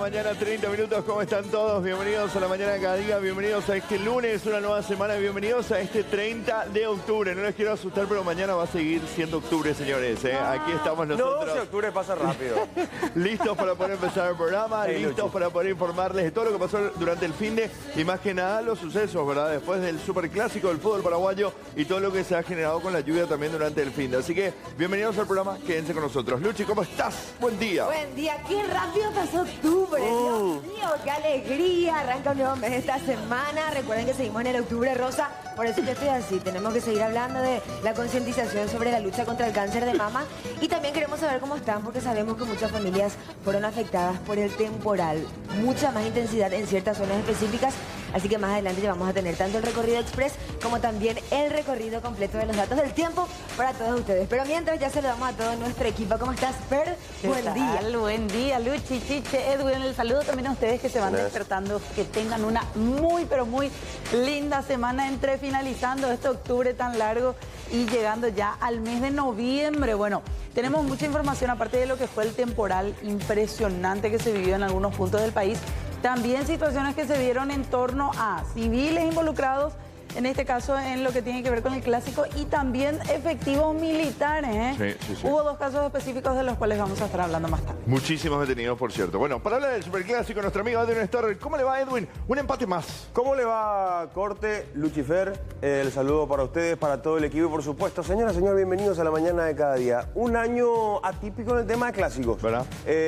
mañana, 30 minutos. ¿Cómo están todos? Bienvenidos a la mañana de cada día. Bienvenidos a este lunes, una nueva semana. Bienvenidos a este 30 de octubre. No les quiero asustar, pero mañana va a seguir siendo octubre, señores. Aquí estamos nosotros. No, si octubre pasa rápido. Listos para poder empezar el programa, Sí, listos Luchi. para poder informarles de todo lo que pasó durante el finde y más que nada los sucesos, ¿verdad? Después del superclásico del fútbol paraguayo y todo lo que se ha generado con la lluvia también durante el finde. Así que bienvenidos al programa, quédense con nosotros. Luchi, ¿cómo estás? Buen día. Buen día, qué rápido pasó octubre, Dios mío, qué alegría, arranca un nuevo mes esta semana, recuerden que seguimos en el octubre rosa, por eso yo estoy así, tenemos que seguir hablando de la concientización sobre la lucha contra el cáncer de mama y también queremos saber cómo están porque sabemos que muchas familias fueron afectadas por el temporal, mucha más intensidad en ciertas zonas específicas, así que más adelante ya vamos a tener tanto el recorrido express como también el recorrido completo de los datos del tiempo para todos ustedes, pero mientras ya saludamos a todo nuestro equipo. ¿Cómo estás, Per? Buen día. Buen día, Luchi, Chiche, Edwin. El saludo también a ustedes que se van despertando. Que tengan una muy, pero muy linda semana entre finalizando este octubre tan largo y llegando ya al mes de noviembre. Bueno, tenemos mucha información aparte de lo que fue el temporal impresionante que se vivió en algunos puntos del país. También situaciones que se dieron en torno a civiles involucrados, en este caso en lo que tiene que ver con el clásico y también efectivos militares. Sí. Hubo dos casos específicos de los cuales vamos a estar hablando más tarde. Muchísimos detenidos, por cierto. Bueno, para hablar del superclásico, nuestro amigo Edwin Storr. ¿Cómo le va, Edwin? Un empate más. ¿Cómo le va, Corte, Lucifer? El saludo para ustedes, para todo el equipo y por supuesto, señora, señor, bienvenidos a la mañana de cada día. Un año atípico en el tema de clásicos. ¿Verdad?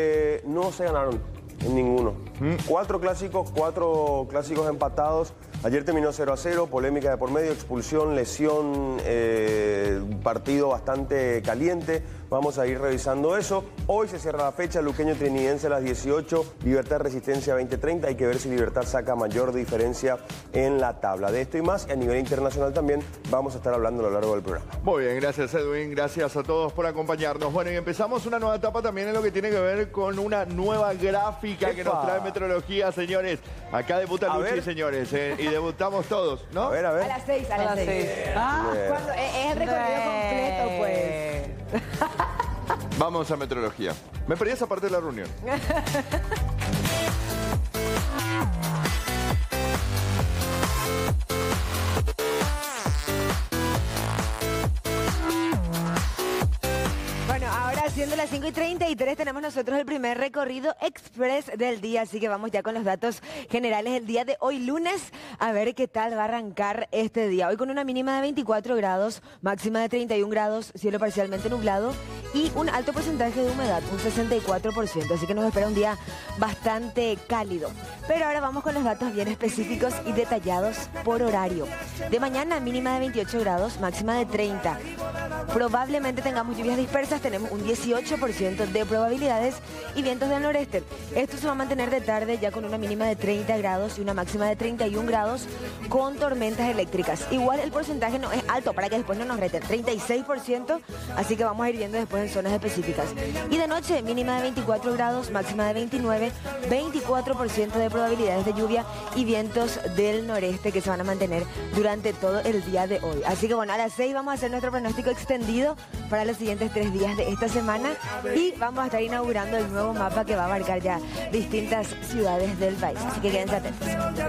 No se ganaron en ninguno. Cuatro clásicos empatados. Ayer terminó 0-0, polémica de por medio, expulsión, lesión, partido bastante caliente. Vamos a ir revisando eso. Hoy se cierra la fecha, Luqueño Trinidense a las 18, Libertad Resistencia 20-30. Hay que ver si Libertad saca mayor diferencia en la tabla. De esto y más, a nivel internacional también vamos a estar hablando a lo largo del programa. Muy bien, gracias, Edwin. Gracias a todos por acompañarnos. Bueno, y empezamos una nueva etapa también en lo que tiene que ver con una nueva gráfica que nos trae Meteorología, señores. Acá debuta Luchi, señores, y debutamos todos, ¿no? A ver. A las 6, a las 6. Cuando es el recorrido completo, pues. Vamos a Meteorología. Me perdí esa parte de la reunión. Bueno, ahora siendo las 5:33 tenemos nosotros el primer recorrido express del día, así que vamos ya con los datos generales del día de hoy lunes, a ver qué tal va a arrancar este día. Hoy con una mínima de 24 grados, máxima de 31 grados, cielo parcialmente nublado y un alto porcentaje de humedad, un 64%, así que nos espera un día bastante cálido. Pero ahora vamos con los datos bien específicos y detallados por horario. De mañana mínima de 28 grados, máxima de 30. Probablemente tengamos lluvias dispersas, tenemos un 18% de probabilidades y vientos del noreste. Esto se va a mantener de tarde ya con una mínima de 30 grados y una máxima de 31 grados con tormentas eléctricas. Igual el porcentaje no es alto para que después no nos reten, 36%, así que vamos a ir viendo después en zonas específicas. Y de noche mínima de 24 grados, máxima de 29, 24% de probabilidades de lluvia y vientos del noreste que se van a mantener durante todo el día de hoy. Así que bueno, a las 6 vamos a hacer nuestro pronóstico extendido para los siguientes 3 días de esta semana y vamos a estar inaugurando el nuevo mapa que va a abarcar ya distintas ciudades del país. Así que quédense atentos.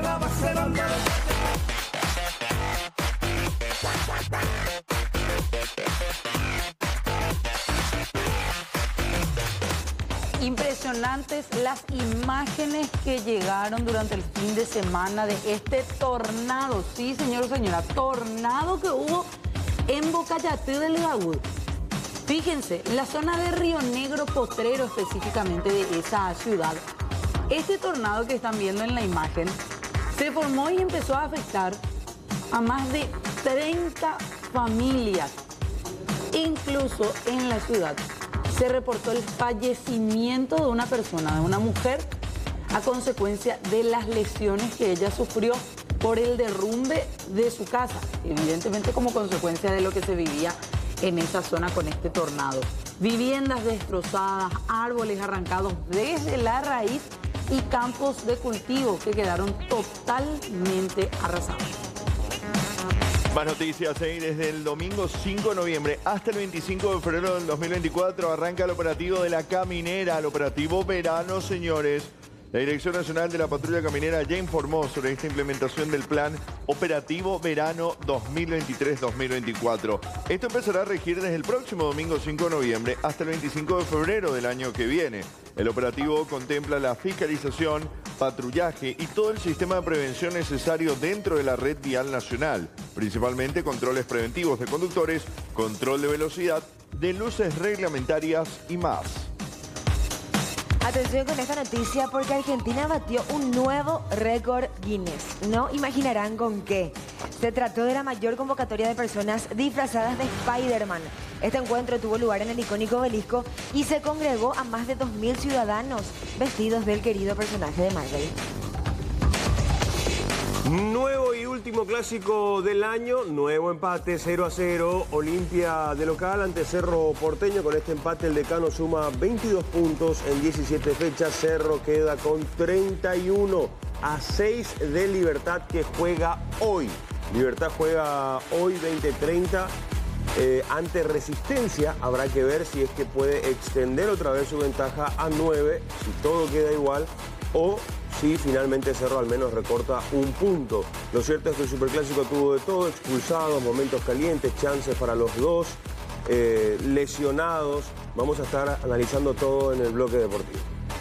Impresionantes las imágenes que llegaron durante el fin de semana de este tornado. Sí, señor o señora, tornado que hubo en Bocayatú del Gaúd. Fíjense, en la zona de Río Negro Potrero específicamente de esa ciudad. Este tornado que están viendo en la imagen se formó y empezó a afectar a más de 30 familias. Incluso en la ciudad se reportó el fallecimiento de una persona, de una mujer, a consecuencia de las lesiones que ella sufrió por el derrumbe de su casa, evidentemente como consecuencia de lo que se vivía en esa zona con este tornado. Viviendas destrozadas, árboles arrancados desde la raíz y campos de cultivo que quedaron totalmente arrasados. Más noticias, desde el domingo 5 de noviembre hasta el 25 de febrero del 2024 arranca el operativo de La Caminera, el operativo verano, señores. La Dirección Nacional de la Patrulla Caminera ya informó sobre esta implementación del Plan Operativo Verano 2023-2024. Esto empezará a regir desde el próximo domingo 5 de noviembre hasta el 25 de febrero del año que viene. El operativo contempla la fiscalización, patrullaje y todo el sistema de prevención necesario dentro de la red vial nacional, principalmente controles preventivos de conductores, control de velocidad, de luces reglamentarias y más. Atención con esta noticia porque Argentina batió un nuevo récord Guinness. No imaginarán con qué. Se trató de la mayor convocatoria de personas disfrazadas de Spider-Man. Este encuentro tuvo lugar en el icónico obelisco y se congregó a más de 2.000 ciudadanos vestidos del querido personaje de Marvel. Nuevo y último clásico del año, nuevo empate 0-0, Olimpia de local ante Cerro Porteño. Con este empate el decano suma 22 puntos en 17 fechas, Cerro queda con 31 a 6 de Libertad que juega hoy. Libertad juega hoy 20:30 ante Resistencia. Habrá que ver si es que puede extender otra vez su ventaja a 9, si todo queda igual, o si finalmente Cerro al menos recorta un punto. Lo cierto es que el Superclásico tuvo de todo, expulsados, momentos calientes, chances para los dos, lesionados. Vamos a estar analizando todo en el bloque deportivo.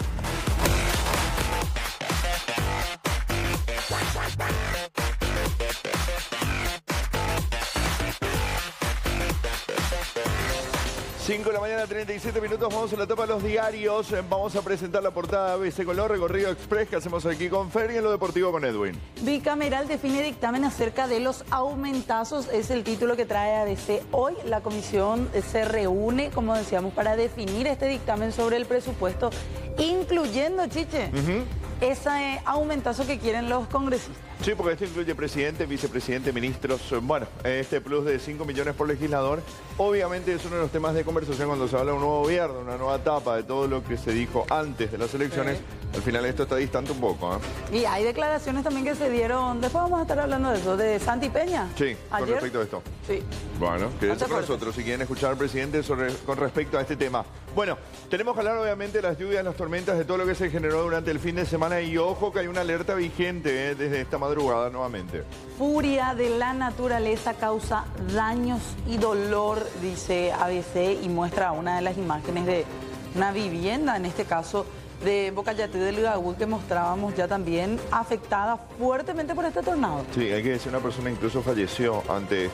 Cinco de la mañana, 37 minutos, vamos a la etapa de los diarios. Vamos a presentar la portada ABC con los recorrido express que hacemos aquí con Fer y en lo deportivo con Edwin. Bicameral define dictamen acerca de los aumentazos, es el título que trae ABC hoy. La comisión se reúne, como decíamos, para definir este dictamen sobre el presupuesto, incluyendo, Chiche, ese aumentazo que quieren los congresistas. Sí, porque esto incluye presidente, vicepresidente, ministros. Bueno, este plus de 5 millones por legislador, obviamente es uno de los temas de conversación cuando se habla de un nuevo gobierno, una nueva etapa de todo lo que se dijo antes de las elecciones. Sí. Al final esto está distante un poco, ¿eh? Y hay declaraciones también que se dieron, después vamos a estar hablando de eso, de Santi Peña. Sí, ayer, con respecto a esto. Sí. Bueno, quédense con nosotros si quieren escuchar al presidente con respecto a este tema. Bueno, tenemos que hablar obviamente de las lluvias, las tormentas, de todo lo que se generó durante el fin de semana y ojo que hay una alerta vigente desde esta madrugada nuevamente. Furia de la naturaleza causa daños y dolor, dice ABC, y muestra una de las imágenes de una vivienda, en este caso de Bocayatí del Gagú, que mostrábamos ya también afectada fuertemente por este tornado. Sí, hay que decir, una persona incluso falleció ante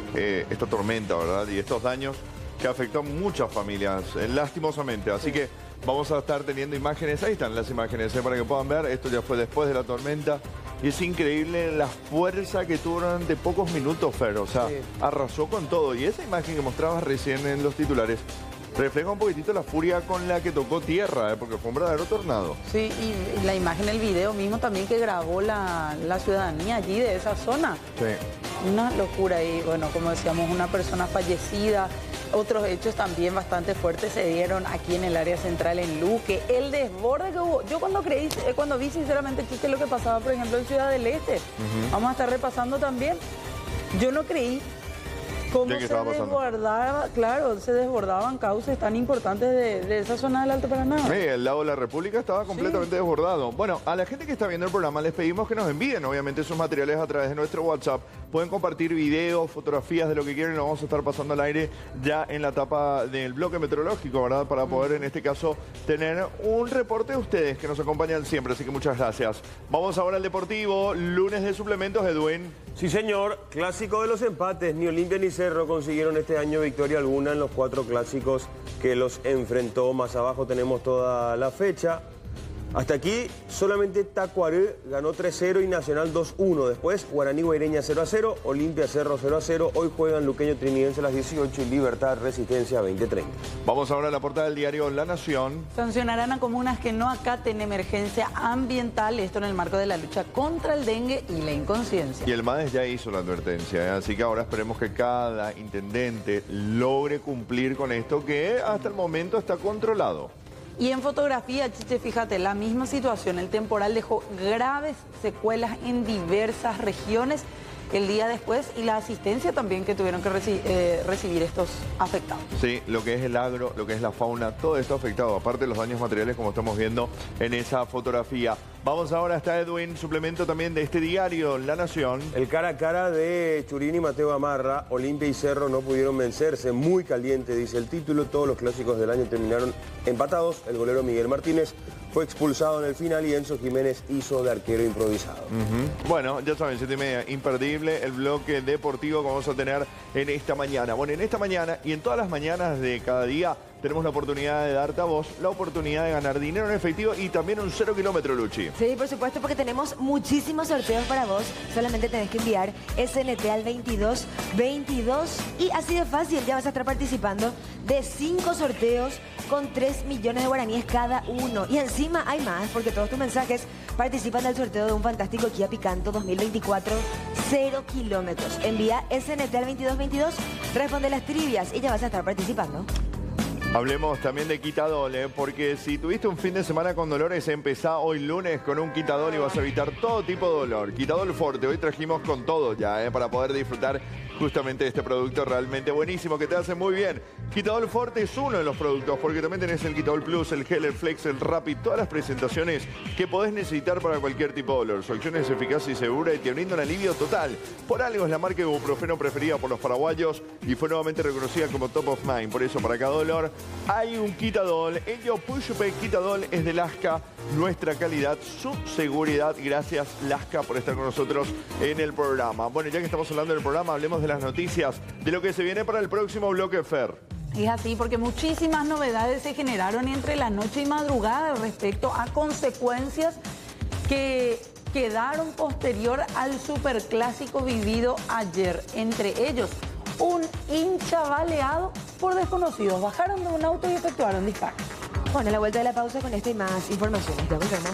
esta tormenta, ¿verdad? Y estos daños que afectó a muchas familias, lastimosamente. Así que vamos a estar teniendo imágenes, ahí están las imágenes, para que puedan ver. Esto ya fue después de la tormenta. Y es increíble la fuerza que tuvo durante pocos minutos, Fer. O sea, arrasó con todo. Y esa imagen que mostrabas recién en los titulares refleja un poquitito la furia con la que tocó tierra, porque fue un verdadero tornado. Sí, y la imagen, el video mismo también que grabó la ciudadanía allí de esa zona. Sí. Una locura. Y bueno, como decíamos, una persona fallecida. Otros hechos también bastante fuertes se dieron aquí en el área central en Luque. El desborde que hubo. Yo cuando vi sinceramente, Chiche, lo que pasaba, por ejemplo, en Ciudad del Este. Vamos a estar repasando también. Yo no creí cómo se desbordaba, claro, se desbordaban cauces tan importantes de esa zona del Alto Paraná. Sí, el lado de la República estaba completamente desbordado. Bueno, a la gente que está viendo el programa les pedimos que nos envíen, obviamente, sus materiales a través de nuestro WhatsApp. Pueden compartir videos, fotografías de lo que quieran, lo vamos a estar pasando al aire ya en la etapa del bloque meteorológico, ¿verdad? Para poder, en este caso, tener un reporte de ustedes que nos acompañan siempre, así que muchas gracias. Vamos ahora al deportivo, lunes de suplementos, Edwin. Sí, señor, clásico de los empates, ni Olimpia ni Cerro consiguieron este año victoria alguna en los 4 clásicos que los enfrentó. Más abajo tenemos toda la fecha. Hasta aquí solamente Tacuaré ganó 3-0 y Nacional 2-1. Después Guaraní Guaireña 0-0, Olimpia Cerro 0-0. Hoy juegan Luqueño Trinidense a las 18 y Libertad Resistencia 20:30. Vamos ahora a la portada del diario La Nación. Sancionarán a comunas que no acaten emergencia ambiental, esto en el marco de la lucha contra el dengue y la inconsciencia. Y el MADES ya hizo la advertencia, así que ahora esperemos que cada intendente logre cumplir con esto que hasta el momento está controlado. Y en fotografía, Chiche, fíjate, la misma situación. El temporal dejó graves secuelas en diversas regiones el día después y la asistencia también que tuvieron que recibir estos afectados. Sí, lo que es el agro, lo que es la fauna, todo esto afectado, aparte de los daños materiales como estamos viendo en esa fotografía. Vamos ahora hasta Edwin, suplemento también de este diario, La Nación. El cara a cara de Churín y Mateo Gamarra, Olimpia y Cerro no pudieron vencerse, muy caliente dice el título, todos los clásicos del año terminaron empatados, el golero Miguel Martínez fue expulsado en el final y Enzo Jiménez hizo de arquero improvisado. Bueno, ya saben, 7:30, imperdible el bloque deportivo que vamos a tener en esta mañana. Bueno, en esta mañana y en todas las mañanas de cada día tenemos la oportunidad de darte a vos la oportunidad de ganar dinero en efectivo y también un 0 kilómetro, Luchi. Sí, por supuesto, porque tenemos muchísimos sorteos para vos. Solamente tenés que enviar SNT al 2222 y así de fácil ya vas a estar participando de 5 sorteos con 3 millones de guaraníes cada uno. Y encima hay más, porque todos tus mensajes participan del sorteo de un fantástico Kia Picanto 2024 0 kilómetros. Envía SNT al 2222, responde las trivias y ya vas a estar participando. Hablemos también de Quitadol, porque si tuviste un fin de semana con dolores, empezá hoy lunes con un Quitadol y vas a evitar todo tipo de dolor. Quitadol Forte, hoy trajimos con todo ya, para poder disfrutar justamente de este producto realmente buenísimo que te hace muy bien. Quitadol Forte es uno de los productos, porque también tenés el Quitadol Plus, el Gel, el Flex, el Rapid, todas las presentaciones que podés necesitar para cualquier tipo de dolor. Su acción es eficaz y segura y te brinda un alivio total. Por algo es la marca de ibuprofeno preferida por los paraguayos y fue nuevamente reconocida como Top of Mind. Por eso, para cada dolor hay un Quitadol. Ello Pushpe Quitadol es de Lasca, nuestra calidad, su seguridad. Gracias, Lasca, por estar con nosotros en el programa. Bueno, ya que estamos hablando del programa, hablemos de las noticias, de lo que se viene para el próximo bloque, Fer. Es así, porque muchísimas novedades se generaron entre la noche y madrugada respecto a consecuencias que quedaron posterior al superclásico vivido ayer. Entre ellos, un hincha baleado por desconocidos. Bajaron de un auto y efectuaron disparos. Bueno, a la vuelta de la pausa con esta y más informaciones. Ya volvemos.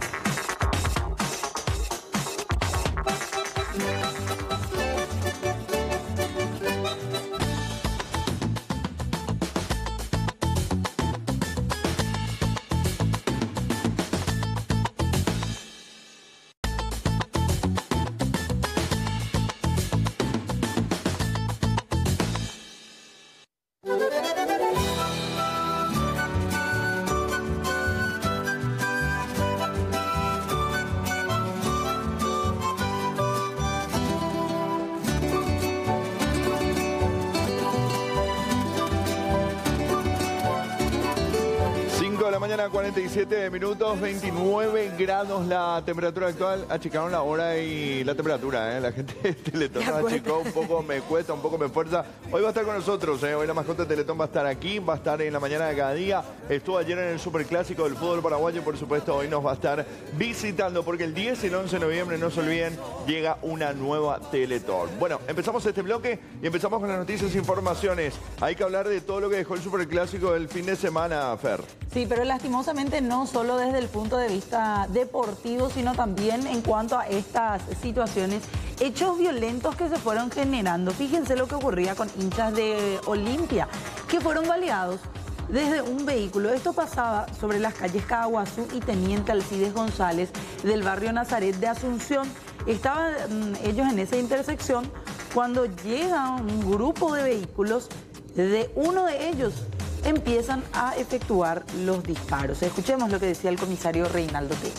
Mañana 47 minutos, 29 grados la temperatura actual. Achicaron la hora y la temperatura, La gente de Teletón achicó un poco, me cuesta, un poco me esfuerza. Hoy va a estar con nosotros, Hoy la mascota de Teletón va a estar aquí, va a estar en la mañana de cada día. Estuvo ayer en el Superclásico del fútbol paraguayo, por supuesto, hoy nos va a estar visitando, porque el 10 y el 11 de noviembre, no se olviden, llega una nueva Teletón. Bueno, empezamos este bloque y empezamos con las noticias e informaciones. Hay que hablar de todo lo que dejó el Superclásico del fin de semana, Fer. Sí, pero lastimosamente no solo desde el punto de vista deportivo, sino también en cuanto a estas situaciones, hechos violentos que se fueron generando. Fíjense lo que ocurría con hinchas de Olimpia, que fueron baleados desde un vehículo. Esto pasaba sobre las calles Caguazú y Teniente Alcides González del barrio Nazaret de Asunción. Estaban ellos en esa intersección cuando llega un grupo de vehículos, de uno de ellos empiezan a efectuar los disparos. Escuchemos lo que decía el comisario Reinaldo Pérez.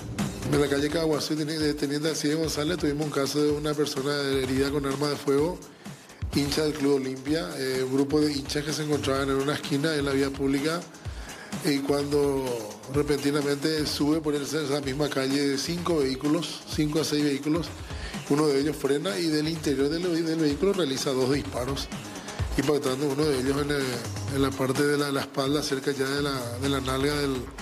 En la calle Caguazú de Teniente Alcides González tuvimos un caso de una persona herida con arma de fuego, hincha del Club Olimpia, un grupo de hinchas que se encontraban en una esquina en la vía pública, y cuando repentinamente sube por esa misma calle 5 a 6 vehículos, uno de ellos frena y del interior del vehículo realiza 2 disparos, impactando uno de ellos en la parte de la espalda, cerca ya de la nalga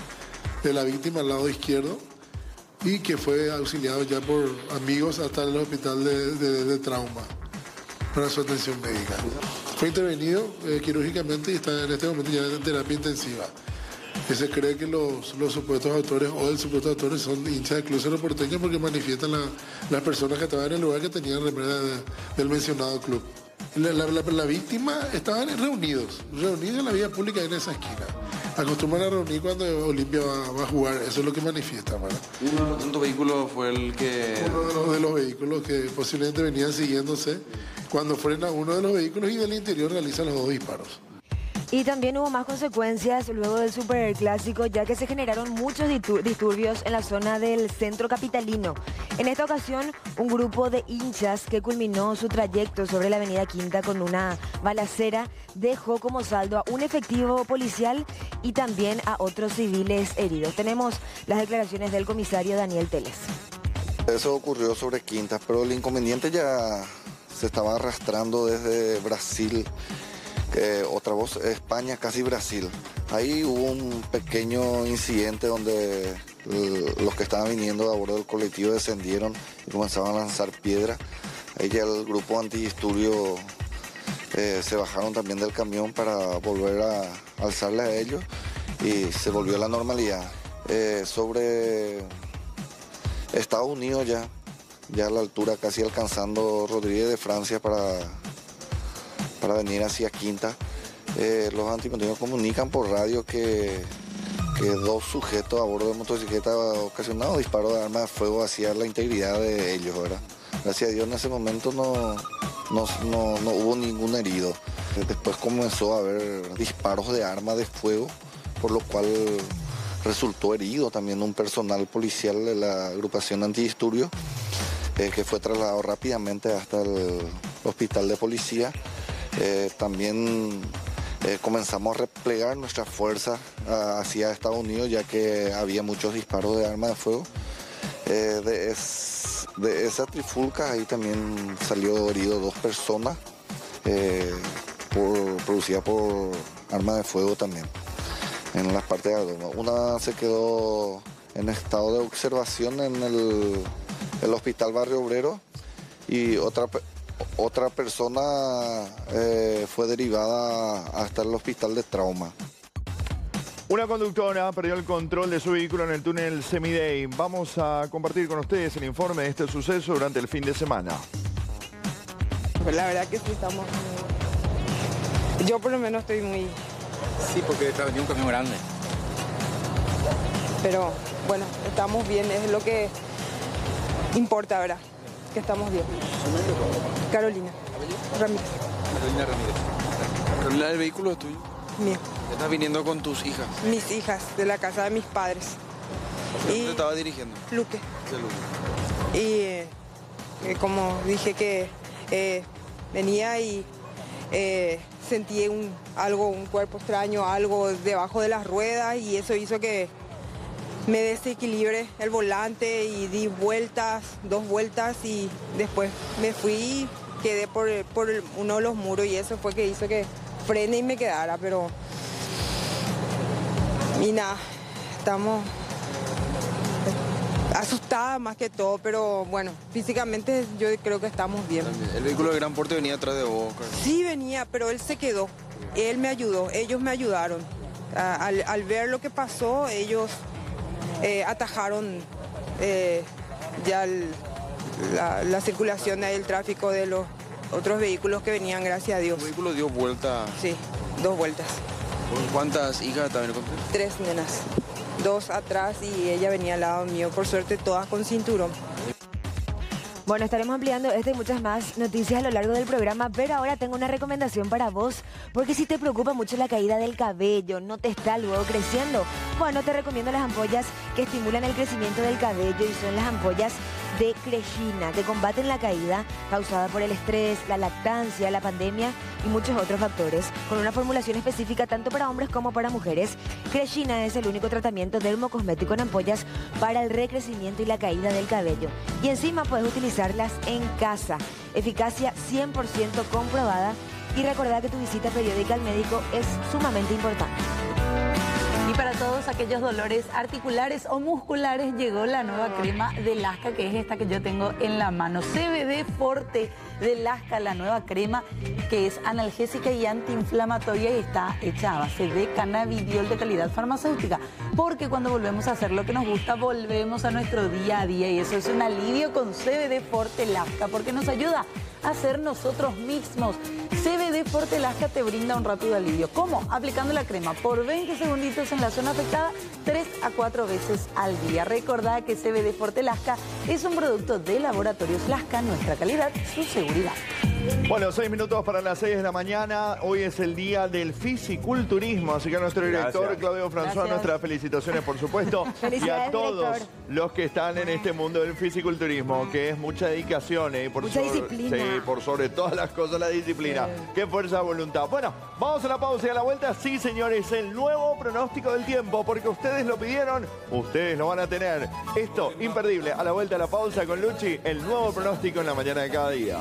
de la víctima, al lado izquierdo, y que fue auxiliado ya por amigos hasta el hospital de trauma para su atención médica. Fue intervenido quirúrgicamente y está en este momento ya en terapia intensiva. Se cree que los supuestos autores o el supuesto autores son hinchas del Club Cerro Porteño, porque manifiestan las personas que estaban en el lugar que tenían remera del mencionado club. La víctima estaban reunidos en la vía pública en esa esquina. acostumbran a reunir cuando Olimpia va a jugar. Eso es lo que manifiesta, ¿verdad? Uno de los tantos vehículos fue el que... Uno de los vehículos que posiblemente venían siguiéndose cuando frena uno de los vehículos y del interior realiza los 2 disparos. Y también hubo más consecuencias luego del superclásico, ya que se generaron muchos disturbios en la zona del centro capitalino. En esta ocasión, un grupo de hinchas que culminó su trayecto sobre la avenida Quinta con una balacera dejó como saldo a un efectivo policial y también a otros civiles heridos. Tenemos las declaraciones del comisario Daniel Teles. Eso ocurrió sobre Quinta, pero el inconveniente ya se estaba arrastrando desde Brasil. Otra voz, España, casi Brasil. Ahí hubo un pequeño incidente donde los que estaban viniendo a bordo del colectivo descendieron y comenzaban a lanzar piedras. Ahí ya el grupo antidisturbio se bajaron también del camión para volver a alzarles a ellos y se volvió a la normalidad. Sobre Estados Unidos ya a la altura casi alcanzando Rodríguez de Francia para venir hacia Quinta, los antimotoristas comunican por radio que 2 sujetos a bordo de motocicleta ocasionaron disparos de armas de fuego hacia la integridad de ellos, ¿verdad? Gracias a Dios en ese momento no hubo ningún herido. Después comenzó a haber disparos de armas de fuego, por lo cual resultó herido también un personal policial de la agrupación antidisturbios, que fue trasladado rápidamente hasta el hospital de policía. También comenzamos a replegar nuestra fuerza hacia Estados Unidos, ya que había muchos disparos de armas de fuego. De esa trifulca ahí también salió herido 2 personas, producidas por armas de fuego también, en las partes de abdomen. Una se quedó en estado de observación en el hospital Barrio Obrero y otra persona fue derivada hasta el hospital de trauma. Una conductora perdió el control de su vehículo en el túnel Semidey. Vamos a compartir con ustedes el informe de este suceso durante el fin de semana. Pues la verdad que sí estamos... Yo por lo menos estoy muy... Sí, porque detrás venía un camión grande. Pero bueno, estamos bien, es lo que importa, ¿verdad? Que estamos bien. Carolina Ramírez. Carolina Ramírez. Carolina, ¿el vehículo es tuyo? Mío. ¿Estás viniendo con tus hijas? Mis hijas, de la casa de mis padres. ¿Dónde te estaba dirigiendo? Luque. De Luque. Y como dije que venía y sentí un cuerpo extraño, algo debajo de las ruedas y eso hizo que me desequilibre el volante y di 2 vueltas y después me fui y quedé por uno de los muros y eso fue que hizo que frene y me quedara, pero... Y nada, estamos asustadas más que todo, pero bueno, físicamente yo creo que estamos bien. ¿El vehículo de gran porte venía atrás de vos, Carlos? Sí venía, pero él se quedó. Él me ayudó, ellos me ayudaron. Al ver lo que pasó, ellos atajaron ya la circulación del tráfico de los otros vehículos que venían, gracias a Dios. ¿El vehículo dio vuelta? Sí, 2 vueltas. ¿Cuántas hijas también conté? 3 nenas, 2 atrás y ella venía al lado mío, por suerte todas con cinturón. Bueno, estaremos ampliando esta y muchas más noticias a lo largo del programa, pero ahora tengo una recomendación para vos, porque si te preocupa mucho la caída del cabello, no te está luego creciendo, bueno, te recomiendo las ampollas que estimulan el crecimiento del cabello y son las ampollas de Creshina, que combaten la caída causada por el estrés, la lactancia, la pandemia y muchos otros factores. Con una formulación específica tanto para hombres como para mujeres, Creshina es el único tratamiento dermocosmético en ampollas para el recrecimiento y la caída del cabello. Y encima puedes utilizarlas en casa. Eficacia 100% comprobada. Y recordad que tu visita periódica al médico es sumamente importante. Y para todos aquellos dolores articulares o musculares llegó la nueva crema de Lasca, que es esta que yo tengo en la mano. CBD Forte de Lasca, la nueva crema que es analgésica y antiinflamatoria y está hecha a base de cannabidiol de calidad farmacéutica. Porque cuando volvemos a hacer lo que nos gusta, volvemos a nuestro día a día y eso es un alivio con CBD Forte Lasca porque nos ayuda a ser nosotros mismos. CBD Forte Lasca te brinda un rápido alivio. ¿Cómo? Aplicando la crema por 20 segunditos en la zona afectada 3 a 4 veces al día. Recordá que CBD Forte Lasca es un producto de Laboratorios Lasca, nuestra calidad, su seguridad. Bueno, 6 minutos para las 6 de la mañana. Hoy es el día del fisiculturismo, así que a nuestro director, Claudio François, nuestras felicitaciones, por supuesto. Y a todos los que están en este mundo del fisiculturismo, que es mucha dedicación y mucha disciplina. Sí, por sobre todas las cosas, la disciplina. Qué fuerza de voluntad. Bueno, vamos a la pausa y a la vuelta. Sí, señores, el nuevo pronóstico del tiempo, porque ustedes lo pidieron, ustedes lo van a tener. Esto, imperdible. A la vuelta a la pausa con Luchi, el nuevo pronóstico en la mañana de cada día.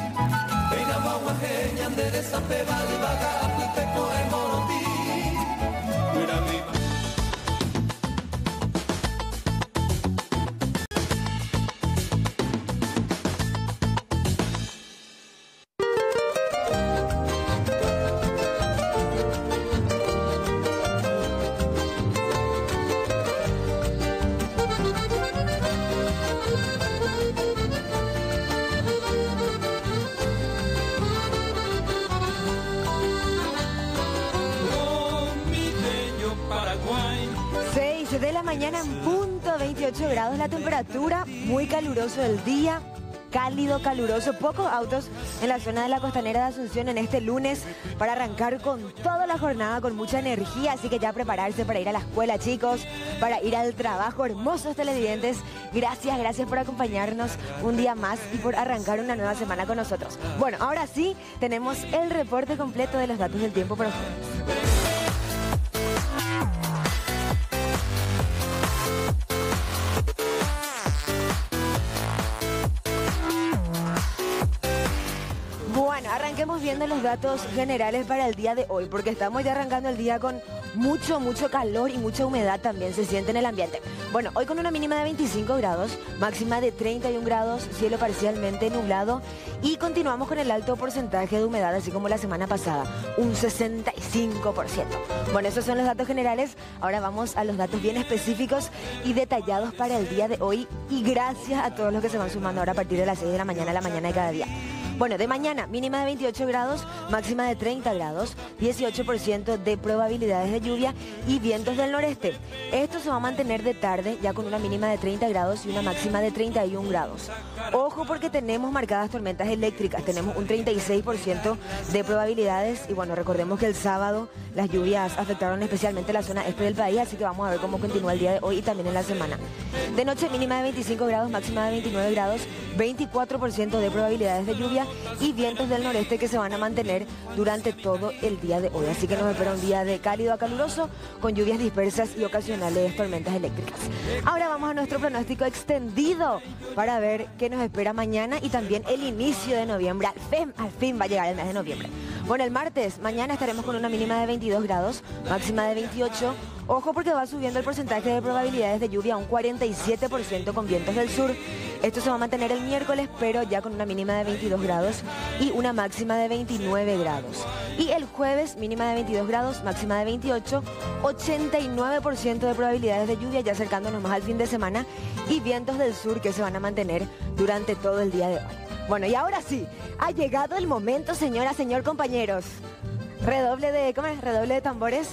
De la mañana en punto, 28 grados la temperatura, muy caluroso el día, cálido, caluroso, pocos autos en la zona de la costanera de Asunción en este lunes para arrancar con toda la jornada con mucha energía, así que ya prepararse para ir a la escuela, chicos, para ir al trabajo. Hermosos televidentes, gracias por acompañarnos un día más y por arrancar una nueva semana con nosotros. Bueno, ahora sí, tenemos el reporte completo de los datos del tiempo para ustedes. Bueno, arranquemos viendo los datos generales para el día de hoy, porque estamos ya arrancando el día con mucho calor y mucha humedad también se siente en el ambiente. Bueno, hoy con una mínima de 25 grados, máxima de 31 grados, cielo parcialmente nublado y continuamos con el alto porcentaje de humedad, así como la semana pasada, un 65%. Bueno, esos son los datos generales. Ahora vamos a los datos bien específicos y detallados para el día de hoy y gracias a todos los que se van sumando ahora a partir de las 6 de la mañana de cada día. Bueno, de mañana, mínima de 28 grados, máxima de 30 grados, 18% de probabilidades de lluvia y vientos del noreste. Esto se va a mantener de tarde, ya con una mínima de 30 grados y una máxima de 31 grados. Ojo porque tenemos marcadas tormentas eléctricas, tenemos un 36% de probabilidades y bueno, recordemos que el sábado las lluvias afectaron especialmente la zona este del país, así que vamos a ver cómo continúa el día de hoy y también en la semana. De noche, mínima de 25 grados, máxima de 29 grados, 24% de probabilidades de lluvia y vientos del noreste que se van a mantener durante todo el día de hoy. Así que nos espera un día de cálido a caluroso con lluvias dispersas y ocasionales tormentas eléctricas. Ahora vamos a nuestro pronóstico extendido para ver qué nos espera mañana y también el inicio de noviembre. Al fin va a llegar el mes de noviembre. Bueno, el martes, mañana estaremos con una mínima de 22 grados, máxima de 28. Ojo porque va subiendo el porcentaje de probabilidades de lluvia a un 47% con vientos del sur. Esto se va a mantener el miércoles, pero ya con una mínima de 22 grados y una máxima de 29 grados. Y el jueves, mínima de 22 grados, máxima de 28, 89% de probabilidades de lluvia, ya acercándonos más al fin de semana, y vientos del sur que se van a mantener durante todo el día de hoy. Bueno, y ahora sí, ha llegado el momento, señora, señor, compañeros. Redoble de, ¿cómo es? Redoble de tambores.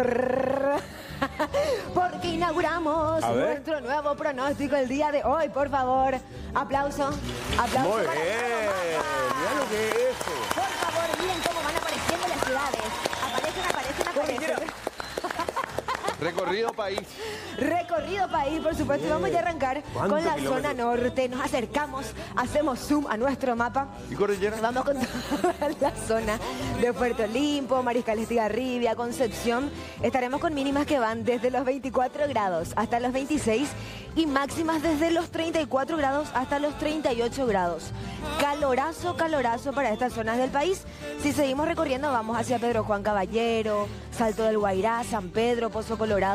Porque inauguramos nuestro nuevo pronóstico el día de hoy, por favor. Aplauso. Aplauso. Muy bien. Mira lo que es eso. Por favor, miren cómo van apareciendo las ciudades. Aparecen. Recorrido país. Recorrido país, por supuesto. Y vamos ya a arrancar con la zona norte. Nos acercamos, hacemos zoom a nuestro mapa. ¿Y cordillera? Vamos con toda la zona de Puerto Olimpo, Mariscal Estigarribia, Concepción. Estaremos con mínimas que van desde los 24 grados hasta los 26 y máximas desde los 34 grados hasta los 38 grados. Calorazo, calorazo para estas zonas del país. Si seguimos recorriendo, vamos hacia Pedro Juan Caballero, Salto del Guairá, San Pedro, Pozo Colorado,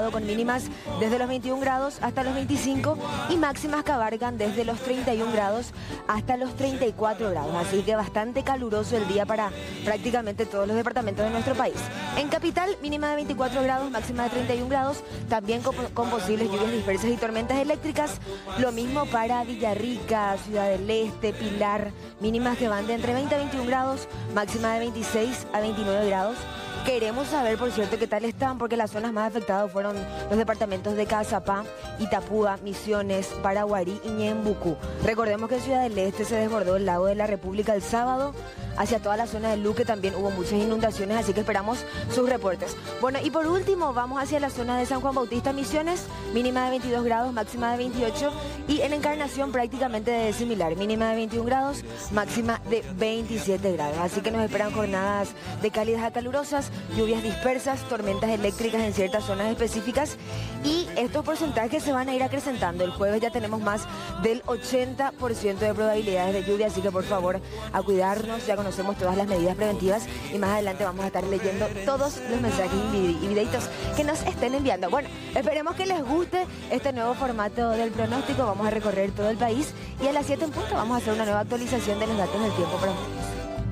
nublado con mínimas desde los 21 grados hasta los 25 y máximas que abarcan desde los 31 grados hasta los 34 grados. Así que bastante caluroso el día para prácticamente todos los departamentos de nuestro país. En capital, mínima de 24 grados, máxima de 31 grados, también con posibles lluvias dispersas y tormentas eléctricas. Lo mismo para Villarrica, Ciudad del Este, Pilar, mínimas que van de entre 20 a 21 grados, máxima de 26 a 29 grados. Queremos saber, por cierto, qué tal están, porque las zonas más afectadas fueron los departamentos de Caazapá, Itapúa, Misiones, Paraguarí y Ñembucú. Recordemos que en Ciudad del Este se desbordó el lago de la República el sábado. Hacia toda la zona del Luque también hubo muchas inundaciones, así que esperamos sus reportes. Bueno, y por último vamos hacia la zona de San Juan Bautista, Misiones, mínima de 22 grados, máxima de 28, y en Encarnación prácticamente similar, mínima de 21 grados, máxima de 27 grados. Así que nos esperan jornadas de cálidas a calurosas, lluvias dispersas, tormentas eléctricas en ciertas zonas específicas, y estos porcentajes se van a ir acrecentando. El jueves ya tenemos más del 80% de probabilidades de lluvia, así que por favor a cuidarnos. Ya conocemos todas las medidas preventivas y más adelante vamos a estar leyendo todos los mensajes y videitos que nos estén enviando. Bueno, esperemos que les guste este nuevo formato del pronóstico. Vamos a recorrer todo el país y a las 7 en punto vamos a hacer una nueva actualización de los datos del tiempo para ustedes.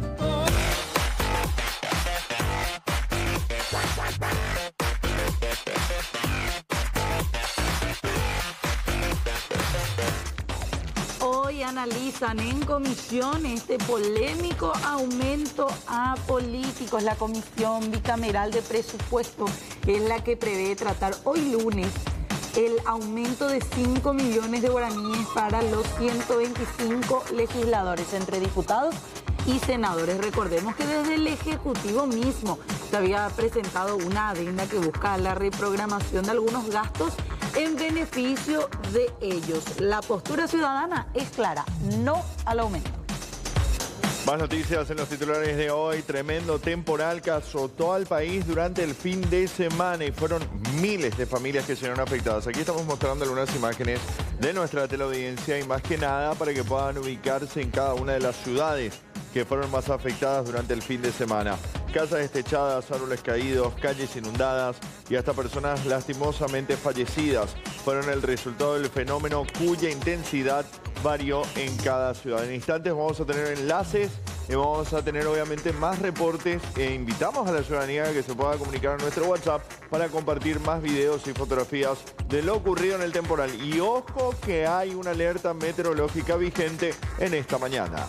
Analizan en comisión este polémico aumento a políticos. La Comisión Bicameral de Presupuesto es la que prevé tratar hoy lunes el aumento de 5 millones de guaraníes para los 125 legisladores entre diputados y senadores. Recordemos que desde el Ejecutivo mismo se había presentado una adenda que busca la reprogramación de algunos gastos en beneficio de ellos. La postura ciudadana es clara, no al aumento. Más noticias en los titulares de hoy. Tremendo temporal que azotó al país durante el fin de semana y fueron miles de familias que se vieron afectadas. Aquí estamos mostrando algunas imágenes de nuestra teleaudiencia y más que nada para que puedan ubicarse en cada una de las ciudades que fueron más afectadas durante el fin de semana. Casas destechadas, árboles caídos, calles inundadas y hasta personas lastimosamente fallecidas fueron el resultado del fenómeno cuya intensidad varió en cada ciudad. En instantes vamos a tener enlaces y vamos a tener obviamente más reportes e invitamos a la ciudadanía a que se pueda comunicar a nuestro WhatsApp para compartir más videos y fotografías de lo ocurrido en el temporal. Y ojo que hay una alerta meteorológica vigente en esta mañana.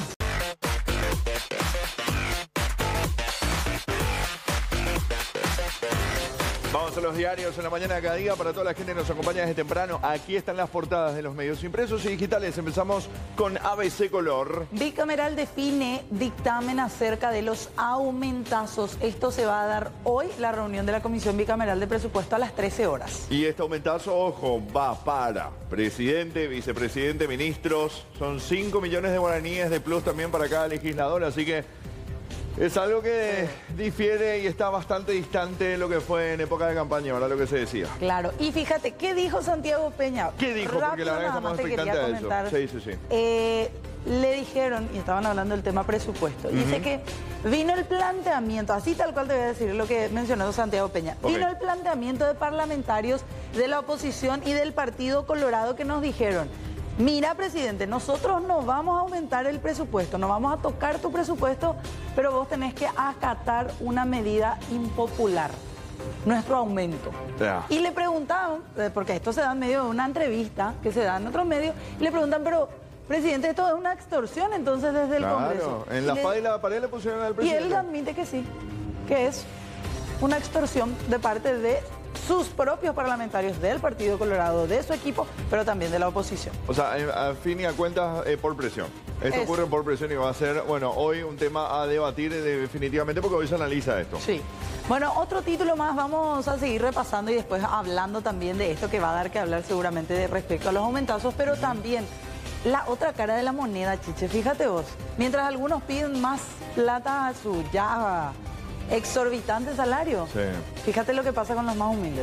Vamos a los diarios en la mañana de cada día. Para toda la gente que nos acompaña desde temprano, aquí están las portadas de los medios impresos y digitales. Empezamos con ABC Color. Bicameral define dictamen acerca de los aumentazos. Esto se va a dar hoy, la reunión de la Comisión Bicameral de Presupuesto a las 13 horas. Y este aumentazo, ojo, va para presidente, vicepresidente, ministros. Son 5 millones de guaraníes de plus también para cada legislador, así que es algo que difiere y está bastante distante de lo que fue en época de campaña, ¿verdad? Lo que se decía. Claro, y fíjate, ¿qué dijo Santiago Peña? ¿Qué dijo? Porque la verdad que estamos expectantes a eso. Sí. Le dijeron, y estaban hablando del tema presupuesto, dice que vino el planteamiento, así tal cual te voy a decir lo que mencionó Santiago Peña, vino el planteamiento de parlamentarios de la oposición y del Partido Colorado que nos dijeron: mira, presidente, nosotros no vamos a aumentar el presupuesto, no vamos a tocar tu presupuesto, pero vos tenés que acatar una medida impopular, nuestro aumento. Y le preguntaban, porque esto se da en medio de una entrevista que se da en otros medios, y le preguntan, pero presidente, esto es una extorsión entonces desde el Congreso. En la espada y la pared le pusieron al presidente. Y él admite que sí, que es una extorsión de parte de sus propios parlamentarios del Partido Colorado, de su equipo, pero también de la oposición. O sea, a fin y a cuentas, por presión. Esto ocurre por presión y va a ser, bueno, hoy un tema a debatir definitivamente porque hoy se analiza esto. Sí. Bueno, otro título más, vamos a seguir repasando y después hablando también de esto que va a dar que hablar seguramente respecto a los aumentazos, pero también la otra cara de la moneda, Chiche. Fíjate vos, mientras algunos piden más plata a su ya exorbitante salario, fíjate lo que pasa con los más humildes.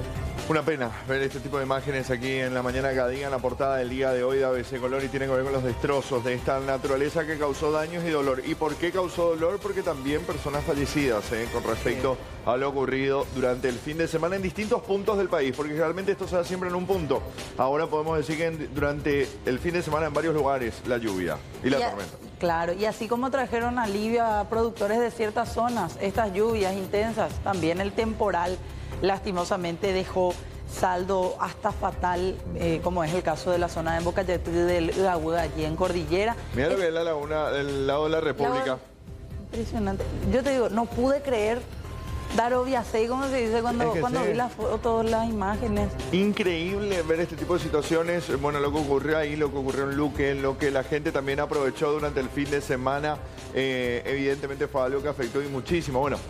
Una pena ver este tipo de imágenes aquí en la mañana cada día en la portada del día de hoy de ABC Color y tiene que ver con los destrozos de esta naturaleza que causó daños y dolor. ¿Y por qué causó dolor? Porque también personas fallecidas con respecto a lo ocurrido durante el fin de semana en distintos puntos del país, porque realmente esto se da siempre en un punto. Ahora podemos decir que durante el fin de semana en varios lugares la lluvia y la tormenta. Claro, y así como trajeron alivio a productores de ciertas zonas, estas lluvias intensas, también el temporal lastimosamente dejó saldo hasta fatal, como es el caso de la zona de Embocayete del Agua, allí en Cordillera. Mira lo que es la laguna del lado de la República. Impresionante. Yo te digo, no pude creer, dar obviasei, como se dice cuando vi las fotos, las imágenes. Increíble ver este tipo de situaciones. Bueno, lo que ocurrió ahí, lo que ocurrió en Luque, lo que la gente también aprovechó durante el fin de semana, evidentemente fue algo que afectó y muchísimo. Bueno,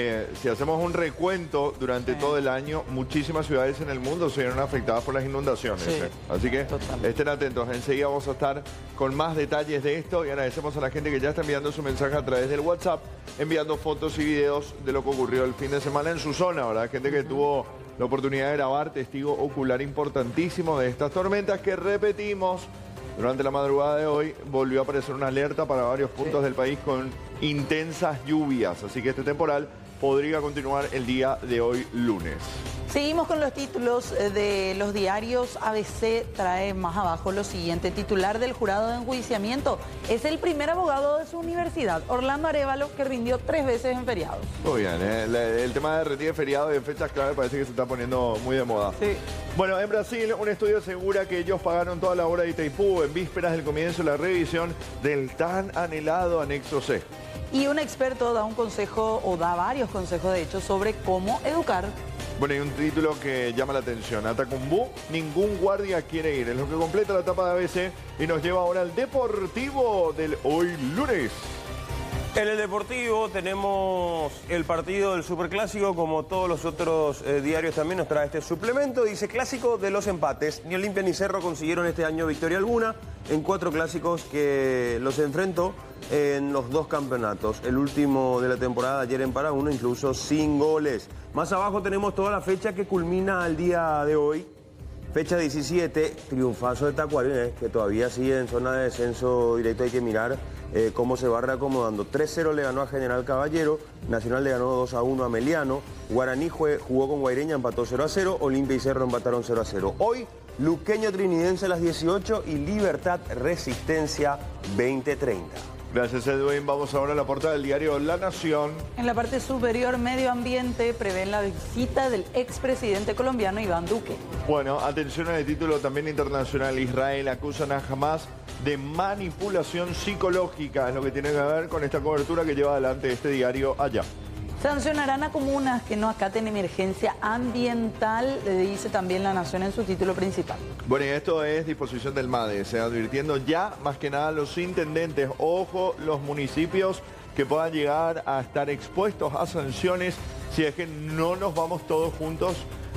si hacemos un recuento durante todo el año, muchísimas ciudades en el mundo se vieron afectadas por las inundaciones. Sí, Así que totalmente. estén atentos. Enseguida vamos a estar con más detalles de esto y agradecemos a la gente que ya está enviando su mensaje a través del WhatsApp, enviando fotos y videos de lo que ocurrió el fin de semana en su zona, ¿verdad? Gente que tuvo la oportunidad de grabar, testigo ocular importantísimo de estas tormentas que repetimos. Durante la madrugada de hoy volvió a aparecer una alerta para varios puntos del país con intensas lluvias, así que este temporal podría continuar el día de hoy lunes. Seguimos con los títulos de los diarios. ABC trae más abajo lo siguiente: titular del jurado de enjuiciamiento es el primer abogado de su universidad, Orlando Arévalo, que rindió 3 veces en feriados. Muy bien, el tema de retiro de feriados y de fechas clave parece que se está poniendo muy de moda. Sí. Bueno, en Brasil un estudio asegura que ellos pagaron toda la obra de Itaipú en vísperas del comienzo de la revisión del tan anhelado anexo C. Y un experto da un consejo, o da varios consejos de hecho, sobre cómo educar. Bueno, hay un título que llama la atención. Atacumbú, ningún guardia quiere ir. Es lo que completa la etapa de ABC y nos lleva ahora al Deportivo del hoy lunes. En el Deportivo tenemos el partido del Superclásico, como todos los otros diarios también nos trae este suplemento. Dice: clásico de los empates. Ni Olimpia ni Cerro consiguieron este año victoria alguna en 4 clásicos que los enfrentó en los 2 campeonatos. El último de la temporada ayer en Paraguay, incluso sin goles. Más abajo tenemos toda la fecha que culmina al día de hoy. Fecha 17, triunfazo de Tacuarín, que todavía sigue en zona de descenso directo. Hay que mirar cómo se va reacomodando. 3-0 le ganó a General Caballero, Nacional le ganó 2-1 a Meliano, Guaraní jugó con Guaireña, empató 0-0, Olimpia y Cerro empataron 0-0. Hoy, Luqueño Trinidense a las 18 y Libertad Resistencia 20:30. Gracias, Edwin. Vamos ahora a la portada del diario La Nación. En la parte superior, Medio Ambiente prevén la visita del expresidente colombiano Iván Duque. Bueno, atención al título también internacional. Israel acusan a Hamas de manipulación psicológica. Es lo que tiene que ver con esta cobertura que lleva adelante este diario allá. Sancionarán a comunas que no acaten emergencia ambiental, le dice también La Nación en su título principal. Bueno, y esto es disposición del MADE, advirtiendo ya más que nada a los intendentes, ojo, los municipios que puedan llegar a estar expuestos a sanciones si es que no nos vamos todos juntos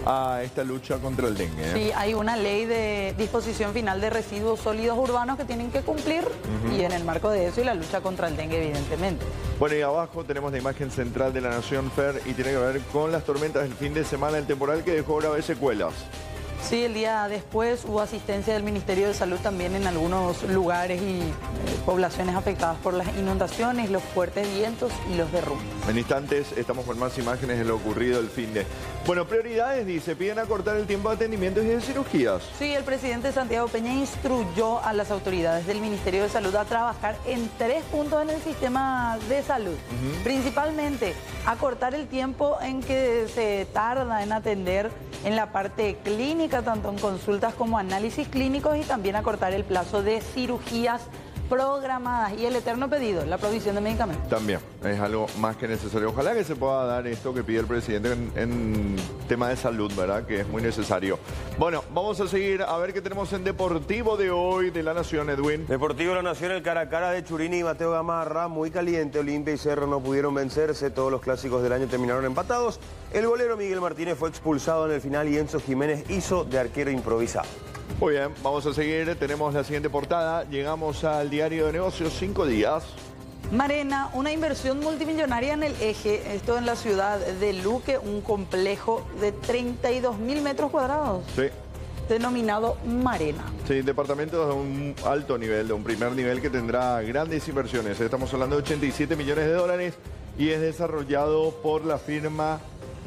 a esta lucha contra el dengue. Sí, hay una ley de disposición final de residuos sólidos urbanos que tienen que cumplir y en el marco de eso y la lucha contra el dengue, evidentemente. Bueno, y abajo tenemos la imagen central de La Nación, Fer, y tiene que ver con las tormentas del fin de semana, el temporal que dejó graves secuelas. Sí, el día después hubo asistencia del Ministerio de Salud también en algunos lugares y poblaciones afectadas por las inundaciones, los fuertes vientos y los derrumbes. En instantes estamos con más imágenes de lo ocurrido el fin de... Bueno, prioridades, dice, piden acortar el tiempo de atendimientos y de cirugías. Sí, el presidente Santiago Peña instruyó a las autoridades del Ministerio de Salud a trabajar en 3 puntos en el sistema de salud. Principalmente, acortar el tiempo en que se tarda en atender en la parte clínica, tanto en consultas como análisis clínicos, y también acortar el plazo de cirugías programadas y el eterno pedido, la provisión de medicamentos. También es algo más que necesario. Ojalá que se pueda dar esto que pide el presidente en tema de salud, ¿verdad? Que es muy necesario. Bueno, vamos a seguir a ver qué tenemos en Deportivo de hoy de La Nación, Edwin. Deportivo La Nación, el cara a cara de Churini y Mateo Gamarra, muy caliente. Olimpia y Cerro no pudieron vencerse, todos los clásicos del año terminaron empatados. El golero Miguel Martínez fue expulsado en el final y Enzo Jiménez hizo de arquero improvisado. Muy bien, vamos a seguir. Tenemos la siguiente portada. Llegamos al diario de negocios, 5 días. Marena, una inversión multimillonaria en el eje, esto en la ciudad de Luque, un complejo de 32.000 metros cuadrados. Sí. Denominado Marena. Sí, departamentos de un alto nivel, de un primer nivel que tendrá grandes inversiones. Estamos hablando de 87 millones de dólares y es desarrollado por la firma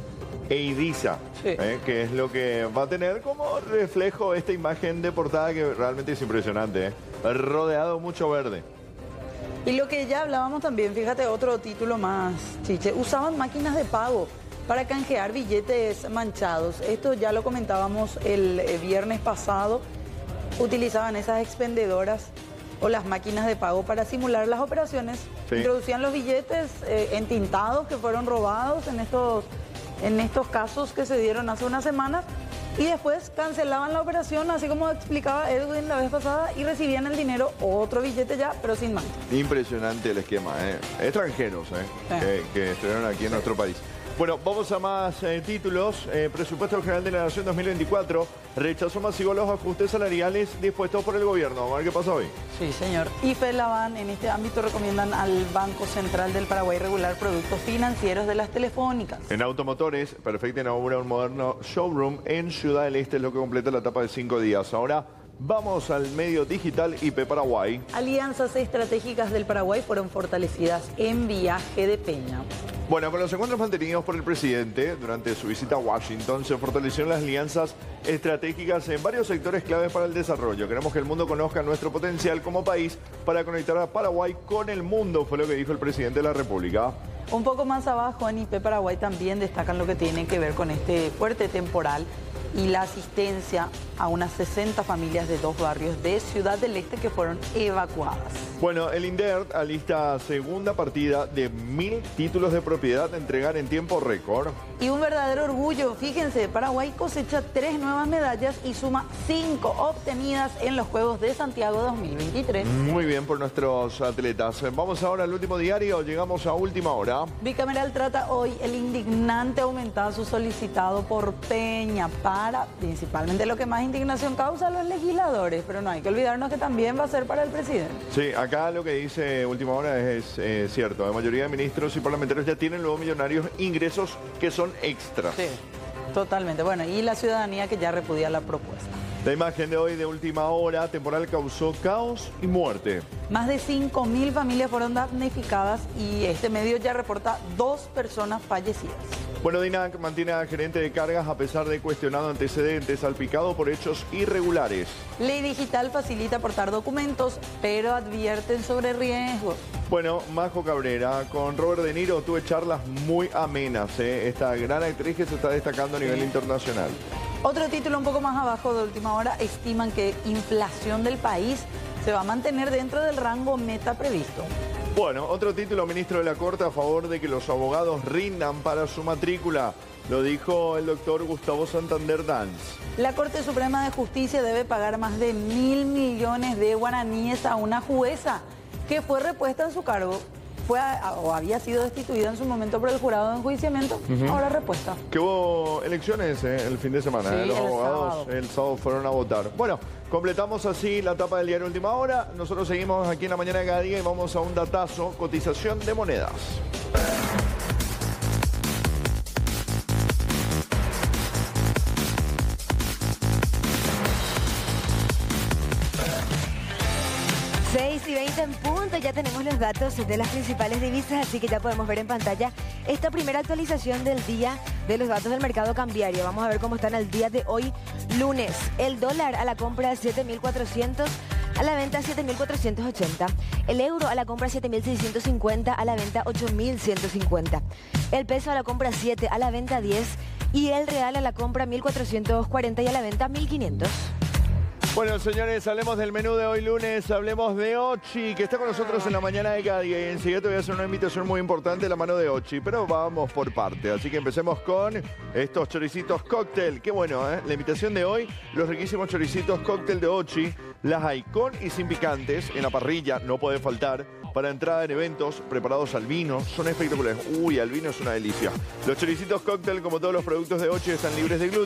Eidiza, Sí. que es lo que va a tener como reflejo esta imagen de portada que realmente es impresionante. Rodeado mucho verde. Y lo que ya hablábamos también, fíjate, otro título más, Chiche, usaban máquinas de pago para canjear billetes manchados. Esto ya lo comentábamos el viernes pasado. Utilizaban esas expendedoras o las máquinas de pago para simular las operaciones. Sí. Introducían los billetes entintados que fueron robados en estos casos que se dieron hace unas semanas. Y después cancelaban la operación, así como explicaba Edwin la vez pasada, y recibían el dinero, otro billete ya, pero sin mancha. Impresionante el esquema, extranjeros que estuvieron aquí en nuestro país. Bueno, vamos a más títulos. Presupuesto General de la Nación 2024 rechazó masivo los ajustes salariales dispuestos por el gobierno. Vamos a ver qué pasa hoy. Sí, señor. Y FELABAN en este ámbito recomiendan al Banco Central del Paraguay regular productos financieros de las telefónicas. En Automotores, Perfecta inaugura un moderno showroom en Ciudad del Este, es lo que completa la etapa de 5 días. Ahora vamos al medio digital IP Paraguay. Alianzas estratégicas del Paraguay fueron fortalecidas en Viaje de Peña. Bueno, con los encuentros mantenidos por el presidente durante su visita a Washington, se fortalecieron las alianzas estratégicas en varios sectores claves para el desarrollo. Queremos que el mundo conozca nuestro potencial como país para conectar a Paraguay con el mundo, fue lo que dijo el presidente de la República. Un poco más abajo en IP Paraguay también destacan lo que tiene que ver con este fuerte temporal y la asistencia a unas 60 familias de 2 barrios de Ciudad del Este que fueron evacuadas. Bueno, el INDERT alista segunda partida de 1000 títulos de propiedad a entregar en tiempo récord. Y un verdadero orgullo, fíjense, Paraguay cosecha 3 nuevas medallas y suma 5 obtenidas en los Juegos de Santiago 2023. Muy bien por nuestros atletas. Vamos ahora al último diario, llegamos a última hora. Bicameral trata hoy el indignante aumentazo solicitado por Peña para, principalmente lo que más indignación causa a los legisladores, pero no hay que olvidarnos que también va a ser para el presidente. Sí, acá lo que dice última hora es cierto. La mayoría de ministros y parlamentarios ya tienen luego millonarios ingresos que son extras. Sí, totalmente. Bueno, y la ciudadanía que ya repudia la propuesta. La imagen de hoy de última hora, temporal causó caos y muerte. Más de 5.000 familias fueron damnificadas y este medio ya reporta 2 personas fallecidas. Bueno, DINAC mantiene a gerente de cargas a pesar de cuestionado antecedentes, salpicado por hechos irregulares. Ley Digital facilita aportar documentos, pero advierten sobre riesgos. Bueno, Majo Cabrera, con Robert De Niro tuve charlas muy amenas. Esta gran actriz que se está destacando a nivel internacional. Otro título un poco más abajo de última hora, estiman que inflación del país se va a mantener dentro del rango meta previsto. Bueno, otro título, ministro de la Corte a favor de que los abogados rindan para su matrícula. Lo dijo el doctor Gustavo Santander Danz. La Corte Suprema de Justicia debe pagar más de 1.000 millones de guaraníes a una jueza que fue repuesta en su cargo. O había sido destituida en su momento por el jurado de enjuiciamiento, ahora repuesta. Que hubo elecciones el fin de semana. Sí, Los el abogados sábado. el sábado fueron a votar. Bueno, completamos así la etapa del diario Última Hora. Nosotros seguimos aquí en la mañana de cada día y vamos a un datazo, cotización de monedas. Y 20 en punto, ya tenemos los datos de las principales divisas, así que ya podemos ver en pantalla esta primera actualización del día de los datos del mercado cambiario. Vamos a ver cómo están al día de hoy, lunes. El dólar a la compra 7.400, a la venta 7.480. El euro a la compra 7.650, a la venta 8.150. El peso a la compra 7, a la venta 10. Y el real a la compra 1.440 y a la venta 1.500. Bueno, señores, hablemos del menú de hoy lunes, hablemos de Ochi, que está con nosotros en la mañana de cada día. Y enseguida te voy a hacer una invitación muy importante de la mano de Ochi, pero vamos por parte. Así que empecemos con estos choricitos cóctel. Qué bueno, ¿eh? La invitación de hoy, los riquísimos choricitos cóctel de Ochi. Las hay con y sin picantes, en la parrilla, no puede faltar. Para entrada en eventos, preparados al vino, son espectaculares. Uy, al vino es una delicia. Los choricitos cóctel, como todos los productos de Ochi, están libres de gluten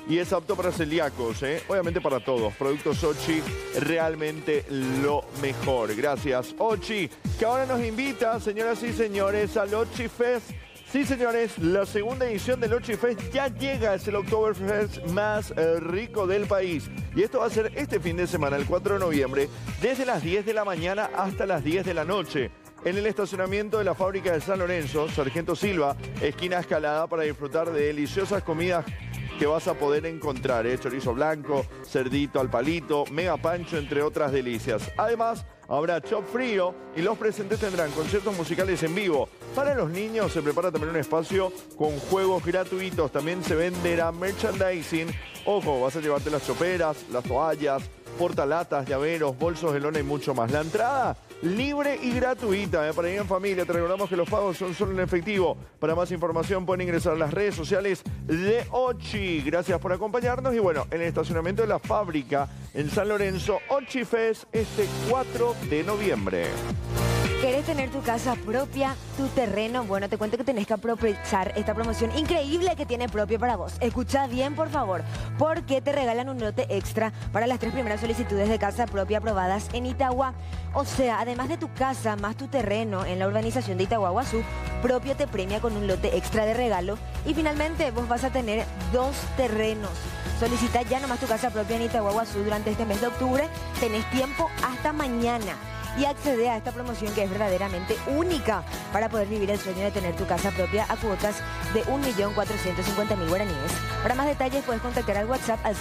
y es apto para celíacos, obviamente para todos. Productos Ochi, realmente lo mejor. Gracias, Ochi, que ahora nos invita, señoras y señores, al Ochi Fest. Sí, señores, la segunda edición del Ochi Fest ya llega. Es el Oktoberfest más rico del país. Y esto va a ser este fin de semana, el 4 de noviembre, desde las 10 de la mañana hasta las 10 de la noche. En el estacionamiento de la fábrica de San Lorenzo, Sargento Silva, esquina Escalada, para disfrutar de deliciosas comidas que vas a poder encontrar, chorizo blanco, cerdito al palito, mega pancho, entre otras delicias. Además, habrá chop frío y los presentes tendrán conciertos musicales en vivo. Para los niños se prepara también un espacio con juegos gratuitos. También se venderá merchandising. Ojo, vas a llevarte las choperas, las toallas, portalatas, llaveros, bolsos de lona y mucho más. La entrada libre y gratuita para ir en familia. Te recordamos que los pagos son solo en efectivo. Para más información pueden ingresar a las redes sociales de Ochi. Gracias por acompañarnos. Y bueno, en el estacionamiento de la fábrica en San Lorenzo, Ochi Fest este 4 de noviembre. ¿Querés tener tu casa propia, tu terreno? Bueno, te cuento que tenés que aprovechar esta promoción increíble que tiene Propio para vos. Escucha bien, por favor, porque te regalan un lote extra para las 3 primeras solicitudes de casa propia aprobadas en Itagua. O sea, además de tu casa más tu terreno en la urbanización de Itaguaguazú, Propio te premia con un lote extra de regalo. Y finalmente vos vas a tener 2 terrenos. Solicita ya nomás tu casa propia en Itaguaguazú durante este mes de octubre. Tenés tiempo hasta mañana. Y accede a esta promoción que es verdaderamente única para poder vivir el sueño de tener tu casa propia a cuotas de 1.450.000 guaraníes. Para más detalles puedes contactar al WhatsApp al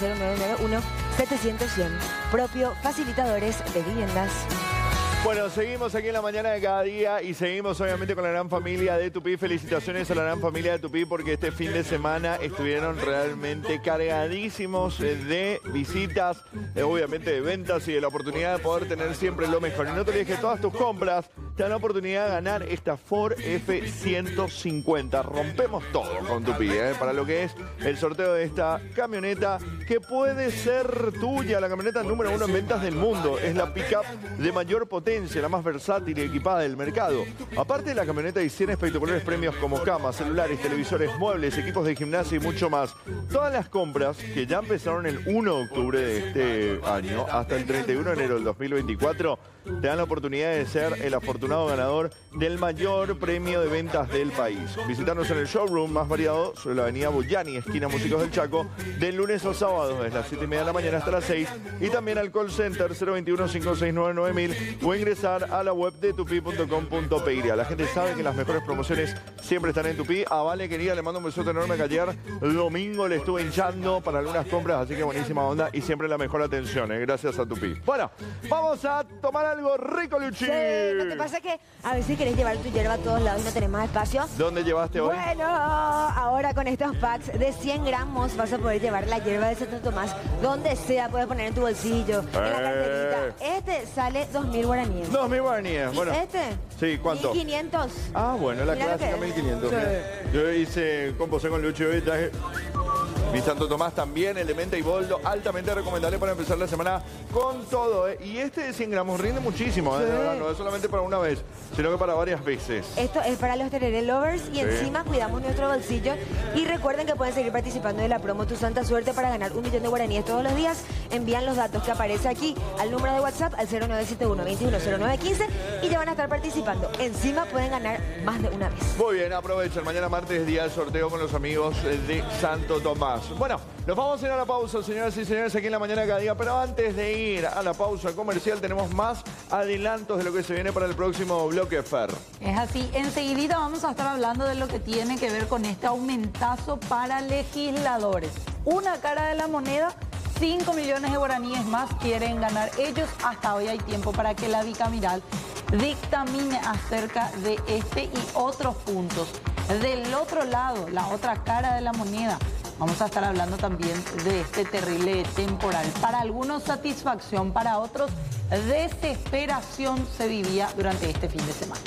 0991-700-100. Propio, facilitadores de viviendas. Bueno, seguimos aquí en la mañana de cada día y seguimos obviamente con la gran familia de Tupí. Felicitaciones a la gran familia de Tupí porque este fin de semana estuvieron realmente cargadísimos de visitas, obviamente de ventas y de la oportunidad de poder tener siempre lo mejor. Y no te olvides que todas tus compras te dan la oportunidad de ganar esta Ford F-150. Rompemos todo con Tupí, para lo que es el sorteo de esta camioneta que puede ser tuya, la camioneta número 1 en ventas del mundo. Es la pick-up de mayor potencia, la más versátil y equipada del mercado. Aparte de la camioneta, hay 100 espectaculares premios como camas, celulares, televisores, muebles, equipos de gimnasia y mucho más. Todas las compras que ya empezaron el 1 de octubre de este año hasta el 31 de enero del 2024 te dan la oportunidad de ser el afortunado ganador del mayor premio de ventas del país. Visítanos en el showroom más variado sobre la avenida Boyani, esquina Músicos del Chaco, de lunes a sábados desde las 7:30 de la mañana hasta las 6, y también al call center 021-569-9000 o ingresar a la web de tupi.com.py. La gente sabe que las mejores promociones siempre están en Tupí. A Vale, querida, le mando un besote enorme, que ayer domingo le estuve hinchando para algunas compras, así que buenísima onda y siempre la mejor atención, gracias a Tupí. Bueno, vamos a tomar algo rico, Luchi. Sí, lo que pasa es que a veces querés llevar tu hierba a todos lados y no tenés más espacio. ¿Dónde llevaste hoy? Bueno, ahora con estos packs de 100 gramos vas a poder llevar la hierba de Santo Tomás donde sea. Puedes poner en tu bolsillo, en la carterita. Este sale 2.000 guaraníes. 2.000 guaraníes, bueno. ¿Este? Sí, ¿cuánto? 1.500. Ah, bueno, la Mirá clásica lo que es. 1.500. Sí. Yo hice composé con Luchi hoy, traje mi Santo Tomás también, Elementa y Boldo, altamente recomendable para empezar la semana con todo. Y este de 100 gramos rinde muchísimo, Sí. de verdad, no es solamente para una vez, sino que para varias veces. Esto es para los tereré lovers y encima cuidamos nuestro bolsillo. Y recuerden que pueden seguir participando de la promo Tu Santa Suerte para ganar 1 millón de guaraníes todos los días. Envían los datos que aparece aquí al número de WhatsApp al 0971-210915 y ya van a estar participando. Encima pueden ganar más de una vez. Muy bien, aprovechen. Mañana martes, día del sorteo con los amigos de Santo Tomás. Bueno, nos vamos a ir a la pausa, señoras y señores, aquí en la mañana de cada día. Pero antes de ir a la pausa comercial, tenemos más adelantos de lo que se viene para el próximo bloque, Fer. Es así, enseguidita vamos a estar hablando de lo que tiene que ver con este aumentazo para legisladores. Una cara de la moneda, 5 millones de guaraníes más quieren ganar ellos. Hasta hoy hay tiempo para que la bicameral dictamine acerca de este y otros puntos. Del otro lado, la otra cara de la moneda, vamos a estar hablando también de este terrible temporal. Para algunos satisfacción, para otros desesperación se vivía durante este fin de semana.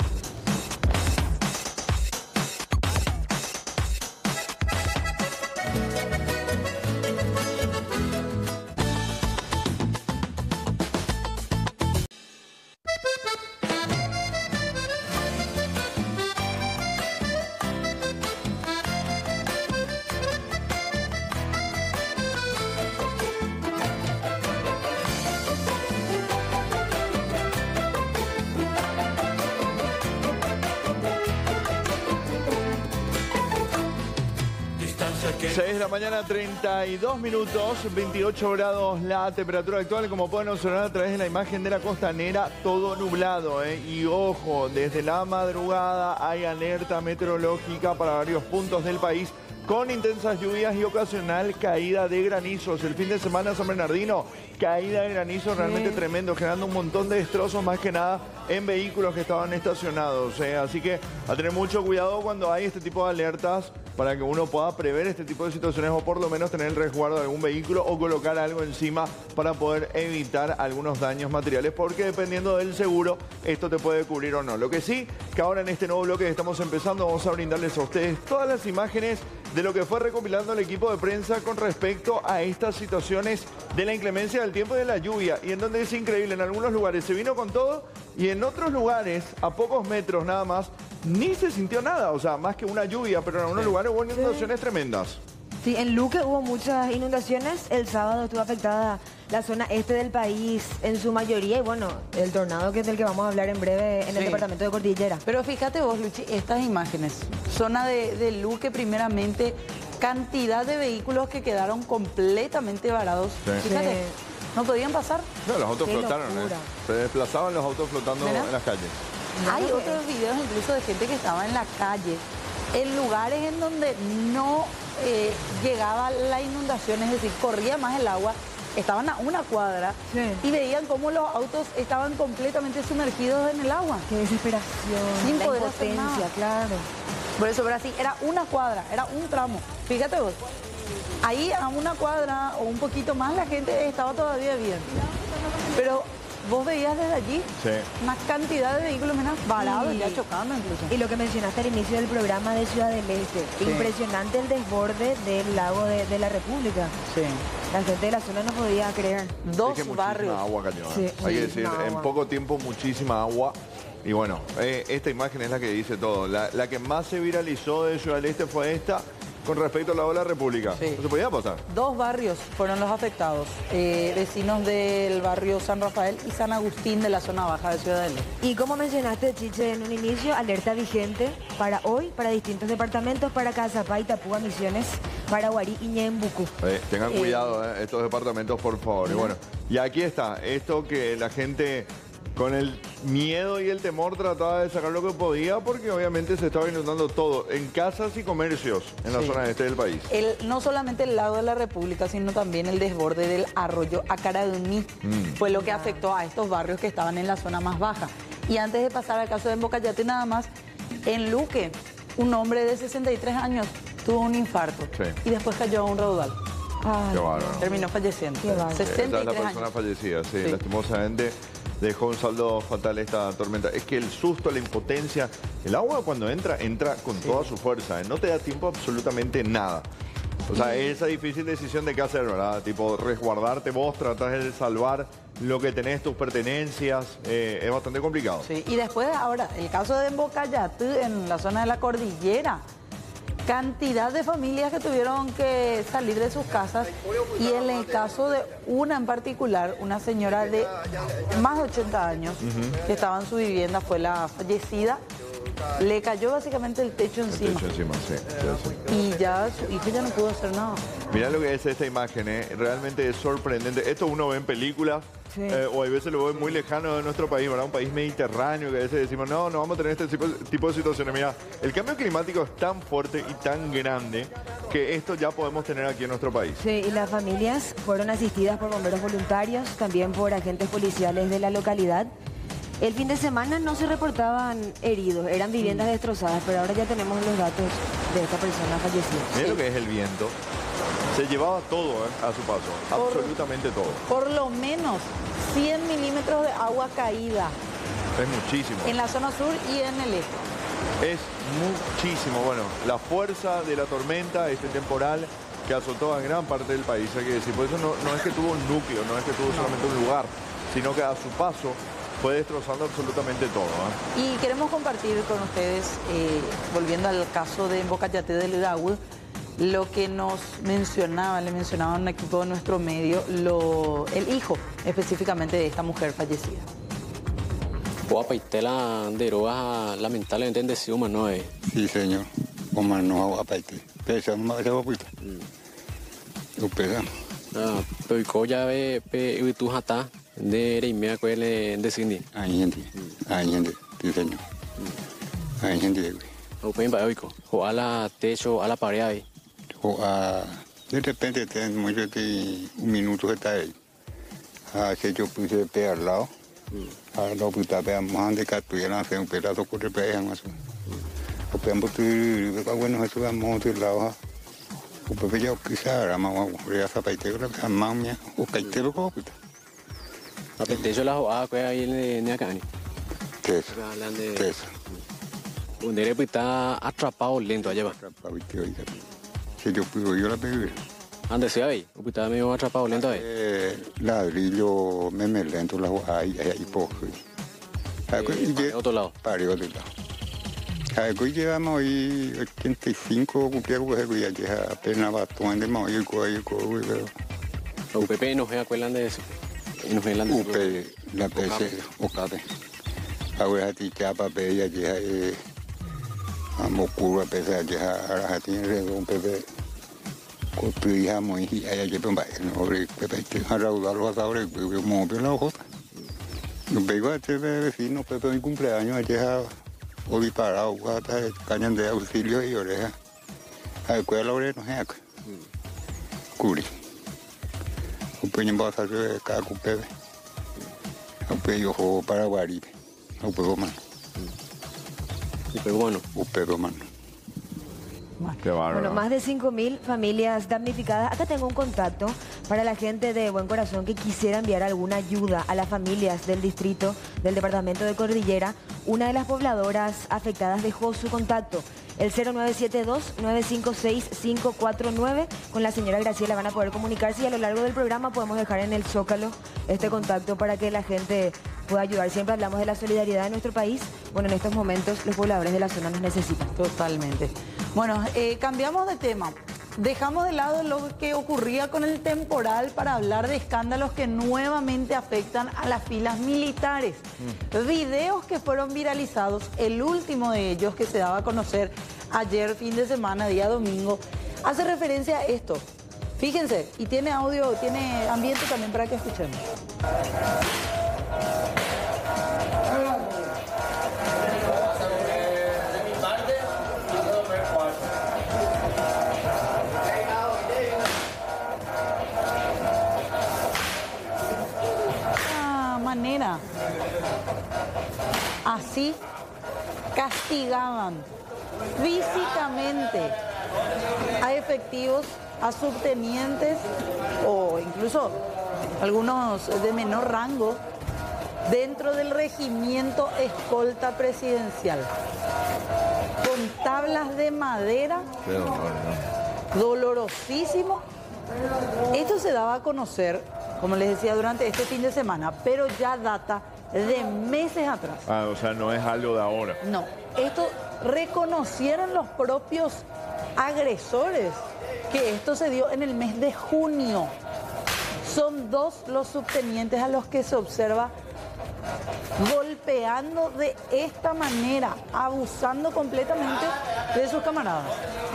6 de la mañana, 32 minutos, 28 grados la temperatura actual. Como pueden observar a través de la imagen de la costanera, todo nublado. Y ojo, desde la madrugada hay alerta meteorológica para varios puntos del país, con intensas lluvias y ocasional caída de granizos. El fin de semana San Bernardino, caída de granizo realmente tremendo, generando un montón de destrozos, más que nada en vehículos que estaban estacionados. Así que a tener mucho cuidado cuando hay este tipo de alertas, para que uno pueda prever este tipo de situaciones, o por lo menos tener el resguardo de algún vehículo o colocar algo encima para poder evitar algunos daños materiales, porque dependiendo del seguro esto te puede cubrir o no. Lo que sí, que ahora en este nuevo bloque que estamos empezando, vamos a brindarles a ustedes todas las imágenes de lo que fue recopilando el equipo de prensa con respecto a estas situaciones de la inclemencia del tiempo y de la lluvia, y en donde es increíble, en algunos lugares se vino con todo y en otros lugares, a pocos metros nada más, ni se sintió nada, o sea, más que una lluvia, pero en algunos lugares hubo inundaciones tremendas. Sí, en Luque hubo muchas inundaciones. El sábado estuvo afectada la zona este del país en su mayoría, y bueno, el tornado que es del que vamos a hablar en breve en el departamento de Cordillera. Pero fíjate vos, Luchi, estas imágenes. Zona de Luque primeramente, cantidad de vehículos que quedaron completamente varados. Sí. Fíjate, no podían pasar. No, los autos Qué flotaron, locura. Se desplazaban los autos flotando ¿Verdad? en las calles. Hay otros videos incluso de gente que estaba en la calle, en lugares en donde no llegaba la inundación, es decir, corría más el agua, estaban a una cuadra y veían cómo los autos estaban completamente sumergidos en el agua. Qué desesperación, Sin la poder hacer impotencia, nada. claro. Por eso, pero así, era una cuadra, era un tramo. Fíjate vos, ahí a una cuadra o un poquito más la gente estaba todavía bien. Pero vos veías desde allí una cantidad de vehículos menos varados, ya chocando incluso. Y lo que mencionaste al inicio del programa de Ciudad del Este, impresionante el desborde del lago de la República. Sí. La gente de la zona no podía creer. Dos Es que muchísima barrios. agua cayó. Sí, Hay que decir, muchísima en agua. poco tiempo muchísima agua. Y bueno, esta imagen es la que dice todo. La que más se viralizó de Ciudad del Este fue esta, con respecto al lado de la República. Sí. ¿No se podía pasar? Dos barrios fueron los afectados, vecinos del barrio San Rafael y San Agustín de la zona baja de Ciudad del Este. Y como mencionaste, Chiche, en un inicio, alerta vigente para hoy, para distintos departamentos, para Cazapá, Itapúa, Misiones, Paraguarí y Ñembucú. Tengan cuidado, estos departamentos, por favor. Y bueno, y aquí está, esto que la gente con el miedo y el temor trataba de sacar lo que podía, porque obviamente se estaba inundando todo, en casas y comercios en la zona este del país. No solamente el lago de la República, sino también el desborde del arroyo Acarauní fue lo que afectó a estos barrios que estaban en la zona más baja. Y antes de pasar al caso de Embocayate nada más, en Luque, un hombre de 63 años tuvo un infarto y después cayó a un raudal. Qué bárbaro. Terminó falleciendo. Qué bárbaro. 63 Esa es la persona años. fallecida, sí, Sí. lastimosamente dejó un saldo fatal esta tormenta. Es que el susto, la impotencia, el agua cuando entra con toda su fuerza, no te da tiempo absolutamente nada. O sea, esa difícil decisión de qué hacer, ¿verdad? Tipo, resguardarte vos, tratás de salvar lo que tenés, tus pertenencias, es bastante complicado. Sí, y después ahora, el caso de Embocayate, en la zona de la cordillera, cantidad de familias que tuvieron que salir de sus casas, y en el caso de una en particular, una señora de más de 80 años que estaba en su vivienda, fue la fallecida, le cayó básicamente el techo encima. El techo encima, sí. Y ya su hijo ya no pudo hacer nada. Mirá lo que es esta imagen, realmente es sorprendente. Esto uno ve en películas, o a veces lo ve muy lejano de nuestro país, ¿verdad? Un país mediterráneo, que a veces decimos, no vamos a tener este tipo de situaciones. Mira, el cambio climático es tan fuerte y tan grande que esto ya podemos tener aquí en nuestro país. Sí, y las familias fueron asistidas por bomberos voluntarios, también por agentes policiales de la localidad. El fin de semana no se reportaban heridos, eran viviendas destrozadas, pero ahora ya tenemos los datos de esta persona fallecida. Mirá lo que es el viento. Se llevaba todo a su paso, absolutamente todo. Por lo menos 100 milímetros de agua caída Es muchísimo. en la zona sur y en el este. Es muchísimo. Bueno, la fuerza de la tormenta, este temporal que azotó a gran parte del país, hay que decir. Por eso no es que tuvo un núcleo, no es que tuvo solamente un lugar, sino que a su paso fue destrozando absolutamente todo. Y queremos compartir con ustedes, volviendo al caso de Embocayate del Daúd, lo que nos mencionaba, le mencionaba un equipo de nuestro medio, el hijo específicamente de esta mujer fallecida. Guapaitela de drogas lamentablemente en Deciuma, ¿no? Sí, señor. Como no Guapaití. pesa más de boquita. Lo pesa. Pero có ya ve pe tu hata de reimea con el de Cindy. Hay gente, diseño. Hay gente. O pueden para hoy o a la techo a la pared ahí. O a de repente ten mucho de un minuto está ahí. Que yo puse pe al lado. A lo puta pe más de que tuviera hacer un pedazo por el pe más. O pe ambos tu bueno eso vamos de lado. O pe yo quizá era más ya zapaite con la mamá o caite lo puta. A pe techo la o a que ahí en acá ni. Eso. Eso. Un derecho está atrapado lento allá va. Atrapado y oiga. Si yo puedo yo la pegué. Antes se ahí, un está medio atrapado lento ahí. Ladrillo me lento la ahí poco. Otro lado. Para otro lado. Hoy llevamos hoy 85 cumpleaños que ya apenas va tomando más y pero. O Pepe no se acuerdan de eso. Y no se acuerdan de eso. Upe la PC o cabe. Ahora ti chapa pe ya a mocura pesa ya ahora tiene un Pepe. Construía muy y allá que pemba no Pepe que ha raudado los ahora como pero la jota. Yo pego a este vecino Pepe mi cumpleaños allá o disparado hasta cañón de auxilio y oreja. A escuela oreja no es curi. Un peñón va a hacer cada Pepe. Un peñón para Guaribe. Un peñón mano. Un peñón mano. Qué bárbaro. Bueno, más de 5.000 familias damnificadas. Acá tengo un contacto para la gente de buen corazón que quisiera enviar alguna ayuda a las familias del distrito, del departamento de Cordillera. Una de las pobladoras afectadas dejó su contacto, el 0972-956-549. Con la señora Graciela van a poder comunicarse y a lo largo del programa podemos dejar en el Zócalo este contacto para que la gente pueda ayudar. Siempre hablamos de la solidaridad de nuestro país. Bueno, en estos momentos los pobladores de la zona nos necesitan. Totalmente. Bueno, cambiamos de tema. Dejamos de lado lo que ocurría con el temporal para hablar de escándalos que nuevamente afectan a las filas militares. Videos que fueron viralizados, el último de ellos que se daba a conocer ayer fin de semana, día domingo, hace referencia a esto. Fíjense, y tiene audio, tiene ambiente también para que escuchemos. Así castigaban físicamente a efectivos, a subtenientes o incluso algunos de menor rango dentro del regimiento escolta presidencial. Con tablas de madera, dolorosísimo. Esto se daba a conocer, como les decía, durante este fin de semana, pero ya data de meses atrás. O sea, no es algo de ahora. No, esto reconocieron los propios agresores, que esto se dio en el mes de junio. Son 2 los subtenientes a los que se observa golpeando de esta manera, abusando completamente de sus camaradas.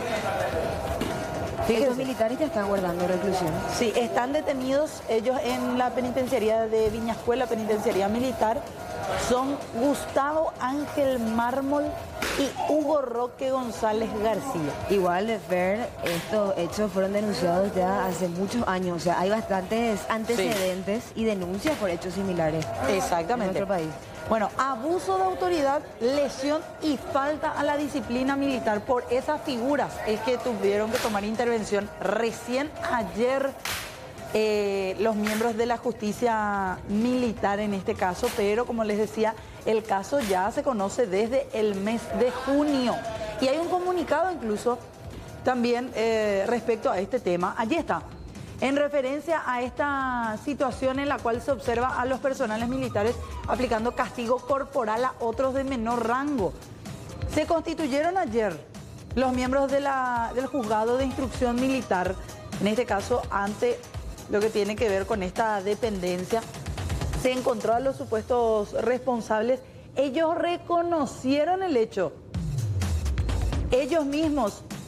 Los militares ya están guardando reclusión. Sí, están detenidos ellos en la penitenciaría de Viñascuela, penitenciaría militar. Son Gustavo Ángel Mármol y Hugo Roque González García. Igual, Fer, estos hechos fueron denunciados ya hace muchos años. O sea, hay bastantes antecedentes y denuncias por hechos similares. Exactamente. En nuestro país. Bueno, abuso de autoridad, lesión y falta a la disciplina militar. Por esas figuras es que tuvieron que tomar intervención recién ayer los miembros de la justicia militar en este caso, pero como les decía, el caso ya se conoce desde el mes de junio. Y hay un comunicado incluso también respecto a este tema. Allí está. En referencia a esta situación en la cual se observa a los personales militares aplicando castigo corporal a otros de menor rango. Se constituyeron ayer los miembros del juzgado de instrucción militar, en este caso ante lo que tiene que ver con esta dependencia. Se encontró a los supuestos responsables. Ellos reconocieron el hecho. Ellos mismos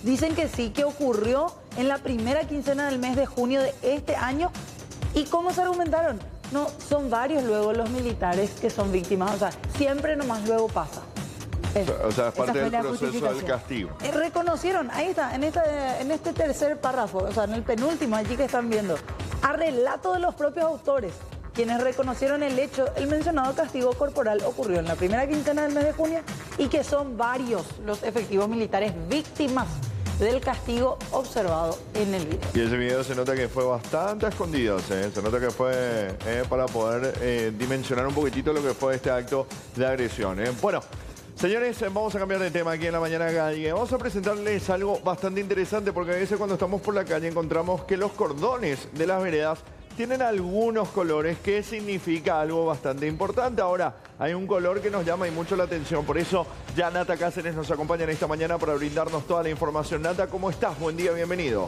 Dicen que sí, que ocurrió en la primera quincena del mes de junio de este año. ¿Y cómo se argumentaron? No, son varios luego los militares que son víctimas. O sea, siempre nomás luego pasa. O sea, es parte fue del la proceso del justificación. castigo. Reconocieron, ahí está, en este tercer párrafo, o sea, en el penúltimo, allí que están viendo, a relato de los propios autores, quienes reconocieron el hecho, el mencionado castigo corporal ocurrió en la primera quincena del mes de junio y que son varios los efectivos militares víctimas del castigo observado en el video. Y ese video se nota que fue bastante escondido, se nota que fue para poder dimensionar un poquitito lo que fue este acto de agresión. Bueno, señores, vamos a cambiar de tema aquí en la mañana calle. Vamos a presentarles algo bastante interesante porque a veces cuando estamos por la calle encontramos que los cordones de las veredas tienen algunos colores que significa algo bastante importante. Ahora, hay un color que nos llama y mucho la atención. Por eso, ya Nata Cáceres nos acompaña en esta mañana para brindarnos toda la información. Nata, ¿cómo estás? Buen día, bienvenido.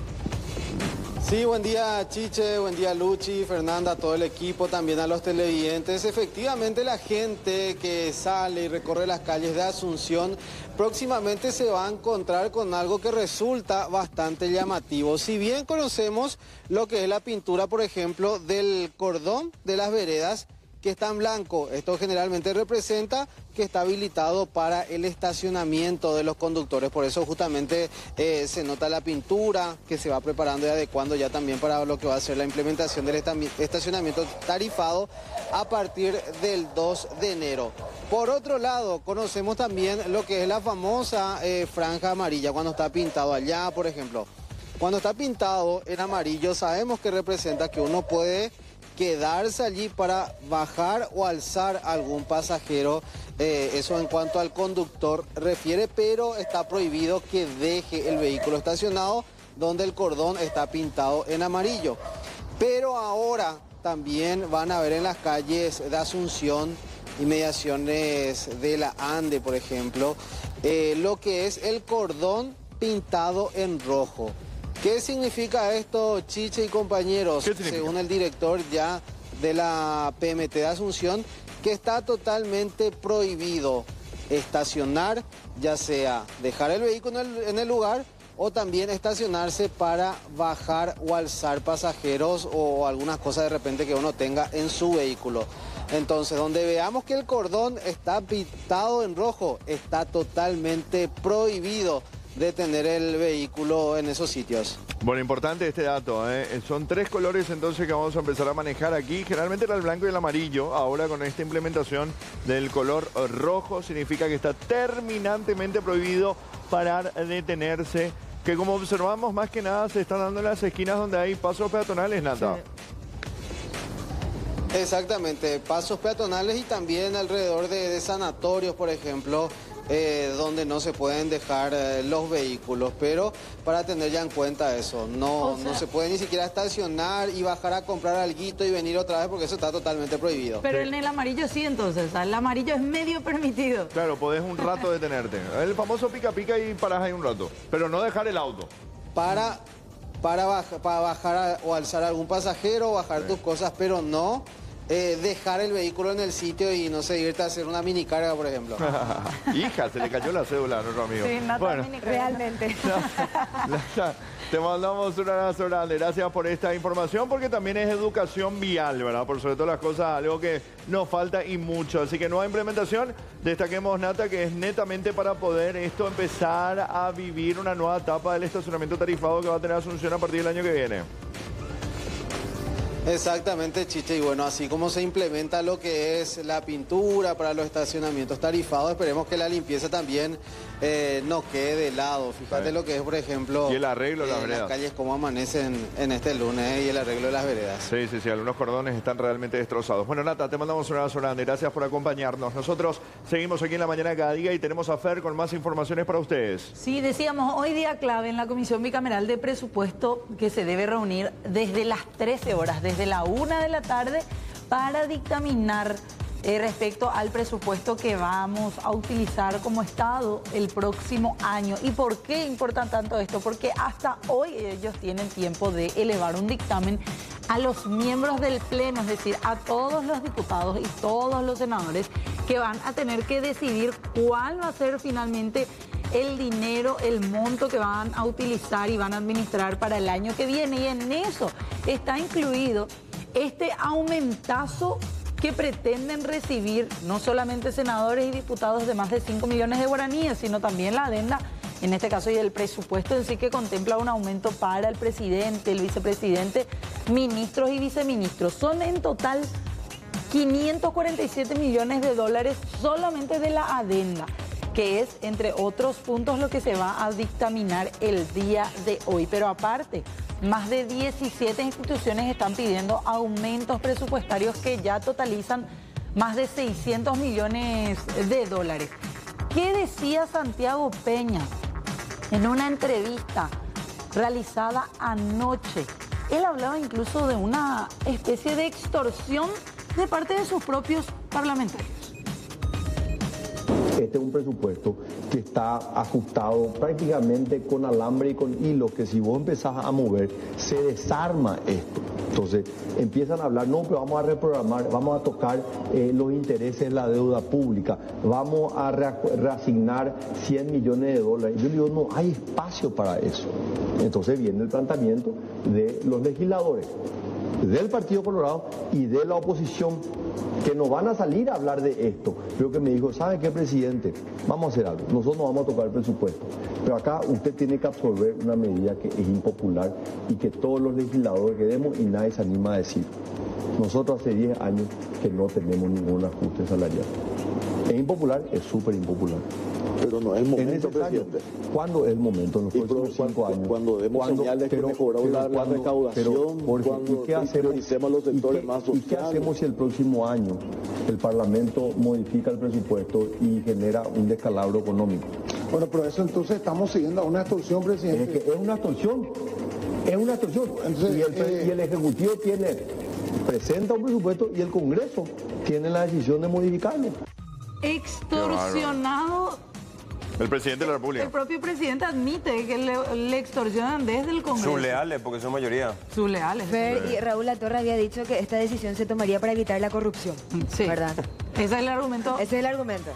Sí, buen día Chiche, buen día Luchi, Fernanda, a todo el equipo, también a los televidentes. Efectivamente, la gente que sale y recorre las calles de Asunción próximamente se va a encontrar con algo que resulta bastante llamativo. Si bien conocemos lo que es la pintura, por ejemplo, del cordón de las veredas, que está en blanco, esto generalmente representa que está habilitado para el estacionamiento de los conductores, por eso justamente se nota la pintura que se va preparando y adecuando ya también para lo que va a ser la implementación del estacionamiento tarifado a partir del 2 de enero. Por otro lado, conocemos también lo que es la famosa franja amarilla, cuando está pintado allá, por ejemplo. Cuando está pintado en amarillo, sabemos que representa que uno puede quedarse allí para bajar o alzar algún pasajero, eso en cuanto al conductor refiere, pero está prohibido que deje el vehículo estacionado donde el cordón está pintado en amarillo. Pero ahora también van a ver en las calles de Asunción, inmediaciones de la Ande, por ejemplo, lo que es el cordón pintado en rojo. ¿Qué significa esto, Chiche y compañeros? Según el director ya de la PMT de Asunción, que está totalmente prohibido estacionar, ya sea dejar el vehículo en el lugar o también estacionarse para bajar o alzar pasajeros o algunas cosas de repente que uno tenga en su vehículo. Entonces, donde veamos que el cordón está pintado en rojo, está totalmente prohibido detener el vehículo en esos sitios. Bueno, importante este dato, son 3 colores entonces que vamos a empezar a manejar aquí. Generalmente era el blanco y el amarillo. Ahora con esta implementación del color rojo significa que está terminantemente prohibido parar, detenerse. Que como observamos más que nada se están dando en las esquinas donde hay pasos peatonales, Nata. Sí. Exactamente, pasos peatonales y también alrededor de sanatorios, por ejemplo, donde no se pueden dejar los vehículos, pero para tener ya en cuenta eso, no se puede ni siquiera estacionar y bajar a comprar alguito y venir otra vez porque eso está totalmente prohibido. Pero en el amarillo sí, entonces, el amarillo es medio permitido. Claro, podés un rato detenerte. El famoso pica pica y parás ahí un rato, pero no dejar el auto. Para bajar o alzar algún pasajero, bajar tus cosas, pero no dejar el vehículo en el sitio y no sé, irte a hacer una mini carga, por ejemplo. Hija, se le cayó la cédula a nuestro amigo. Sí, bueno, realmente. Te mandamos un abrazo grande. Gracias por esta información, porque también es educación vial, ¿verdad? Por sobre todas las cosas, algo que nos falta y mucho. Así que nueva implementación, destaquemos, Nata, que es netamente para poder esto empezar a vivir una nueva etapa del estacionamiento tarifado que va a tener Asunción a partir del año que viene. Exactamente, Chiche, y bueno, así como se implementa lo que es la pintura para los estacionamientos tarifados, esperemos que la limpieza también no quede de lado. Fíjate lo que es, por ejemplo, y el arreglo de las veredas. Las calles como amanecen en este lunes y el arreglo de las veredas. Sí, algunos cordones están realmente destrozados. Bueno, Nata, te mandamos un abrazo grande, gracias por acompañarnos. Nosotros seguimos aquí en la mañana cada día y tenemos a Fer con más informaciones para ustedes. Sí, decíamos, hoy día clave en la Comisión Bicameral de Presupuesto que se debe reunir desde las 13 horas, desde la 1 de la tarde, para dictaminar respecto al presupuesto que vamos a utilizar como Estado el próximo año. ¿Y por qué importa tanto esto? Porque hasta hoy ellos tienen tiempo de elevar un dictamen a los miembros del Pleno, es decir, a todos los diputados y todos los senadores que van a tener que decidir cuál va a ser finalmente el dinero, el monto que van a utilizar y van a administrar para el año que viene. Y en eso está incluido este aumentazo que pretenden recibir no solamente senadores y diputados de más de 5 millones de guaraníes, sino también la adenda, en este caso, y el presupuesto en sí, que contempla un aumento para el presidente, el vicepresidente, ministros y viceministros. Son en total 547 millones de dólares solamente de la adenda, que es, entre otros puntos, lo que se va a dictaminar el día de hoy. Pero aparte, más de 17 instituciones están pidiendo aumentos presupuestarios que ya totalizan más de 600 millones de dólares. ¿Qué decía Santiago Peña en una entrevista realizada anoche? Él hablaba incluso de una especie de extorsión de parte de sus propios parlamentarios. Este es un presupuesto que está ajustado prácticamente con alambre y con hilo, que si vos empezás a mover, se desarma esto. Entonces empiezan a hablar, no, pero vamos a reprogramar, vamos a tocar los intereses de la deuda pública, vamos a reasignar 100 millones de dólares. Yo digo, no hay espacio para eso. Entonces viene el planteamiento de los legisladores del Partido Colorado y de la oposición, que no van a salir a hablar de esto. Creo que me dijo, ¿sabe qué, presidente? Vamos a hacer algo, nosotros no vamos a tocar el presupuesto, pero acá usted tiene que absorber una medida que es impopular y que todos los legisladores queremos y nadie se anima a decir. Nosotros hace 10 años que no tenemos ningún ajuste salarial. Es impopular, es súper impopular. Pero no es el momento, presidente. ¿Cuándo es el momento? En los próximos 5 años. Cuando demos señales que mejoramos la recaudación, cuando prioricemos los sectores más sociales. ¿Y qué hacemos si el próximo año el Parlamento modifica el presupuesto y genera un descalabro económico? Bueno, pero eso entonces estamos siguiendo a una extorsión, presidente. Es una extorsión. Es una extorsión. Entonces, y el Ejecutivo presenta un presupuesto y el Congreso tiene la decisión de modificarlo. Extorsionado. El presidente de la República. El propio presidente admite que le extorsionan desde el Congreso. Sus leales, porque son mayoría. Sus leales. Fer, y Raúl Latorre había dicho que esta decisión se tomaría para evitar la corrupción. Sí. ¿Verdad? Ese es el argumento. Ese es el argumento.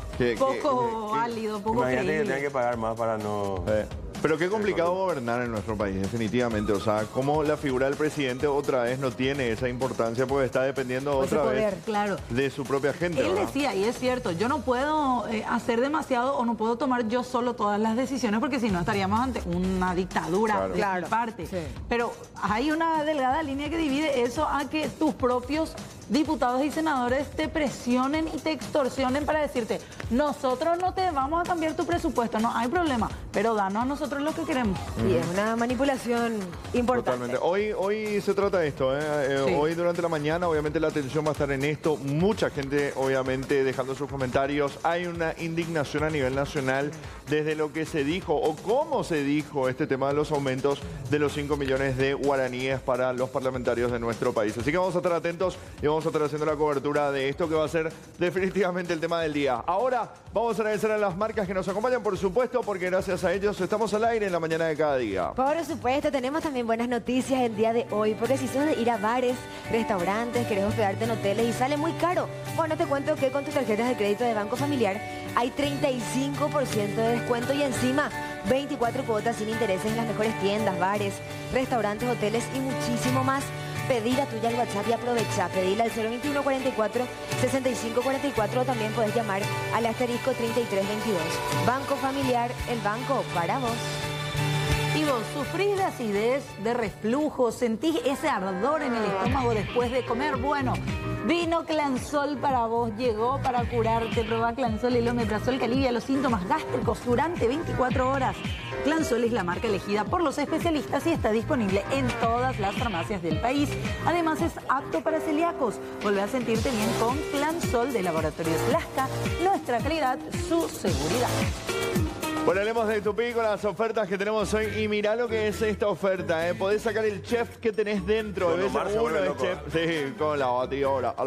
Poco válido, poco creíble. Imagínate que tengan que pagar más para no... Pero qué complicado gobernar en nuestro país, definitivamente. O sea, como la figura del presidente otra vez no tiene esa importancia porque está dependiendo otra vez de su propia gente. Él decía, y es cierto, yo no puedo hacer demasiado o no puedo tomar yo solo todas las decisiones porque si no estaríamos ante una dictadura de mi parte. Sí. Pero hay una delgada línea que divide eso a que tus propios diputados y senadores te presionen y te extorsionen para decirte, nosotros no te vamos a cambiar tu presupuesto, no hay problema, pero danos a nosotros lo que queremos. Y es una manipulación importante. Totalmente. Hoy se trata de esto, Sí. Hoy durante la mañana obviamente la atención va a estar en esto, mucha gente obviamente dejando sus comentarios, hay una indignación a nivel nacional desde lo que se dijo o cómo se dijo este tema de los aumentos de los 5 millones de guaraníes para los parlamentarios de nuestro país. Así que vamos a estar atentos y vamos a estar haciendo la cobertura de esto que va a ser definitivamente el tema del día. Ahora vamos a agradecer a las marcas que nos acompañan, por supuesto, porque gracias a ellos estamos al aire en la mañana de cada día. Por supuesto, tenemos también buenas noticias el día de hoy, porque si sos de ir a bares, restaurantes, querés hospedarte en hoteles y sale muy caro, bueno, te cuento que con tus tarjetas de crédito de Banco Familiar hay 35% de descuento y encima 24 cuotas sin intereses en las mejores tiendas, bares, restaurantes, hoteles y muchísimo más. Pedí la tuya al WhatsApp y aprovecha. Pedila al 021 44 65 44 o también puedes llamar al asterisco 3322. Banco Familiar, el banco para vos. Y vos sufrís de acidez, de reflujo, sentís ese ardor en el estómago después de comer. Bueno, vino Clansol para vos, llegó para curarte. Probá Clansol, el omeprazol que alivia los síntomas gástricos durante 24 horas. Clansol es la marca elegida por los especialistas y está disponible en todas las farmacias del país. Además es apto para celíacos. Volvé a sentirte bien con Clansol de Laboratorios Lasca. Nuestra calidad, su seguridad. Bueno, hablemos de Tupí con las ofertas que tenemos hoy y mirá lo que es esta oferta, Podés sacar el chef que tenés dentro. Con Omar se vuelve loco. Chef, sí, con la batidora.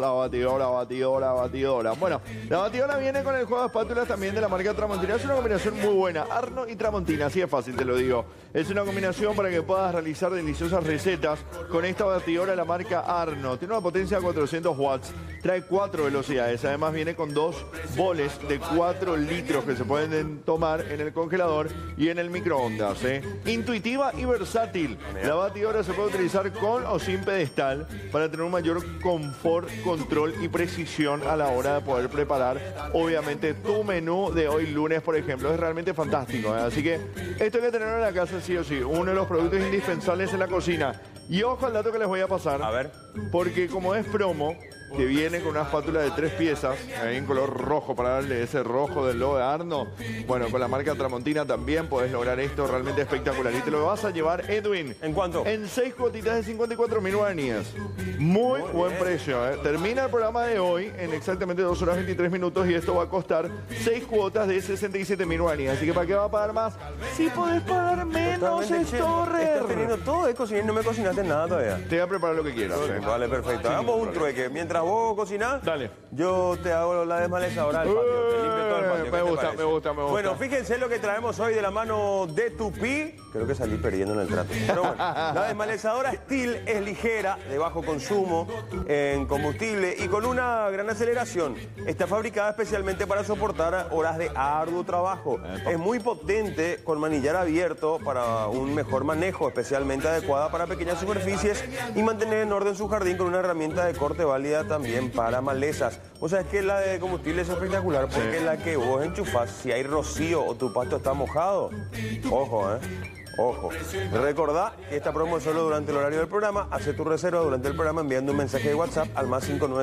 Bueno, la batidora viene con el juego de espátulas también de la marca Tramontina. Es una combinación muy buena, Arno y Tramontina, así es fácil, te lo digo. Es una combinación para que puedas realizar deliciosas recetas con esta batidora de la marca Arno. Tiene una potencia de 400 watts, trae 4 velocidades. Además viene con 2 boles de 4 litros que se pueden tomar en el el congelador y en el microondas. Intuitiva y versátil. La batidora se puede utilizar con o sin pedestal para tener un mayor confort, control y precisión a la hora de poder preparar, obviamente, tu menú de hoy lunes, por ejemplo. Es realmente fantástico. Así que esto hay que tenerlo en la casa sí o sí. Uno de los productos indispensables en la cocina. Y ojo al dato que les voy a pasar. A ver. Porque como es promo, que viene con una espátula de 3 piezas, en color rojo, para darle ese rojo del logo de Arno. Bueno, con la marca Tramontina también puedes lograr esto realmente espectacular. Y te lo vas a llevar, Edwin. ¿En cuánto? En 6 cuotitas de 54.000 guaraníes. Muy buen precio. Termina el programa de hoy en exactamente 2 horas 23 minutos y esto va a costar 6 cuotas de 67.000 guaraníes. Así que ¿para qué va a pagar más? Si podés pagar menos, Storrer. Estás teniendo todo de cocinar y no me cocinaste nada todavía. Te voy a preparar lo que quieras. Vale, perfecto. Hagamos un trueque. Mientras vos cocinás, dale. Yo te hago la desmalezadora del patio. Te limpio todo el patio. Me gusta. Bueno, fíjense lo que traemos hoy de la mano de Tupy. Creo que salí perdiendo en el trato. Pero bueno, la desmalezadora Stihl es ligera, de bajo consumo en combustible y con una gran aceleración. Está fabricada especialmente para soportar horas de arduo trabajo. Es muy potente, con manillar abierto para un mejor manejo, especialmente adecuada para pequeñas superficies y mantener en orden su jardín con una herramienta de corte válida también para malezas. O sea, es que la de combustible es espectacular porque es la que vos enchufás si hay rocío o tu pasto está mojado. Ojo, Ojo. Recordá que esta promo es solo durante el horario del programa. Hace tu reserva durante el programa enviando un mensaje de WhatsApp al más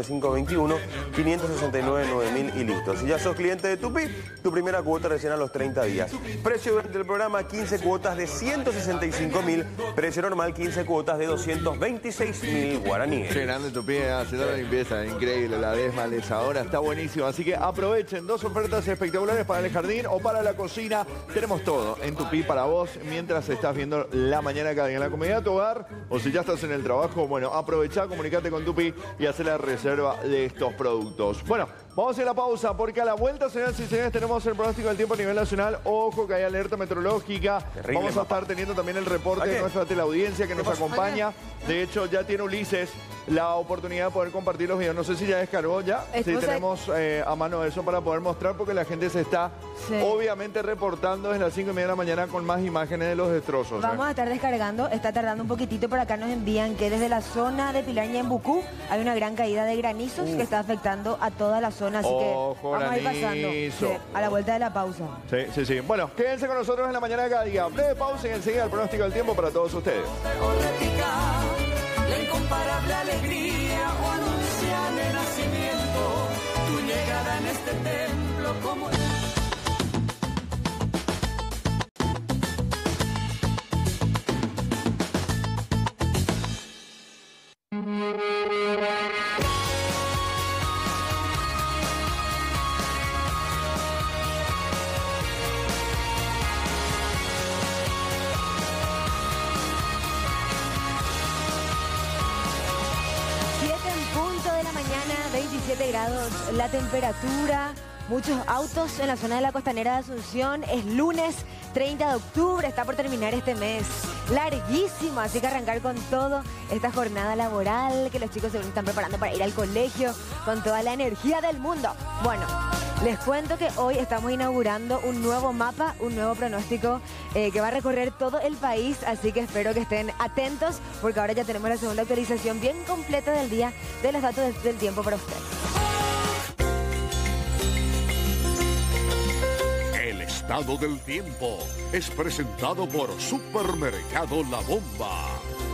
59521-569-9000 y listo. Si ya sos cliente de Tupy, tu primera cuota recién a los 30 días. Precio durante el programa, 15 cuotas de 165.000. Precio normal, 15 cuotas de 226.000 guaraníes. Qué grande Tupy, haciendo la limpieza. Increíble, la desmalezadora está buenísimo. Así que aprovechen 2 ofertas espectaculares para el jardín o para la cocina. Tenemos todo en Tupy para vos mientras estás viendo La Mañana Cada Día en la comodidad de tu hogar o si ya estás en el trabajo. Bueno, aprovechá, comunicate con Tupy y haz la reserva de estos productos. Bueno, vamos a la pausa porque a la vuelta, señoras y señores, tenemos el pronóstico del tiempo a nivel nacional. Ojo que hay alerta meteorológica. Terrible, vamos a estar teniendo también el reporte de nuestra teleaudiencia que nos acompaña. De hecho, ya tiene Ulises la oportunidad de poder compartir los videos. No sé si ya descargó ya. Sí, tenemos a mano eso para poder mostrar porque la gente se está obviamente reportando desde las 5:30 de la mañana con más imágenes de los destrozos. Vamos a estar descargando, está tardando un poquitito, por acá nos envían que desde la zona de Pilar Ñembucú hay una gran caída de granizos que está afectando a toda la zona, así que vamos a ir pasando a la vuelta de la pausa. Sí. Bueno, quédense con nosotros en La Mañana de Cada Día. Breve pausa y enseguida el pronóstico del tiempo para todos ustedes. La incomparable alegría o anuncian el nacimiento, tu llegada en este templo como... grados la temperatura, muchos autos en la zona de la costanera de Asunción. Es lunes 30 de octubre, está por terminar este mes larguísimo, así que arrancar con todo esta jornada laboral que los chicos se están preparando para ir al colegio con toda la energía del mundo. Bueno, les cuento que hoy estamos inaugurando un nuevo mapa, un nuevo pronóstico que va a recorrer todo el país, así que espero que estén atentos porque ahora ya tenemos la segunda actualización bien completa del día de los datos del tiempo para ustedes. El estado del tiempo es presentado por Supermercado La Bomba.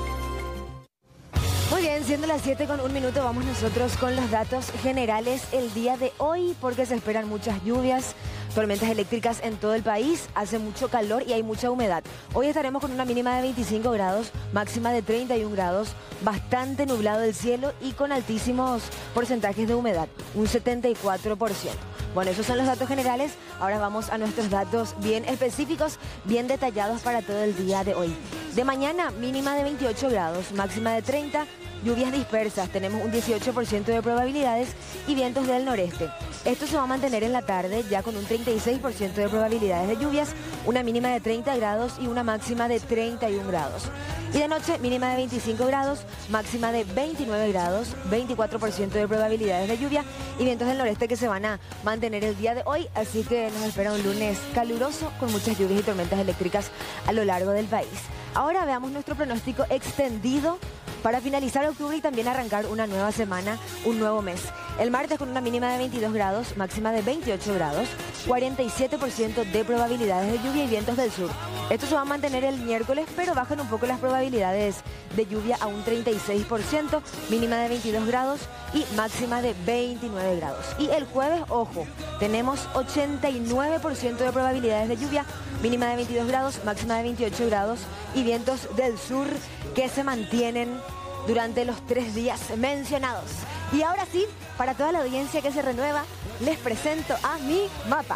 Muy bien, siendo las 7:01, vamos nosotros con los datos generales el día de hoy porque se esperan muchas lluvias, tormentas eléctricas en todo el país, hace mucho calor y hay mucha humedad. Hoy estaremos con una mínima de 25 grados, máxima de 31 grados, bastante nublado el cielo y con altísimos porcentajes de humedad, un 74%. Bueno, esos son los datos generales. Ahora vamos a nuestros datos bien específicos, bien detallados para todo el día de hoy. De mañana, mínima de 28 grados, máxima de 30, lluvias dispersas, tenemos un 18% de probabilidades y vientos del noreste. Esto se va a mantener en la tarde ya con un 36% de probabilidades de lluvias, una mínima de 30 grados y una máxima de 31 grados. Y de noche, mínima de 25 grados, máxima de 29 grados, 24% de probabilidades de lluvia y vientos del noreste que se van a mantener el día de hoy. Así que nos espera un lunes caluroso con muchas lluvias y tormentas eléctricas a lo largo del país. Ahora veamos nuestro pronóstico extendido para finalizar octubre y también arrancar una nueva semana, un nuevo mes. El martes con una mínima de 22 grados, máxima de 28 grados, 47% de probabilidades de lluvia y vientos del sur. Esto se va a mantener el miércoles, pero bajan un poco las probabilidades de lluvia a un 36%, mínima de 22 grados y máxima de 29 grados. Y el jueves, ojo, tenemos 89% de probabilidades de lluvia, mínima de 22 grados, máxima de 28 grados y vientos del sur que se mantienen durante los 3 días mencionados. Y ahora sí, para toda la audiencia que se renueva, les presento a mi mapa.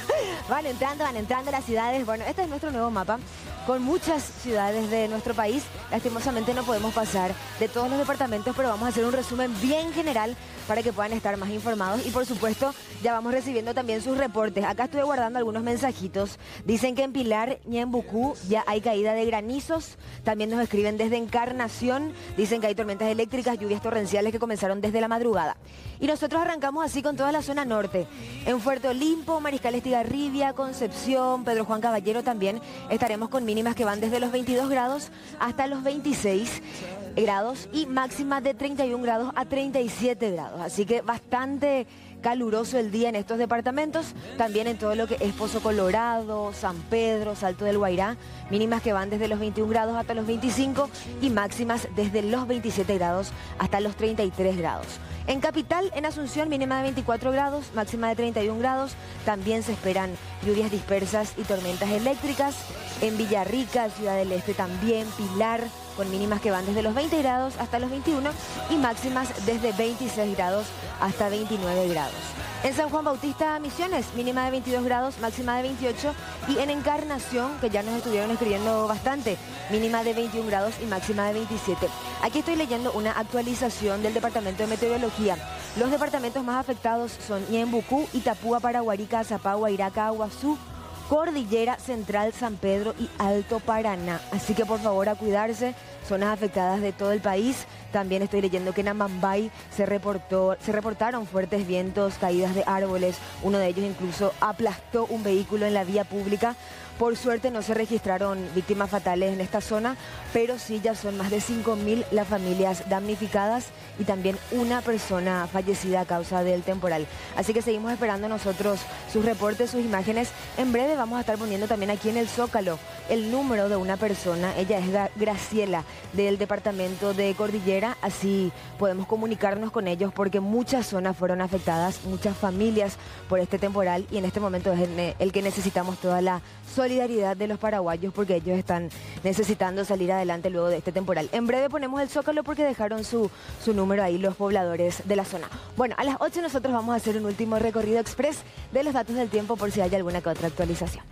Van entrando las ciudades. Bueno, este es nuestro nuevo mapa con muchas ciudades de nuestro país. Lastimosamente no podemos pasar de todos los departamentos, pero vamos a hacer un resumen bien general para que puedan estar más informados. Y por supuesto, ya vamos recibiendo también sus reportes. Acá estuve guardando algunos mensajitos. Dicen que en Pilar, Ñembucú, ya hay caída de granizos. También nos escriben desde Encarnación. Dicen que hay tormentas eléctricas, lluvias torrenciales que comenzaron desde la madrugada. Y nosotros arrancamos así con toda la zona norte. En Fuerte Olimpo, Mariscal Estigarribia, Concepción, Pedro Juan Caballero también estaremos con mínimas que van desde los 22 grados hasta los 26 grados y máxima de 31 grados a 37 grados. Así que bastante caluroso el día en estos departamentos, también en todo lo que es Pozo Colorado, San Pedro, Salto del Guairá, mínimas que van desde los 21 grados hasta los 25 y máximas desde los 27 grados hasta los 33 grados. En Capital, en Asunción, mínima de 24 grados, máxima de 31 grados. También se esperan lluvias dispersas y tormentas eléctricas. En Villarrica, Ciudad del Este también, Pilar, con mínimas que van desde los 20 grados hasta los 21 y máximas desde 26 grados hasta 29 grados. En San Juan Bautista, Misiones, mínima de 22 grados, máxima de 28. Y en Encarnación, que ya nos estuvieron escribiendo bastante, mínima de 21 grados y máxima de 27. Aquí estoy leyendo una actualización del Departamento de Meteorología. Los departamentos más afectados son Ñembucú, Itapúa, Paraguarica, Azapá, Iraca, Aguazú, Cordillera Central, San Pedro y Alto Paraná. Así que por favor a cuidarse, zonas afectadas de todo el país. También estoy leyendo que en Amambay se reportaron fuertes vientos, caídas de árboles. Uno de ellos incluso aplastó un vehículo en la vía pública. Por suerte no se registraron víctimas fatales en esta zona, pero sí ya son más de 5.000 las familias damnificadas y también una persona fallecida a causa del temporal. Así que seguimos esperando nosotros sus reportes, sus imágenes. En breve vamos a estar poniendo también aquí en el Zócalo el número de una persona. Ella es Graciela, del departamento de Cordillera. Así podemos comunicarnos con ellos porque muchas zonas fueron afectadas, muchas familias por este temporal y en este momento es el que necesitamos toda la solidaridad de los paraguayos porque ellos están necesitando salir adelante luego de este temporal. En breve ponemos el Zócalo porque dejaron su número ahí los pobladores de la zona. Bueno, a las 8 nosotros vamos a hacer un último recorrido express de los datos del tiempo por si hay alguna que otra actualización.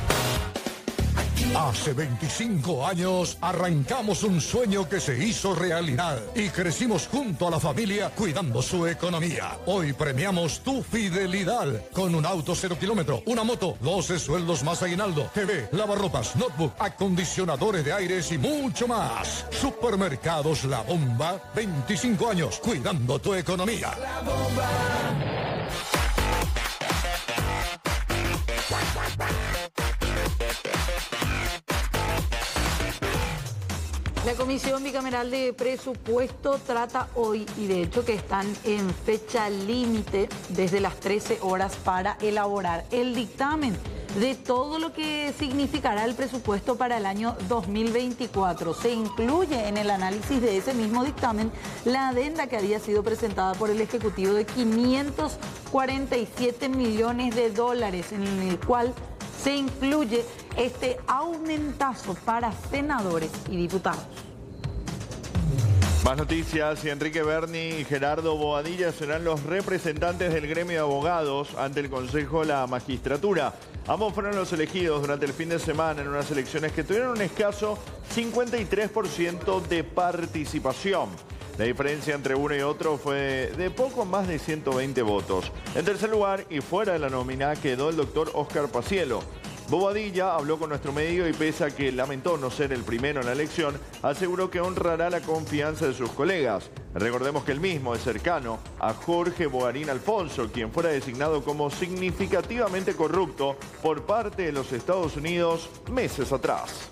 Hace 25 años arrancamos un sueño que se hizo realidad y crecimos junto a la familia cuidando su economía. Hoy premiamos tu fidelidad con un auto 0 kilómetro, una moto, 12 sueldos más aguinaldo, TV, lavarropas, notebook, acondicionadores de aires y mucho más. Supermercados La Bomba, 25 años cuidando tu economía. La Bomba. La Comisión Bicameral de Presupuesto trata hoy, y de hecho que están en fecha límite desde las 13 horas para elaborar el dictamen de todo lo que significará el presupuesto para el año 2024. Se incluye en el análisis de ese mismo dictamen la adenda que había sido presentada por el Ejecutivo de 547 millones de dólares, en el cual se incluye este aumentazo para senadores y diputados. Más noticias. Enrique Berni y Gerardo Boadilla serán los representantes del gremio de abogados ante el Consejo de la Magistratura. Ambos fueron los elegidos durante el fin de semana en unas elecciones que tuvieron un escaso 53% de participación. La diferencia entre uno y otro fue de poco más de 120 votos. En tercer lugar y fuera de la nómina quedó el doctor Oscar Pacielo. Bobadilla habló con nuestro medio y pese a que lamentó no ser el primero en la elección, aseguró que honrará la confianza de sus colegas. Recordemos que él mismo es cercano a Jorge Bogarín Alfonso, quien fuera designado como significativamente corrupto por parte de los Estados Unidos meses atrás.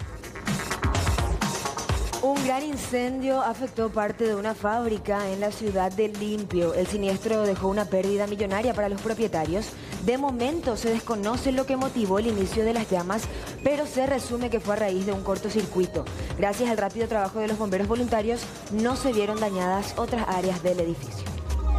Un gran incendio afectó parte de una fábrica en la ciudad de Limpio. El siniestro dejó una pérdida millonaria para los propietarios. De momento se desconoce lo que motivó el inicio de las llamas, pero se resume que fue a raíz de un cortocircuito. Gracias al rápido trabajo de los bomberos voluntarios, no se vieron dañadas otras áreas del edificio.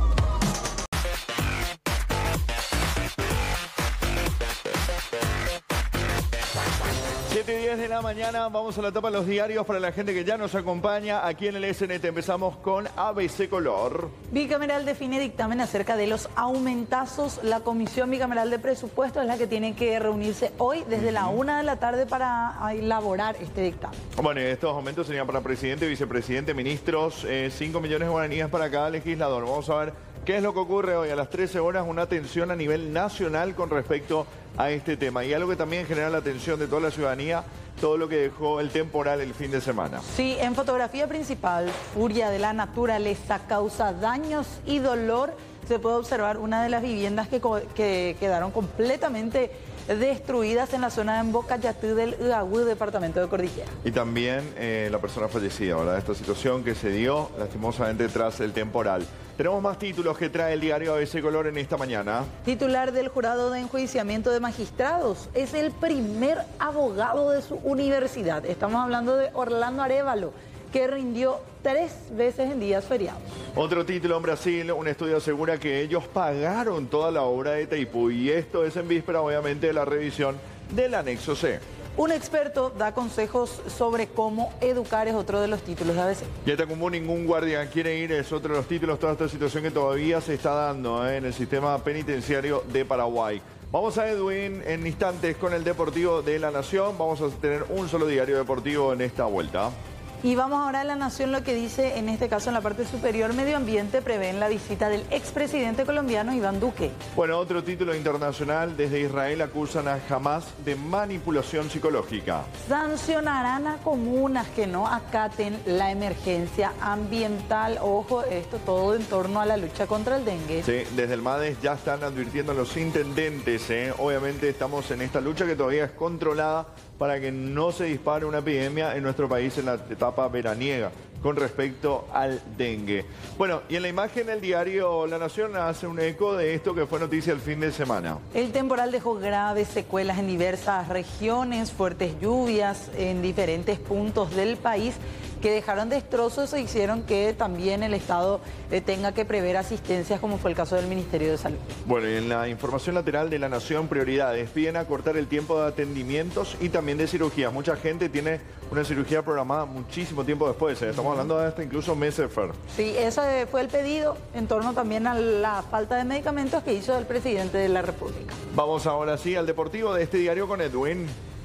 7:10 de la mañana, vamos a la etapa de los diarios para la gente que ya nos acompaña aquí en el SNT. Empezamos con ABC Color. Bicameral define dictamen acerca de los aumentazos. La Comisión Bicameral de Presupuestos es la que tiene que reunirse hoy desde la 1 de la tarde para elaborar este dictamen. Bueno, estos aumentos serían para presidente, vicepresidente, ministros, 5 millones de guaraníes para cada legislador. Vamos a ver qué es lo que ocurre hoy. A las 13 horas, una atención a nivel nacional con respecto a este tema. Y algo que también genera la atención de toda la ciudadanía, todo lo que dejó el temporal el fin de semana. Sí, en fotografía principal, furia de la naturaleza causa daños y dolor. Se puede observar una de las viviendas que quedaron completamente destruidas en la zona de Embocayatú del Uahu, departamento de Cordillera. Y también la persona fallecida, ¿verdad? Esta situación que se dio lastimosamente tras el temporal. Tenemos más títulos que trae el diario ABC Color en esta mañana. Titular del Jurado de Enjuiciamiento de Magistrados. Es el primer abogado de su universidad. Estamos hablando de Orlando Arévalo, que rindió 3 veces en días feriados. Otro título en Brasil, un estudio asegura que ellos pagaron toda la obra de Itaipú y esto es en víspera obviamente de la revisión del anexo C. Un experto da consejos sobre cómo educar, es otro de los títulos de ABC. Yatacumbú, ningún guardia quiere ir, es otro de los títulos, toda esta situación que todavía se está dando en el sistema penitenciario de Paraguay. Vamos a Edwin en instantes con el Deportivo de la Nación. Vamos a tener un solo diario deportivo en esta vuelta. Y vamos ahora a La Nación, lo que dice, en este caso en la parte superior, Medio Ambiente prevén la visita del expresidente colombiano Iván Duque. Bueno, otro título internacional, desde Israel acusan a Hamas de manipulación psicológica. Sancionarán a comunas que no acaten la emergencia ambiental. Ojo, esto todo en torno a la lucha contra el dengue. Sí, desde el MADES ya están advirtiendo a los intendentes, Obviamente estamos en esta lucha que todavía es controlada para que no se dispare una epidemia en nuestro país en la etapa veraniega con respecto al dengue. Bueno, y en la imagen del diario La Nación hace un eco de esto que fue noticia el fin de semana. El temporal dejó graves secuelas en diversas regiones, fuertes lluvias en diferentes puntos del país que dejaron destrozos e hicieron que también el Estado tenga que prever asistencias, como fue el caso del Ministerio de Salud. Bueno, y en la información lateral de La Nación, prioridades. Piden acortar el tiempo de atendimientos y también de cirugías. Mucha gente tiene una cirugía programada muchísimo tiempo después. Estamos hablando de hasta incluso meses, Fer. Sí, ese fue el pedido en torno también a la falta de medicamentos que hizo el presidente de la República. Vamos ahora sí al deportivo de este diario con Edwin.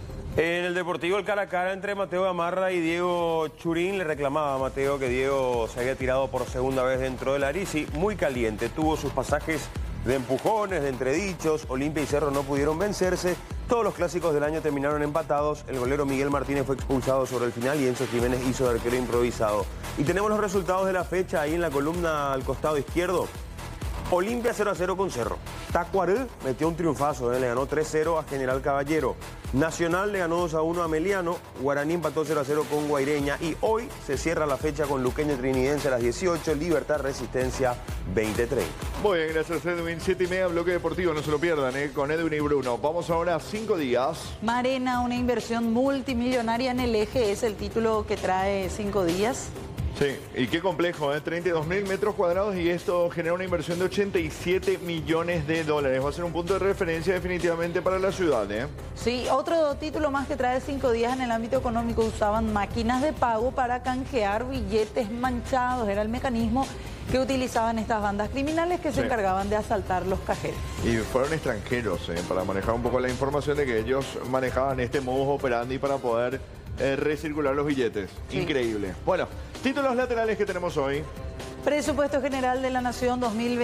En el Deportivo, el cara a cara entre Mateo Gamarra y Diego Churín. Le reclamaba a Mateo que Diego se había tirado por segunda vez dentro del área y sí, muy caliente. Tuvo sus pasajes de empujones, de entredichos. Olimpia y Cerro no pudieron vencerse. Todos los clásicos del año terminaron empatados. El golero Miguel Martínez fue expulsado sobre el final y Enzo Jiménez hizo de arquero improvisado. Y tenemos los resultados de la fecha ahí en la columna al costado izquierdo. Olimpia 0-0 con Cerro. Tacuaré metió un triunfazo, le ganó 3-0 a General Caballero. Nacional le ganó 2-1 a Meliano. Guaraní empató 0-0 con Guaireña. Y hoy se cierra la fecha con Luqueño Trinidense a las 18. Libertad Resistencia 20-30. Muy bien, gracias Edwin. 7:30, bloque deportivo, no se lo pierdan, con Edwin y Bruno. Vamos ahora a 5 días. Marena, una inversión multimillonaria en el eje, es el título que trae 5 días. Sí, y qué complejo, 32.000 metros cuadrados y esto genera una inversión de 87 millones de dólares. Va a ser un punto de referencia definitivamente para la ciudad, Sí, otro título más que trae 5 días en el ámbito económico. Usaban máquinas de pago para canjear billetes manchados. Era el mecanismo que utilizaban estas bandas criminales que se encargaban de asaltar los cajeros. Y fueron extranjeros, para manejar un poco la información de que ellos manejaban este modus operandi para poder recircular los billetes. Sí. Increíble. Bueno, títulos laterales que tenemos hoy. Presupuesto General de la Nación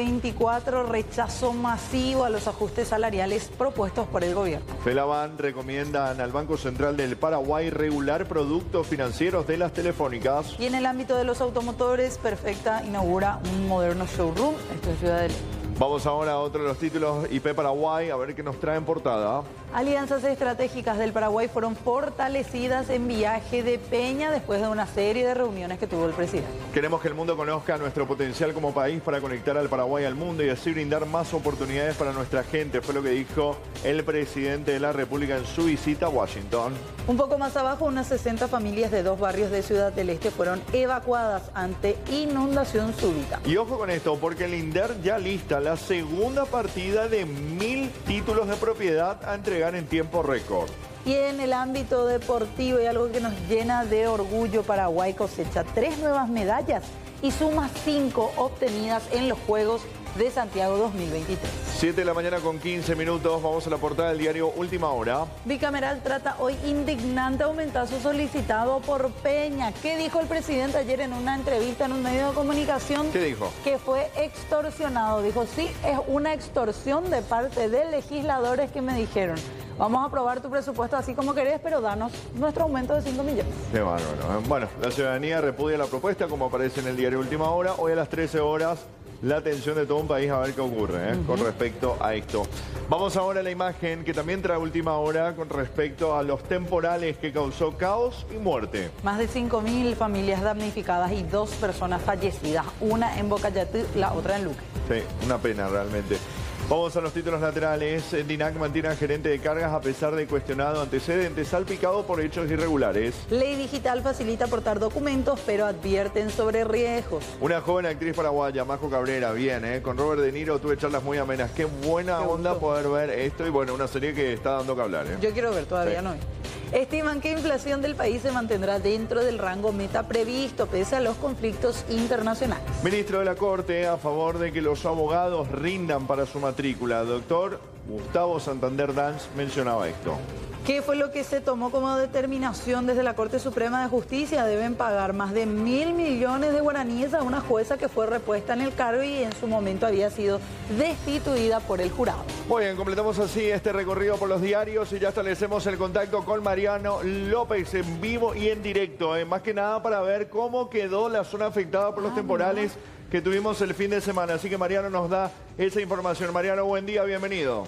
2024, rechazo masivo a los ajustes salariales propuestos por el gobierno. Felaban recomiendan al Banco Central del Paraguay regular productos financieros de las telefónicas. Y en el ámbito de los automotores, Perfecta inaugura un moderno showroom. Esto es Ciudad del Este. Vamos ahora a otro de los títulos IP Paraguay, a ver qué nos trae en portada. Alianzas estratégicas del Paraguay fueron fortalecidas en viaje de Peña después de una serie de reuniones que tuvo el presidente. Queremos que el mundo conozca nuestro potencial como país para conectar al Paraguay al mundo y así brindar más oportunidades para nuestra gente, fue lo que dijo el presidente de la República en su visita a Washington. Un poco más abajo, unas 60 familias de 2 barrios de Ciudad del Este fueron evacuadas ante inundación súbita. Y ojo con esto, porque el INDER ya lista la segunda partida de 1000 títulos de propiedad a entregar en tiempo récord. Y en el ámbito deportivo hay algo que nos llena de orgullo. Paraguay cosecha 3 nuevas medallas y suma 5 obtenidas en los Juegos de Santiago 2023. 7 de la mañana con 15 minutos, vamos a la portada del diario Última Hora. Bicameral trata hoy indignante aumentazo solicitado por Peña. ¿Qué dijo el presidente ayer en una entrevista en un medio de comunicación? ¿Qué dijo? Que fue extorsionado. Dijo, sí, es una extorsión de parte de legisladores que me dijeron: vamos a aprobar tu presupuesto así como querés, pero danos nuestro aumento de 5 millones. Qué bárbaro. Bueno, la ciudadanía repudia la propuesta, como aparece en el diario Última Hora. Hoy a las 13 horas, la atención de todo un país a ver qué ocurre con respecto a esto. Vamos ahora a la imagen que también trae Última Hora con respecto a los temporales que causó caos y muerte. Más de 5.000 familias damnificadas y 2 personas fallecidas. Una en Bocayatú, la otra en Luque. Sí, una pena realmente. Vamos a los títulos laterales. DINAC mantiene al gerente de cargas a pesar de cuestionado antecedente salpicado por hechos irregulares. Ley digital facilita aportar documentos, pero advierten sobre riesgos. Una joven actriz paraguaya, Majo Cabrera, bien, con Robert De Niro tuve charlas muy amenas. Qué buena onda poder ver esto y bueno, una serie que está dando que hablar. Yo quiero ver, todavía sí. No hay. Estiman que inflación del país se mantendrá dentro del rango meta previsto, pese a los conflictos internacionales. Ministro de la Corte a favor de que los abogados rindan para su matrícula. Doctor Gustavo Santander Danz mencionaba esto. ¿Qué fue lo que se tomó como determinación desde la Corte Suprema de Justicia? Deben pagar más de 1.000 millones de guaraníes a una jueza que fue repuesta en el cargo y en su momento había sido destituida por el jurado. Muy bien, completamos así este recorrido por los diarios y ya establecemos el contacto con Mariano López en vivo y en directo. Más que nada para ver cómo quedó la zona afectada por los temporales que tuvimos el fin de semana. Así que Mariano nos da esa información. Mariano, buen día, bienvenido.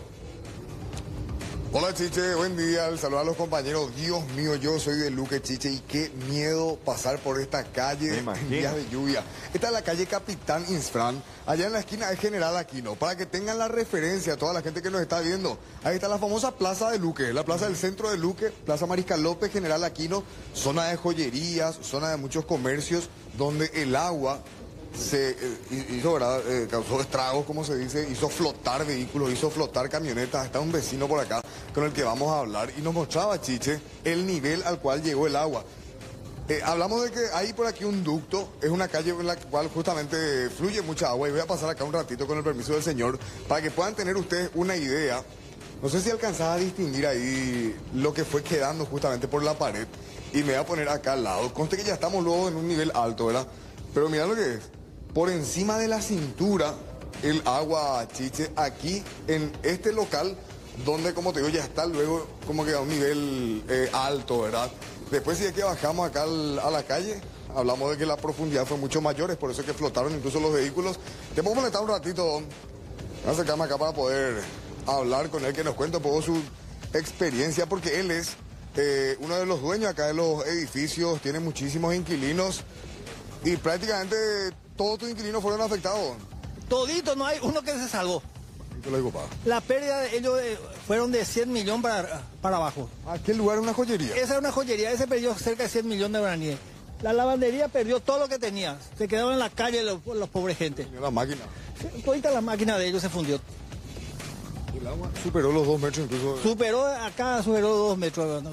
Hola Chiche, buen día, saludos a los compañeros. Dios mío, yo soy de Luque, Chiche, y qué miedo pasar por esta calle en días de lluvia. Esta es la calle Capitán Insfrán, allá en la esquina es General Aquino, para que tengan la referencia a toda la gente que nos está viendo. Ahí está la famosa plaza de Luque, la plaza del centro de Luque, Plaza Mariscal López, General Aquino, zona de joyerías, zona de muchos comercios, donde el agua se hizo, ¿verdad? Causó estragos, como se dice, hizo flotar vehículos, hizo flotar camionetas. Está un vecino por acá con el que vamos a hablar y nos mostraba, Chiche, el nivel al cual llegó el agua. Hablamos de que hay por aquí un ducto, es una calle en la cual justamente fluye mucha agua y voy a pasar acá un ratito con el permiso del señor para que puedan tener ustedes una idea. No sé si alcanzaba a distinguir ahí lo que fue quedando justamente por la pared y me voy a poner acá al lado. Conste que ya estamos luego en un nivel alto, ¿verdad? Pero mira lo que es. Por encima de la cintura, el agua, Chiche, aquí en este local, donde, como te digo, ya está luego como que a un nivel alto, ¿verdad? Después, si es que bajamos acá a la calle, hablamos de que la profundidad fue mucho mayor, es por eso que flotaron incluso los vehículos. Te puedo molestar un ratito, Don. Voy a acercarme acá para poder hablar con él, que nos cuente un poco su experiencia, porque él es uno de los dueños acá de los edificios, tiene muchísimos inquilinos y prácticamente todos tus inquilinos fueron afectados. Todito, no hay uno que se salvó. La pérdida de ellos fueron de 100 millones para abajo. ¿A qué lugar es una joyería? Esa es una joyería, ese perdió cerca de 100 millones de guaraníes. La lavandería perdió todo lo que tenía. Se quedaron en la calle los pobres gente. ¿Y la máquina? Todita la máquina de ellos se fundió. ¿Y el agua superó los 2 metros incluso? Superó 2 metros.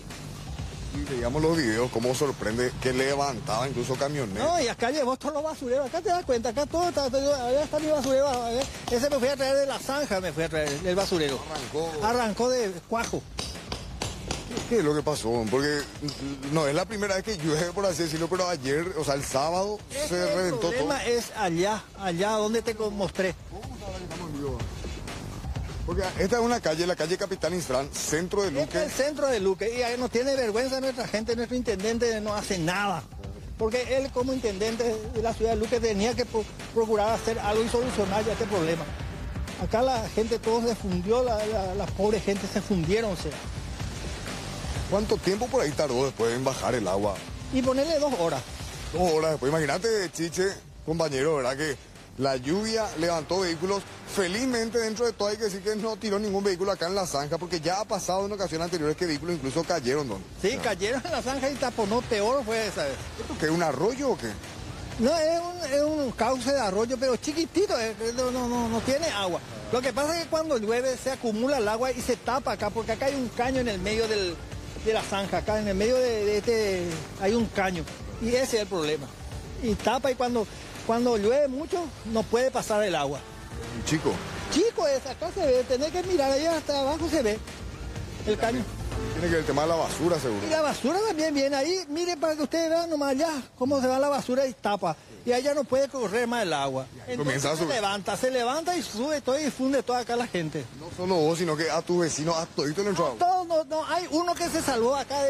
Y veíamos los videos, cómo sorprende que levantaba incluso camionetas. No, y acá llevó todos los basureros, acá te das cuenta, acá todo allá está mi basurero, ese me fui a traer de la zanja, me fui a traer el basurero. Arrancó de cuajo. ¿Qué es lo que pasó? Porque no es la primera vez que llueve, por así decirlo, pero ayer, o sea, el sábado se reventó todo. El problema es allá donde te mostré. Porque esta es una calle, la calle Capitán Isfrán, centro de Luque. Este es el centro de Luque y ahí no tiene vergüenza nuestra gente, nuestro intendente no hace nada. Porque él como intendente de la ciudad de Luque tenía que procurar hacer algo y solucionar ya este problema. Acá la gente todo se fundió, la pobre gente se fundieron, o sea. ¿Cuánto tiempo por ahí tardó después en bajar el agua? Y ponerle 2 horas. 2 horas después. Imagínate, Chiche, compañero, ¿verdad? Que la lluvia levantó vehículos. Felizmente, dentro de todo hay que decir que no tiró ningún vehículo acá en la zanja, porque ya ha pasado en ocasiones anteriores que vehículos incluso cayeron, ¿no? Sí, cayeron en la zanja y taponó, peor fue esa vez. ¿Esto qué, un arroyo o qué? No, es un cauce de arroyo, pero chiquitito, no tiene agua. Lo que pasa es que cuando llueve se acumula el agua y se tapa acá, porque acá hay un caño en el medio de la zanja, acá en el medio de este hay un caño, y ese es el problema. Y tapa y cuando llueve mucho no puede pasar el agua. Chico es, acá se ve, tenés que mirar ahí hasta abajo se ve el caño. Tiene que ver el tema de la basura, seguro. Y la basura también viene ahí, mire para que ustedes vean nomás allá cómo se va la basura y tapa. Y allá no puede correr más el agua. Entonces se levanta y sube todo y funde toda acá la gente. No solo vos, sino que a tus vecinos, a todito le entró agua. No, hay uno que se salvó acá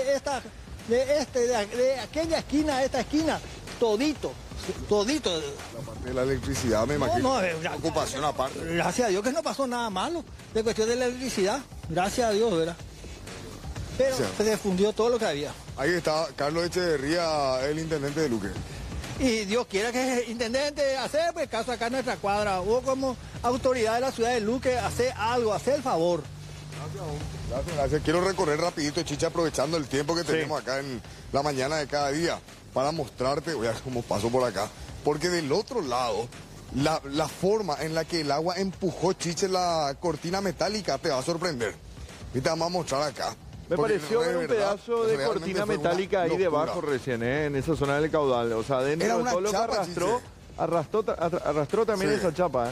de aquella esquina a esta esquina, todito. La parte de la electricidad, me imagino. Ocupación aparte. Gracias a Dios que no pasó nada malo de cuestión de la electricidad. Gracias a Dios, ¿verdad? Pero se fundió todo lo que había. Ahí está Carlos Echeverría, el intendente de Luque. Y Dios quiera que el intendente hacer pues caso acá en nuestra cuadra. Hubo como autoridad de la ciudad de Luque, hacer algo, hacer el favor. Gracias. Quiero recorrer rapidito, Chicha, aprovechando el tiempo que tenemos acá en la mañana de cada día, para mostrarte, voy a ver cómo paso por acá, porque del otro lado, la forma en la que el agua empujó, Chiche, la cortina metálica, te va a sorprender. Y te vamos a mostrar acá. Me pareció ver un pedazo de cortina metálica ahí debajo recién, en esa zona del caudal. O sea, dentro de todo lo que arrastró también esa chapa.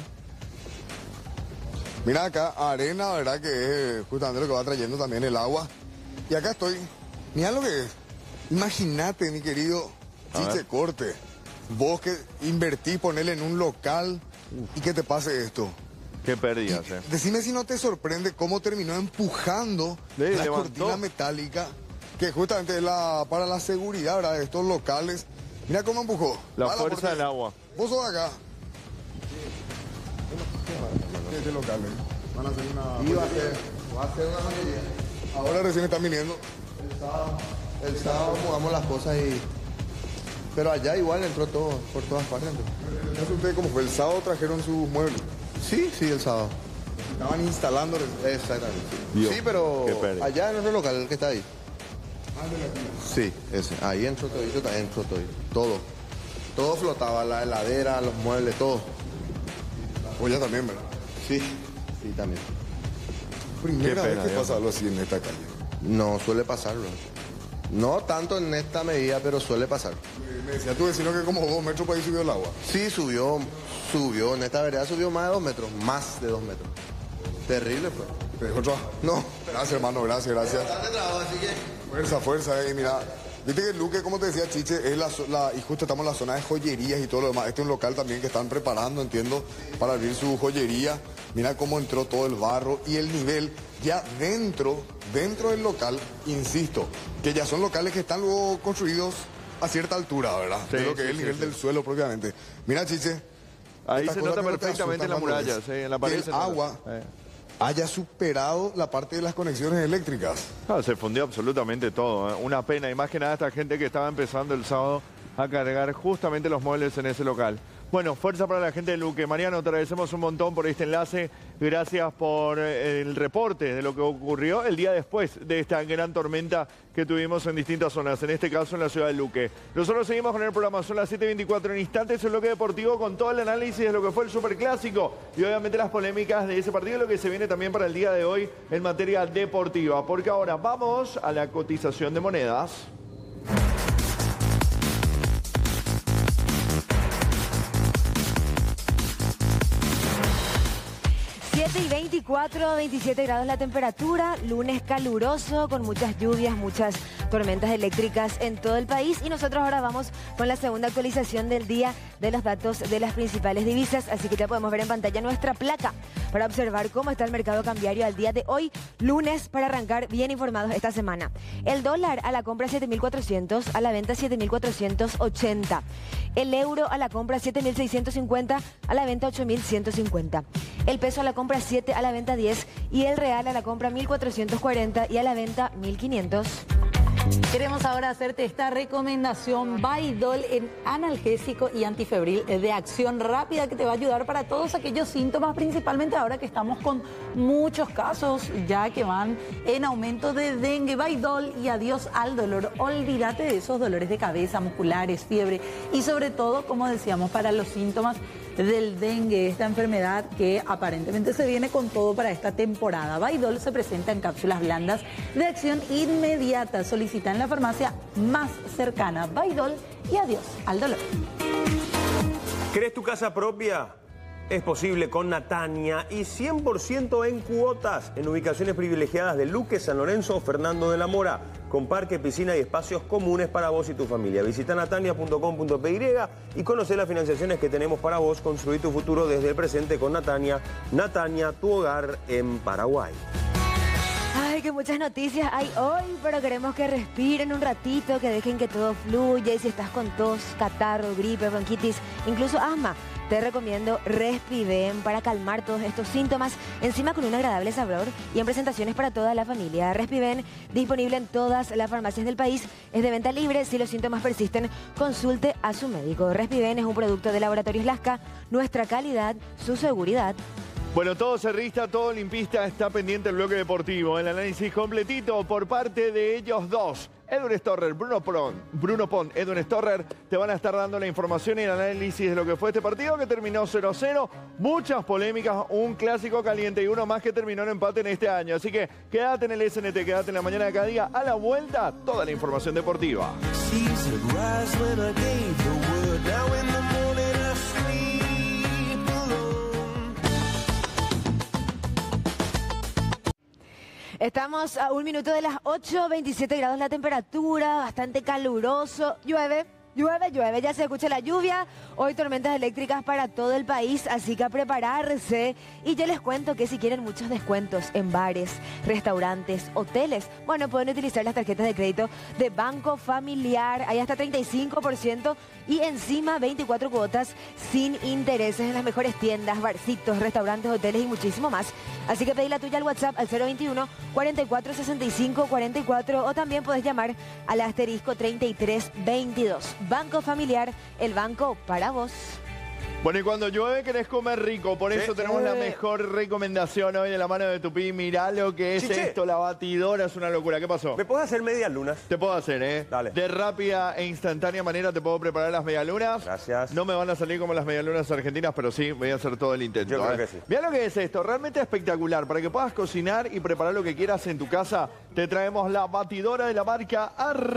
Mira acá, arena, ¿verdad? Que es justamente lo que va trayendo también el agua. Y acá estoy. Mira lo que es. Imagínate, mi querido Chiche Corte. Vos que invertís, ponerle en un local y que te pase esto. Qué pérdidas, Decime si no te sorprende cómo terminó empujando la cortina metálica, que justamente es para la seguridad, ¿verdad? De estos locales. Mira cómo empujó. La fuerza del agua. Vos sos acá. Este local, van a hacer una... Va a hacer una joyería. Ahora recién están viniendo. El sábado jugamos las cosas y... Pero allá igual entró todo, por todas partes. ¿No ustedes cómo fue? ¿El sábado trajeron sus muebles? Sí, el sábado. Estaban instalando. Exactamente. Sí, pero allá en otro local que está ahí. Sí, ese. Ahí entró todito, también entró todo. Todo flotaba, la heladera, los muebles, todo. La olla también, ¿verdad? Sí, también. Primera vez que pasa algo así en esta calle. No, suele pasarlo. No tanto en esta medida, pero suele pasar. Me decía tu vecino que como 2 metros por ahí subió el agua. Sí, subió. En esta vereda subió más de 2 metros. Más de 2 metros. Terrible fue. ¿Te dejó trabajo? No. Gracias, hermano, gracias. Bastante trabajo, así que... Fuerza, mira. Viste que Luque, como te decía Chiche, es y justo estamos en la zona de joyerías y todo lo demás. Este es un local también que están preparando, entiendo, para abrir su joyería. Mira cómo entró todo el barro y el nivel ya dentro del local, insisto, que ya son locales que están luego construidos a cierta altura, ¿verdad? Sí, de lo que es el nivel del suelo propiamente. Mira, Chiche. Ahí se nota perfectamente en la muralla, en la pared. Que el agua haya superado la parte de las conexiones eléctricas. Se fundió absolutamente todo. Una pena, y más que nada esta gente que estaba empezando el sábado a cargar justamente los muebles en ese local. Bueno, fuerza para la gente de Luque. Mariano, te agradecemos un montón por este enlace. Gracias por el reporte de lo que ocurrió el día después de esta gran tormenta que tuvimos en distintas zonas, en este caso en la ciudad de Luque. Nosotros seguimos con el programa, son las 7:24 en instantes, el bloque deportivo con todo el análisis de lo que fue el Superclásico y obviamente las polémicas de ese partido y lo que se viene también para el día de hoy en materia deportiva. Porque ahora vamos a la cotización de monedas. 7:24, 27 grados la temperatura, lunes caluroso con muchas lluvias, muchas tormentas eléctricas en todo el país y nosotros ahora vamos con la segunda actualización del día de los datos de las principales divisas, así que ya podemos ver en pantalla nuestra placa para observar cómo está el mercado cambiario al día de hoy, lunes, para arrancar bien informados esta semana. El dólar a la compra 7.400, a la venta 7.480. El euro a la compra 7.650, a la venta 8.150. El peso a la compra 7, a la venta 10 y el real a la compra 1.440 y a la venta 1.500. Queremos ahora hacerte esta recomendación Baidol en analgésico y antifebril de acción rápida que te va a ayudar para todos aquellos síntomas, principalmente ahora que estamos con muchos casos ya que van en aumento de dengue. Baidol y adiós al dolor. Olvídate de esos dolores de cabeza, musculares, fiebre y sobre todo, como decíamos, para los síntomas del dengue, esta enfermedad que aparentemente se viene con todo para esta temporada. Baidol se presenta en cápsulas blandas de acción inmediata. Solicita en la farmacia más cercana. Baidol y adiós al dolor. ¿Querés tu casa propia? Es posible con Natania y 100% en cuotas en ubicaciones privilegiadas de Luque, San Lorenzo o Fernando de la Mora, con parque, piscina y espacios comunes para vos y tu familia. Visita natania.com.py y conoce las financiaciones que tenemos para vos. Construir tu futuro desde el presente con Natania. Natania, tu hogar en Paraguay. Ay, que muchas noticias hay hoy, pero queremos que respiren un ratito, que dejen que todo fluya. Y si estás con tos, catarro, gripe, bronquitis, incluso asma, te recomiendo Respiven para calmar todos estos síntomas, encima con un agradable sabor y en presentaciones para toda la familia. Respiven, disponible en todas las farmacias del país, es de venta libre. Si los síntomas persisten, consulte a su médico. Respiven es un producto de Laboratorios Lasca, nuestra calidad, su seguridad. Bueno, todo cerrista, todo limpista está pendiente del bloque deportivo. El análisis completito por parte de ellos dos. Edwin Storrer, Bruno Pont, Edwin Storrer, te van a estar dando la información y el análisis de lo que fue este partido que terminó 0-0. Muchas polémicas, un clásico caliente y uno más que terminó en empate en este año. Así que quédate en el SNT, quédate en la mañana de cada día. A la vuelta, toda la información deportiva. Estamos a 1 minuto de las 8, 27 grados la temperatura, bastante caluroso, llueve, ya se escucha la lluvia. Hoy tormentas eléctricas para todo el país, así que a prepararse. Y yo les cuento que si quieren muchos descuentos en bares, restaurantes, hoteles, bueno, pueden utilizar las tarjetas de crédito de Banco Familiar. Hay hasta 35% y encima 24 cuotas sin intereses en las mejores tiendas, barcitos, restaurantes, hoteles y muchísimo más. Así que pedí la tuya al WhatsApp al 021 44 65 44 o también puedes llamar al asterisco 33 22. Banco Familiar, el banco para vos. Bueno, y cuando llueve querés comer rico, por eso tenemos la mejor recomendación hoy de la mano de Tupi. Mirá lo que es esto, la batidora, es una locura. ¿Qué pasó? ¿Me puedes hacer medias lunas? Te puedo hacer, ¿eh? Dale. De rápida e instantánea manera te puedo preparar las medialunas. Gracias. No me van a salir como las medialunas argentinas, pero sí, voy a hacer todo el intento. Yo creo que sí. Mirá lo que es esto, realmente espectacular. Para que puedas cocinar y preparar lo que quieras en tu casa, te traemos la batidora de la marca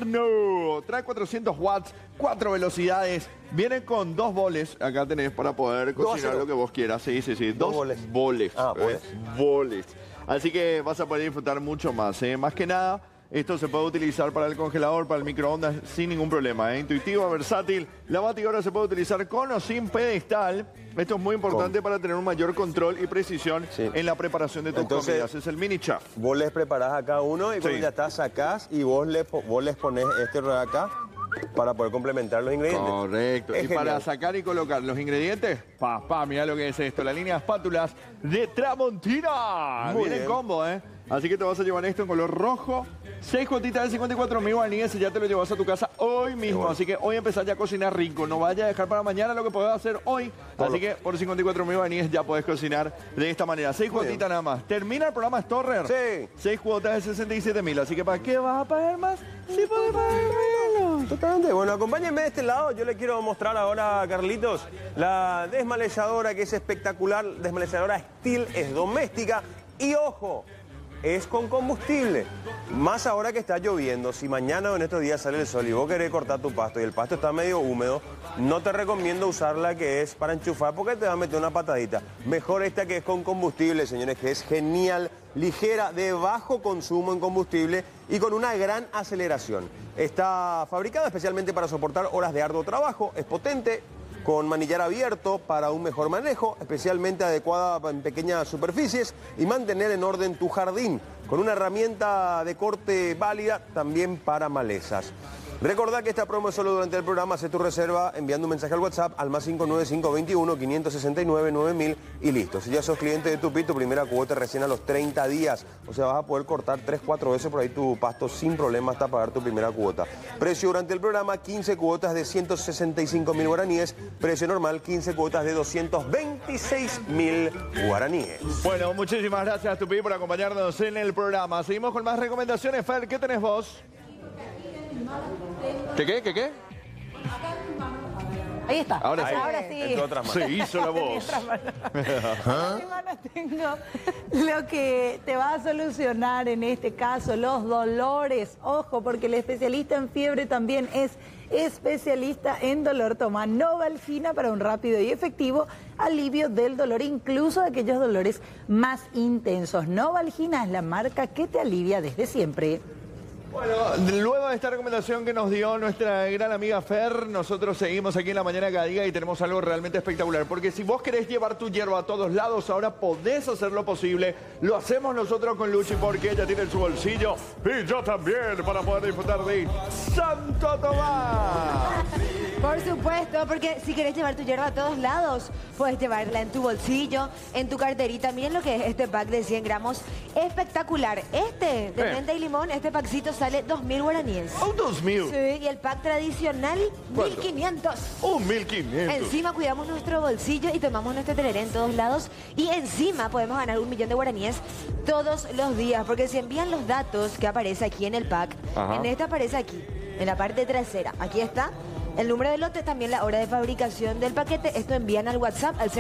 Arno. Trae 400 watts, 4 velocidades. Viene con 2 boles, acá tenés para poder cocinar lo que vos quieras. Sí, 2 boles. Boles. Así que vas a poder disfrutar mucho más. Más que nada, esto se puede utilizar para el congelador, para el microondas, sin ningún problema. Intuitiva, versátil. La batidora se puede utilizar con o sin pedestal. Esto es muy importante para tener un mayor control y precisión en la preparación de tus comidas. Es el mini chef. Vos les preparás a cada uno y cuando ya está, sacás y vos les pones este de acá para poder complementar los ingredientes. Correcto. Es y genial. para sacar y colocar los ingredientes, mirá lo que es esto. La línea de espátulas de Tramontina. Viene en combo, ¿eh? Así que te vas a llevar esto en color rojo. 6 gotitas de 54.000 guaraníes y ya te lo llevas a tu casa hoy mismo. Así que hoy empezás ya a cocinar rico. No vayas a dejar para mañana lo que podés hacer hoy. Así que por 54.000 guaraníes ya podés cocinar de esta manera. 6 cuotitas nada más. Termina el programa Storrer. Sí. 6 cuotas de 67.000. Así que ¿para qué vas a pagar más? Sí podés pagar menos. Totalmente. Bueno, acompáñenme de este lado. Yo le quiero mostrar ahora a Carlitos la desmalezadora que es espectacular. Desmalezadora Stihl, es doméstica. Y ojo, es con combustible. Más ahora que está lloviendo, si mañana o en estos días sale el sol y vos querés cortar tu pasto y el pasto está medio húmedo, no te recomiendo usar la que es para enchufar porque te va a meter una patadita. Mejor esta que es con combustible, señores, que es genial, ligera, de bajo consumo en combustible y con una gran aceleración. Está fabricada especialmente para soportar horas de arduo trabajo, es potente, con manillar abierto para un mejor manejo, especialmente adecuada en pequeñas superficies y mantener en orden tu jardín, con una herramienta de corte válida también para malezas. Recordá que esta promo es solo durante el programa, haz tu reserva enviando un mensaje al WhatsApp al más 59521-569-9000 y listo. Si ya sos cliente de Tupi, tu primera cuota recién a los 30 días, o sea, vas a poder cortar 3-4 veces por ahí tu pasto sin problema hasta pagar tu primera cuota. Precio durante el programa, 15 cuotas de 165.000 guaraníes, precio normal, 15 cuotas de 226.000 guaraníes. Bueno, muchísimas gracias, Tupi, por acompañarnos en el programa. Seguimos con más recomendaciones. Fer, ¿qué tenés vos? ¿Qué? Ahí está. Ahora sí. Ahora sí. Entre otras manos. Se hizo la voz. En mi mano tengo lo que te va a solucionar en este caso los dolores. Ojo, porque el especialista en fiebre también es especialista en dolor. Toma Novalgina para un rápido y efectivo alivio del dolor, incluso de aquellos dolores más intensos. Novalgina es la marca que te alivia desde siempre. Bueno, luego de esta recomendación que nos dio nuestra gran amiga Fer, nosotros seguimos aquí en La Mañana de Cada Día y tenemos algo realmente espectacular. Porque si vos querés llevar tu hierba a todos lados, ahora podés hacerlo posible. Lo hacemos nosotros con Luchi porque ella tiene en su bolsillo y yo también para poder disfrutar de Santo Tomás. Por supuesto, porque si querés llevar tu hierba a todos lados, puedes llevarla en tu bolsillo, en tu carterita. Miren lo que es este pack de 100 gramos. Espectacular. Este de menta y limón, este packcito sale 2.000 guaraníes. ¿Oh, 2.000? Sí, y el pack tradicional, 1.500. ¡Oh, 1.500! Encima cuidamos nuestro bolsillo y tomamos nuestro tereré en todos lados. Y encima podemos ganar 1.000.000 de guaraníes todos los días. Porque si envían los datos que aparece aquí en el pack, en esta aparece aquí, en la parte trasera. Aquí está. El número de lote, también la hora de fabricación del paquete. Esto envían al WhatsApp al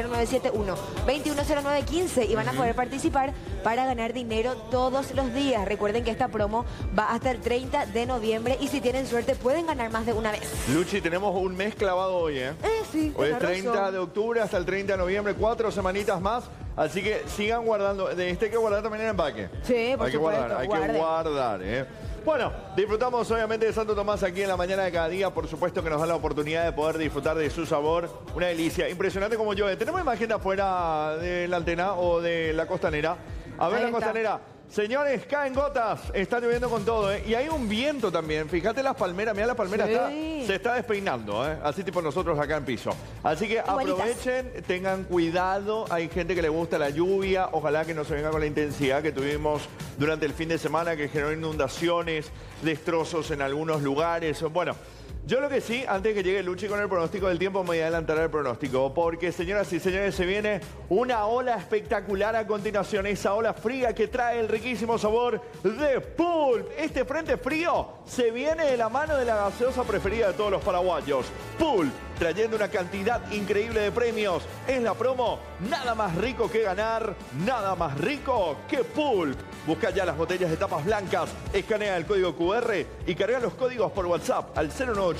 0971-210915 y van a poder participar para ganar dinero todos los días. Recuerden que esta promo va hasta el 30 de noviembre y si tienen suerte pueden ganar más de una vez. Luchi, tenemos un mes clavado hoy, ¿eh? Sí. Hoy es 30 de octubre hasta el 30 de noviembre, 4 semanitas más. Así que sigan guardando. De este hay que guardar también en empaque. Sí, por supuesto. Hay que guardar, ¿eh? Bueno, disfrutamos obviamente de Santo Tomás aquí en La Mañana de Cada Día. Por supuesto que nos da la oportunidad de poder disfrutar de su sabor. Una delicia. Impresionante como llueve. Tenemos imagen de afuera de la antena o de la costanera. A ver, la costanera. Señores, caen gotas. Está lloviendo con todo, ¿eh? Y hay un viento también. Fíjate las palmeras. Mira, las palmeras se está despeinando, ¿eh? Así tipo nosotros acá en piso. Así que aprovechen, tengan cuidado. Hay gente que le gusta la lluvia. Ojalá que no se venga con la intensidad que tuvimos durante el fin de semana, que generó inundaciones, destrozos en algunos lugares. Bueno, yo lo que sí, antes de que llegue Luchi con el pronóstico del tiempo, me voy a adelantar el pronóstico. Porque, señoras y señores, se viene una ola espectacular a continuación. Esa ola fría que trae el riquísimo sabor de Pulp. Este frente frío se viene de la mano de la gaseosa preferida de todos los paraguayos. Pulp, trayendo una cantidad increíble de premios. Es la promo, nada más rico que ganar, nada más rico que Pulp. Busca ya las botellas de tapas blancas, escanea el código QR y carga los códigos por WhatsApp al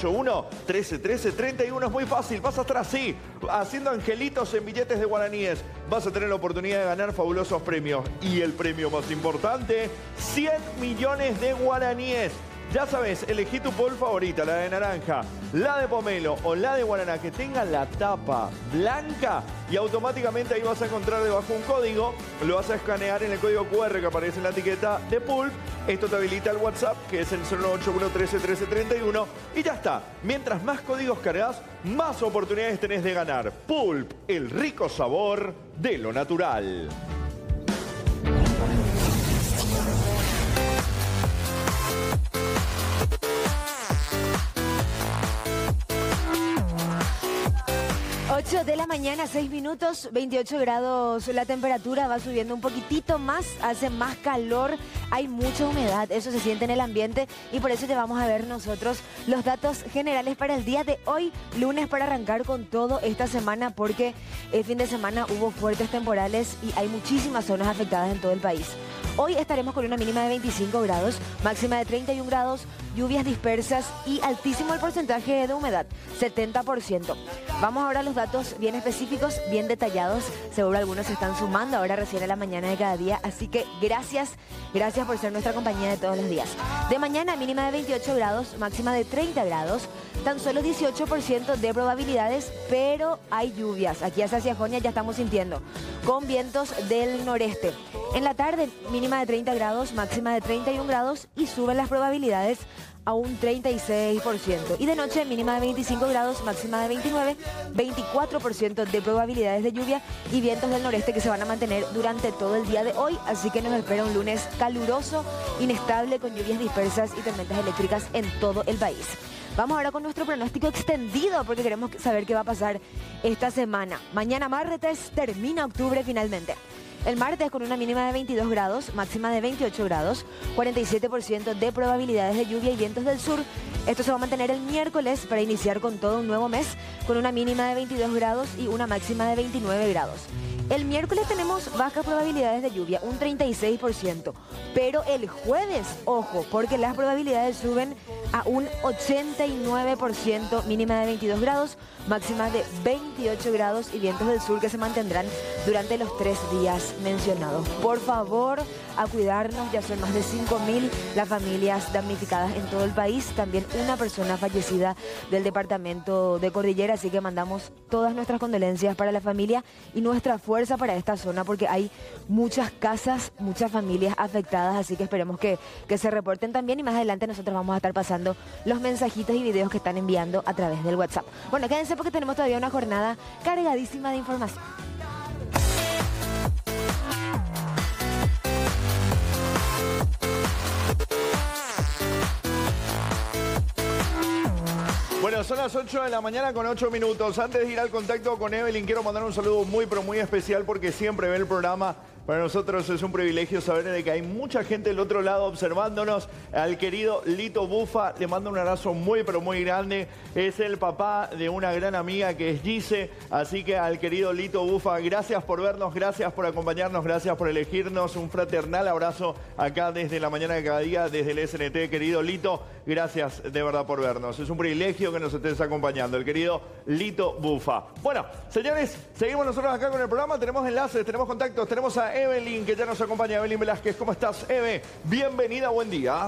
0981-131331. Es muy fácil, vas a estar así, haciendo angelitos en billetes de guaraníes. Vas a tener la oportunidad de ganar fabulosos premios. Y el premio más importante, 100 millones de guaraníes. Ya sabes, elegí tu Pulp favorita, la de naranja, la de pomelo o la de guaraná, que tenga la tapa blanca y automáticamente ahí vas a encontrar debajo un código, lo vas a escanear en el código QR que aparece en la etiqueta de Pulp. Esto te habilita el WhatsApp, que es el 0981-131331 y ya está. Mientras más códigos cargas, más oportunidades tenés de ganar. Pulp, el rico sabor de lo natural. De la mañana, 6 minutos, 28 grados. La temperatura va subiendo un poquitito más, hace más calor, hay mucha humedad, eso se siente en el ambiente y por eso te vamos a ver nosotros los datos generales para el día de hoy, lunes, para arrancar con todo esta semana, porque el fin de semana hubo fuertes temporales y hay muchísimas zonas afectadas en todo el país. Hoy estaremos con una mínima de 25 grados, máxima de 31 grados, lluvias dispersas y altísimo el porcentaje de humedad, 70%. Vamos ahora a los datos bien específicos, bien detallados. Seguro algunos se están sumando ahora recién a la mañana de cada día, así que gracias por ser nuestra compañía de todos los días. De mañana mínima de 28 grados, máxima de 30 grados, tan solo 18% de probabilidades, pero hay lluvias. Aquí hacia Jonia ya estamos sintiendo, con vientos del noreste. En la tarde mínima de 30 grados, máxima de 31 grados y suben las probabilidades a un 36%. Y de noche mínima de 25 grados, máxima de 29, 24% de probabilidades de lluvia y vientos del noreste que se van a mantener durante todo el día de hoy. Así que nos espera un lunes caluroso, inestable, con lluvias dispersas y tormentas eléctricas en todo el país. Vamos ahora con nuestro pronóstico extendido porque queremos saber qué va a pasar esta semana. Mañana martes termina octubre finalmente. El martes con una mínima de 22 grados, máxima de 28 grados, 47% de probabilidades de lluvia y vientos del sur. Esto se va a mantener el miércoles para iniciar con todo un nuevo mes, con una mínima de 22 grados y una máxima de 29 grados. El miércoles tenemos bajas probabilidades de lluvia, un 36%, pero el jueves, ojo, porque las probabilidades suben a un 89%, mínima de 22 grados, máxima de 28 grados y vientos del sur que se mantendrán durante los 3 días mencionados. Por favor, a cuidarnos, ya son más de 5.000 las familias damnificadas en todo el país, también una persona fallecida del departamento de Cordillera, así que mandamos todas nuestras condolencias para la familia y nuestra fuerza para esta zona porque hay muchas casas, muchas familias afectadas, así que esperemos que se reporten también y más adelante nosotros vamos a estar pasando los mensajitos y videos que están enviando a través del WhatsApp. Bueno, quédense porque tenemos todavía una jornada cargadísima de información. Bueno, son las 8 de la mañana con 8 minutos. Antes de ir al contacto con Evelyn, quiero mandar un saludo muy, pero muy especial porque siempre ve el programa. Para nosotros es un privilegio saber de que hay mucha gente del otro lado observándonos. Al querido Lito Bufa, le mando un abrazo muy, pero muy grande. Es el papá de una gran amiga que es Gise. Así que al querido Lito Bufa, gracias por vernos, gracias por acompañarnos, gracias por elegirnos. Un fraternal abrazo acá desde la mañana de cada día, desde el SNT. Querido Lito, gracias de verdad por vernos. Es un privilegio que nos estés acompañando, el querido Lito Bufa. Bueno, señores, seguimos nosotros acá con el programa. Tenemos enlaces, tenemos contactos, tenemos a Evelyn, que ya nos acompaña. Evelyn Velázquez, ¿cómo estás, Eve? Bienvenida, buen día.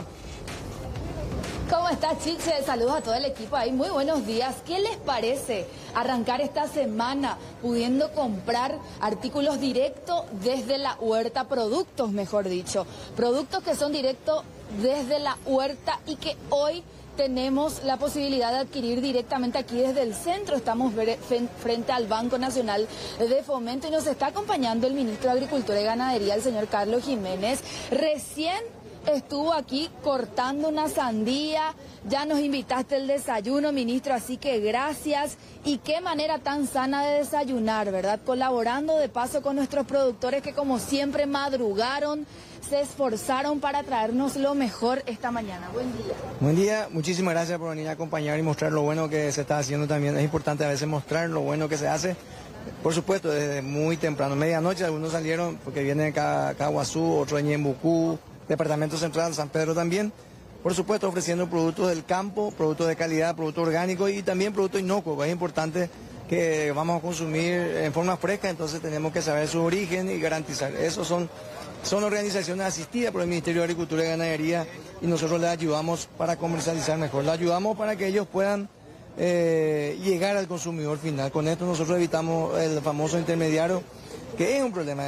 ¿Cómo estás, Chiche? Saludos a todo el equipo ahí, muy buenos días. ¿Qué les parece arrancar esta semana pudiendo comprar artículos directos desde la huerta, productos mejor dicho, productos que son directos desde la huerta y que hoy tenemos la posibilidad de adquirir directamente aquí desde el centro? Estamos frente al Banco Nacional de Fomento y nos está acompañando el ministro de Agricultura y Ganadería, el señor Carlos Jiménez. Recién estuvo aquí cortando una sandía, ya nos invitaste al desayuno, ministro, así que gracias. Y qué manera tan sana de desayunar, ¿verdad? Colaborando de paso con nuestros productores que como siempre madrugaron, se esforzaron para traernos lo mejor esta mañana. Buen día. Buen día, muchísimas gracias por venir a acompañar y mostrar lo bueno que se está haciendo también. Es importante a veces mostrar lo bueno que se hace. Por supuesto, desde muy temprano, medianoche, algunos salieron porque vienen acá Caguazú, otros en Ñembucú, Departamento Central, San Pedro también. Por supuesto, ofreciendo productos del campo, productos de calidad, productos orgánicos y también productos inocuos. Es importante que vamos a consumir en forma fresca, entonces tenemos que saber su origen y garantizar. Esos son organizaciones asistidas por el Ministerio de Agricultura y Ganadería y nosotros les ayudamos para comercializar mejor. Les ayudamos para que ellos puedan llegar al consumidor final. Con esto nosotros evitamos el famoso intermediario, que es un problema.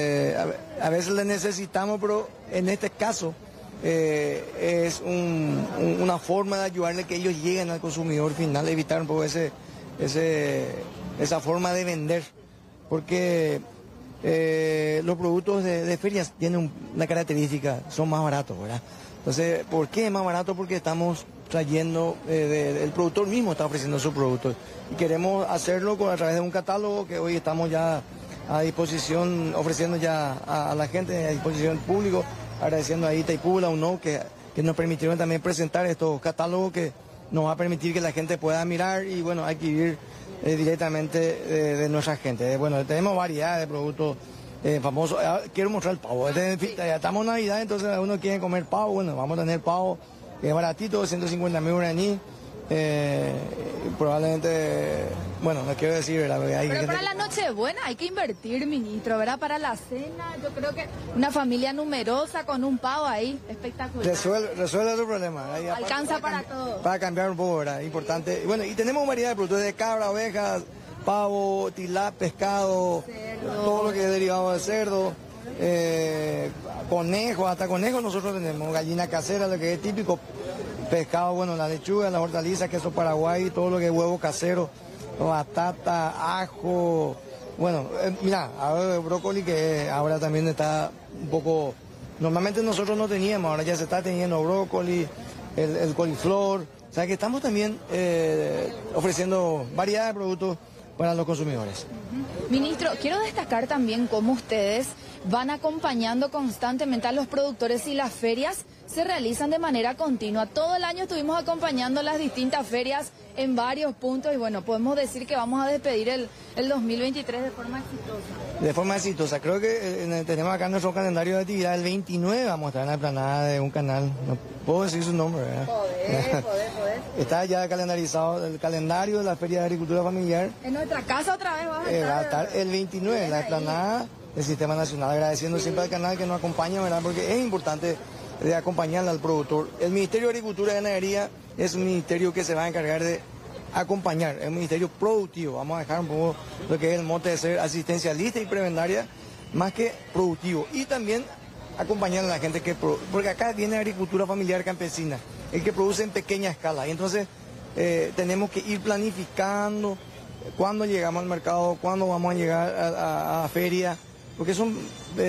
A veces le necesitamos, pero en este caso es una forma de ayudarle que ellos lleguen al consumidor final, evitar un poco esa forma de vender. Porque los productos de ferias tienen una característica, son más baratos, ¿verdad? Entonces, ¿por qué es más barato? Porque estamos trayendo, el productor mismo está ofreciendo sus productos. Y queremos hacerlo a través de un catálogo que hoy estamos ya a disposición, ofreciendo ya a la gente, a disposición del público, agradeciendo a Itaipú, la UNO, que nos permitieron también presentar estos catálogos que nos va a permitir que la gente pueda mirar y, bueno, adquirir directamente de nuestra gente. Bueno, tenemos variedad de productos famoso. Quiero mostrar el pavo. Ya estamos en Navidad, entonces uno quiere comer pavo. Bueno, vamos a tener pavo, que es baratito, 150.000 guaraní. Probablemente, bueno, no quiero decir, ¿verdad? Pero para la Nochebuena hay que invertir, ministro, ¿verdad? Para la cena, yo creo que una familia numerosa con un pavo ahí, espectacular. Resuelve tu problema. Alcanza para todo. Para cambiar un poco, ¿verdad? Importante. Bueno, y tenemos variedad de productos, de cabra, ovejas, pavo, tilapia, pescado, todo lo que es derivado de cerdo, conejo, hasta conejo nosotros tenemos, gallina casera, lo que es típico, pescado, bueno, la lechuga, las hortalizas, queso paraguay, todo lo que es huevo casero, batata, ajo, bueno, mira, ahora brócoli que ahora también está un poco, normalmente nosotros no teníamos, ahora ya se está teniendo brócoli, el coliflor, o sea que estamos también ofreciendo variedad de productos para los consumidores. Ministro, quiero destacar también cómo ustedes van acompañando constantemente a los productores y las ferias se realizan de manera continua. Todo el año estuvimos acompañando las distintas ferias en varios puntos y bueno, podemos decir que vamos a despedir el 2023 de forma exitosa. De forma exitosa. Creo que tenemos acá nuestro calendario de actividad. El 29 vamos a estar en la explanada de un canal. No puedo decir su nombre, ¿verdad? Poder. Está ya calendarizado el calendario de la Feria de Agricultura Familiar. En nuestra casa otra vez vamos a estar. Va a estar el 29 en la explanada del Sistema Nacional. Agradeciendo siempre al canal que nos acompaña, ¿verdad? Porque es importante de acompañarle al productor. El Ministerio de Agricultura y Ganadería es un ministerio que se va a encargar de acompañar, es un ministerio productivo. Vamos a dejar un poco lo que es el mote de ser asistencialista y prebendaria, más que productivo. Y también acompañar a la gente que porque acá viene agricultura familiar campesina, el que produce en pequeña escala. Y entonces tenemos que ir planificando cuándo llegamos al mercado, cuándo vamos a llegar a feria, porque son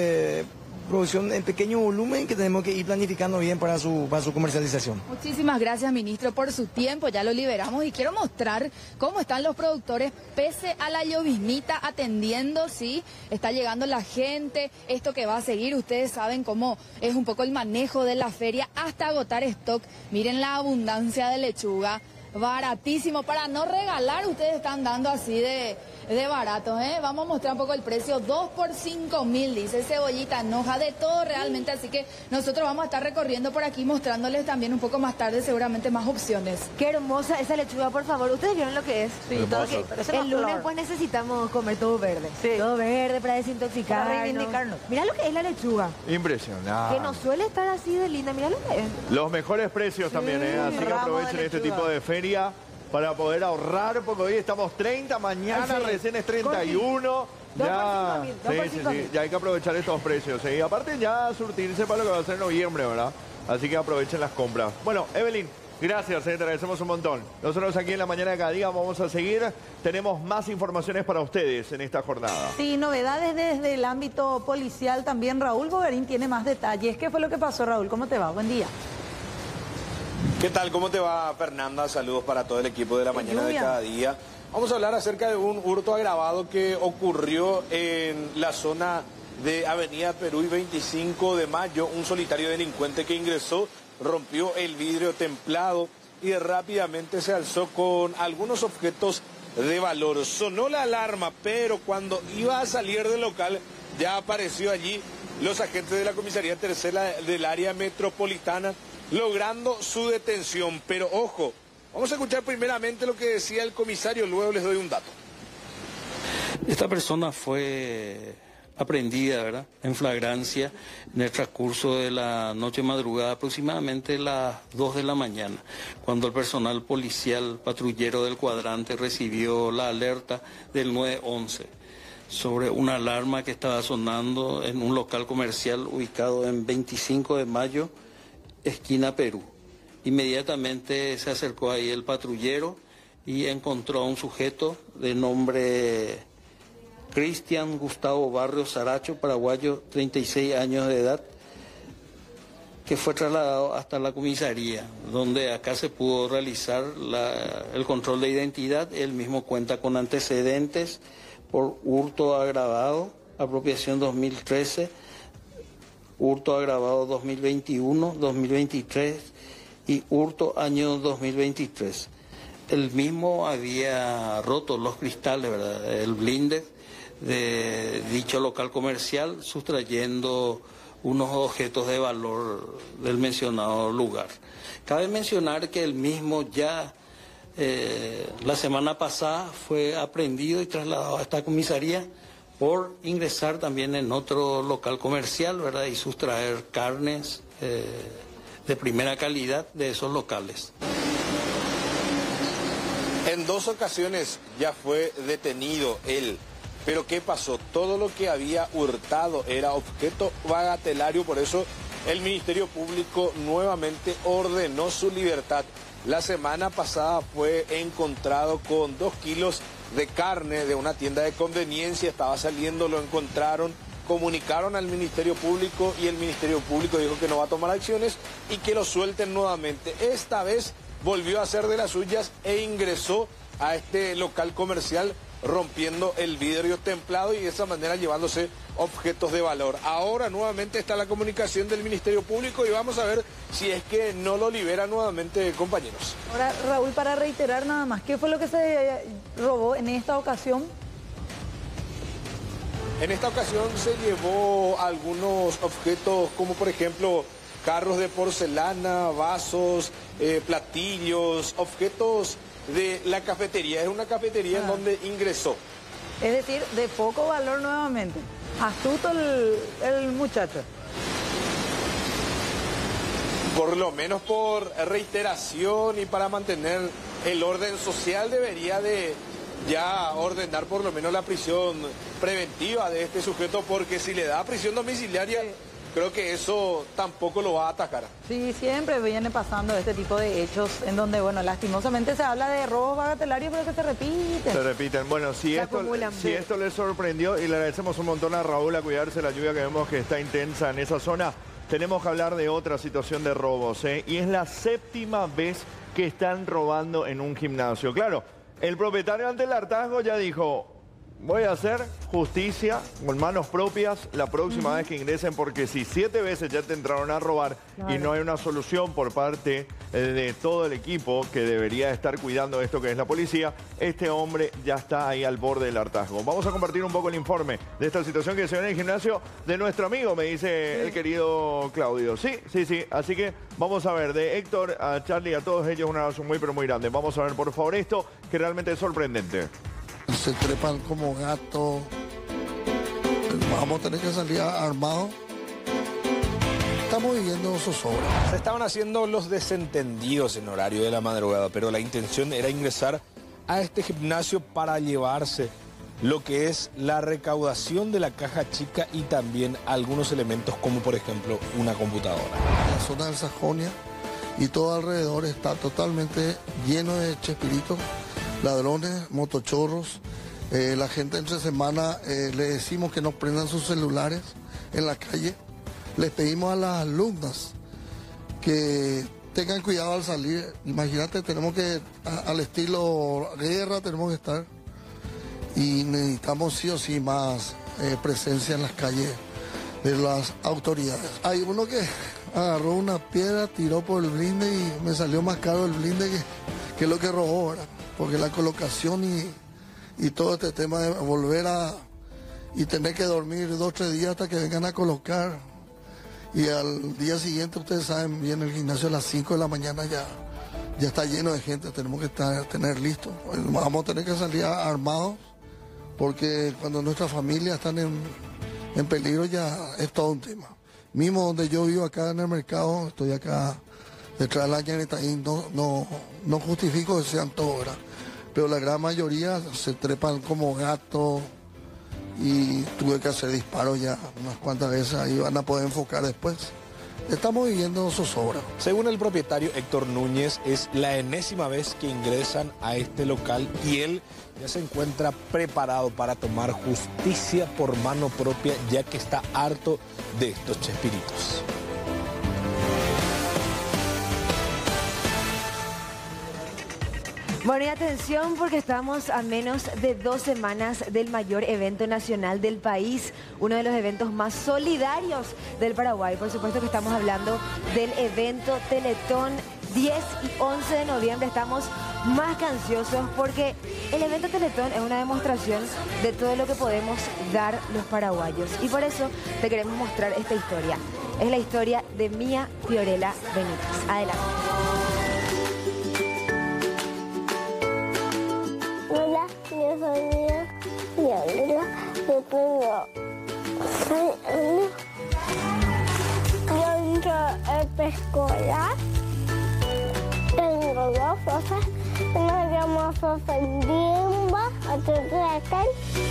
producción en pequeño volumen que tenemos que ir planificando bien para su comercialización. Muchísimas gracias, ministro, por su tiempo. Ya lo liberamos y quiero mostrar cómo están los productores pese a la lloviznita atendiendo, sí, está llegando la gente, esto que va a seguir, ustedes saben cómo es un poco el manejo de la feria hasta agotar stock. Miren la abundancia de lechuga, baratísimo, para no regalar, ustedes están dando así de baratos, ¿eh? Vamos a mostrar un poco el precio, 2 por 5.000, dice, cebollita, hoja, de todo realmente, así que nosotros vamos a estar recorriendo por aquí mostrándoles también un poco más tarde seguramente más opciones. Qué hermosa esa lechuga, por favor, ¿ustedes vieron lo que es? Sí, todo que, el lunes pues necesitamos comer todo verde, todo verde para desintoxicarnos. Para reivindicarnos. Mira lo que es la lechuga. Impresionante. Que no suele estar así de linda, mira lo que es. Los mejores precios también, así que aprovechen este tipo de feria para poder ahorrar, porque hoy estamos 30, mañana recién es 31. Ya, ya hay que aprovechar estos precios. Y aparte ya surtirse para lo que va a ser en noviembre, ¿verdad? Así que aprovechen las compras. Bueno, Evelyn, gracias, te agradecemos un montón. Nosotros aquí en la mañana de cada día vamos a seguir. Tenemos más informaciones para ustedes en esta jornada. Sí, novedades desde el ámbito policial también. Raúl Bogarín tiene más detalles. ¿Qué fue lo que pasó, Raúl? ¿Cómo te va? Buen día. ¿Qué tal? ¿Cómo te va, Fernanda? Saludos para todo el equipo de la mañana de cada día. Vamos a hablar acerca de un hurto agravado que ocurrió en la zona de Avenida Perú y 25 de Mayo. Un solitario delincuente que ingresó, rompió el vidrio templado y rápidamente se alzó con algunos objetos de valor. Sonó la alarma, pero cuando iba a salir del local ya apareció allí los agentes de la Comisaría Tercera del área metropolitana, logrando su detención. Pero ojo, vamos a escuchar primeramente lo que decía el comisario, luego les doy un dato. Esta persona fue aprehendida, ¿verdad?, en flagrancia en el transcurso de la noche madrugada, aproximadamente las 2 de la mañana, cuando el personal policial patrullero del cuadrante recibió la alerta del 911 sobre una alarma que estaba sonando en un local comercial ubicado en 25 de Mayo, esquina Perú. Inmediatamente se acercó ahí el patrullero y encontró a un sujeto de nombre Cristian Gustavo Barrios Saracho, paraguayo, 36 años de edad, que fue trasladado hasta la comisaría, donde acá se pudo realizar el control de identidad. Él mismo cuenta con antecedentes por hurto agravado, apropiación 2013, hurto agravado 2021, 2023 y hurto año 2023. El mismo había roto los cristales, ¿verdad?, el blinde de dicho local comercial, sustrayendo unos objetos de valor del mencionado lugar. Cabe mencionar que el mismo ya la semana pasada fue aprehendido y trasladado a esta comisaría por ingresar también en otro local comercial, ¿verdad? Y sustraer carnes de primera calidad de esos locales. En 2 ocasiones ya fue detenido él. Pero ¿qué pasó? Todo lo que había hurtado era objeto bagatelario, por eso el Ministerio Público nuevamente ordenó su libertad. La semana pasada fue encontrado con 2 kilos de carne de una tienda de conveniencia, estaba saliendo, lo encontraron, comunicaron al Ministerio Público y el Ministerio Público dijo que no va a tomar acciones y que lo suelten nuevamente. Esta vez volvió a hacer de las suyas e ingresó a este local comercial rompiendo el vidrio templado y de esa manera llevándose objetos de valor. Ahora nuevamente está la comunicación del Ministerio Público y vamos a ver si es que no lo libera nuevamente, compañeros. Ahora, Raúl, para reiterar nada más, ¿qué fue lo que se robó en esta ocasión? En esta ocasión se llevó algunos objetos como por ejemplo carros de porcelana, vasos, platillos, objetos de la cafetería. Es una cafetería en donde ingresó. Es decir, de poco valor nuevamente. Astuto el muchacho. Por lo menos por reiteración y para mantener el orden social debería de ya ordenar por lo menos la prisión preventiva de este sujeto, porque si le da prisión domiciliaria, creo que eso tampoco lo va a atacar. Sí, siempre viene pasando este tipo de hechos en donde, bueno, lastimosamente se habla de robos bagatelarios, pero que se repiten. Se repiten. Bueno, si esto le sorprendió, y le agradecemos un montón a Raúl a cuidarse la lluvia que vemos que está intensa en esa zona, tenemos que hablar de otra situación de robos, y es la 7ª vez que están robando en un gimnasio. Claro, el propietario ante el hartazgo ya dijo: voy a hacer justicia con manos propias la próxima vez que ingresen, porque si 7 veces ya te entraron a robar y no hay una solución por parte de todo el equipo que debería estar cuidando esto que es la policía, este hombre ya está ahí al borde del hartazgo. Vamos a compartir un poco el informe de esta situación que se ve en el gimnasio de nuestro amigo, me dice el querido Claudio. Sí. Así que vamos a ver, de Héctor a Charlie, a todos ellos un abrazo muy pero muy grande. Vamos a ver por favor esto, que realmente es sorprendente. Se trepan como gatos. Vamos a tener que salir armados. Estamos viviendo zozobra. Se estaban haciendo los desentendidos en horario de la madrugada, pero la intención era ingresar a este gimnasio para llevarse lo que es la recaudación de la caja chica y también algunos elementos como por ejemplo una computadora. La zona del Sajonia y todo alrededor está totalmente lleno de chespiritos, ladrones, motochorros. La gente entre semana le decimos que no prendan sus celulares en la calle. Les pedimos a las alumnas que tengan cuidado al salir. Imagínate, tenemos que, al estilo guerra, tenemos que estar. Y necesitamos sí o sí más presencia en las calles de las autoridades. Hay uno que agarró una piedra, tiró por el blinde y me salió más caro el blinde que lo que robó, ¿verdad? Porque la colocación y todo este tema de volver y tener que dormir 2 o 3 días hasta que vengan a colocar. Y al día siguiente, ustedes saben bien, el gimnasio a las 5 de la mañana ya está lleno de gente, tenemos que tener listo. Vamos a tener que salir armados, porque cuando nuestras familias están en peligro ya es todo un tema. Mismo donde yo vivo acá en el mercado, estoy acá detrás de la llaneta y no justifico que sean todos, ¿verdad? Pero la gran mayoría se trepan como gatos y tuve que hacer disparos ya unas cuantas veces, ahí van a poder enfocar después. Estamos viviendo zozobra. Según el propietario Héctor Núñez, es la enésima vez que ingresan a este local y él ya se encuentra preparado para tomar justicia por mano propia, ya que está harto de estos chespiritos. Bueno, y atención porque estamos a menos de 2 semanas del mayor evento nacional del país, uno de los eventos más solidarios del Paraguay. Por supuesto que estamos hablando del evento Teletón 10 y 11 de noviembre. Estamos más que ansiosos porque el evento Teletón es una demostración de todo lo que podemos dar los paraguayos. Y por eso te queremos mostrar esta historia. Es la historia de Mía Fiorella Benítez. Adelante. Hola, yo soy Mía Fiorella, yo tengo 6 años. Yo entro en preescolar, tengo 2 profes, nos llamo profe Dimba, otro de acá.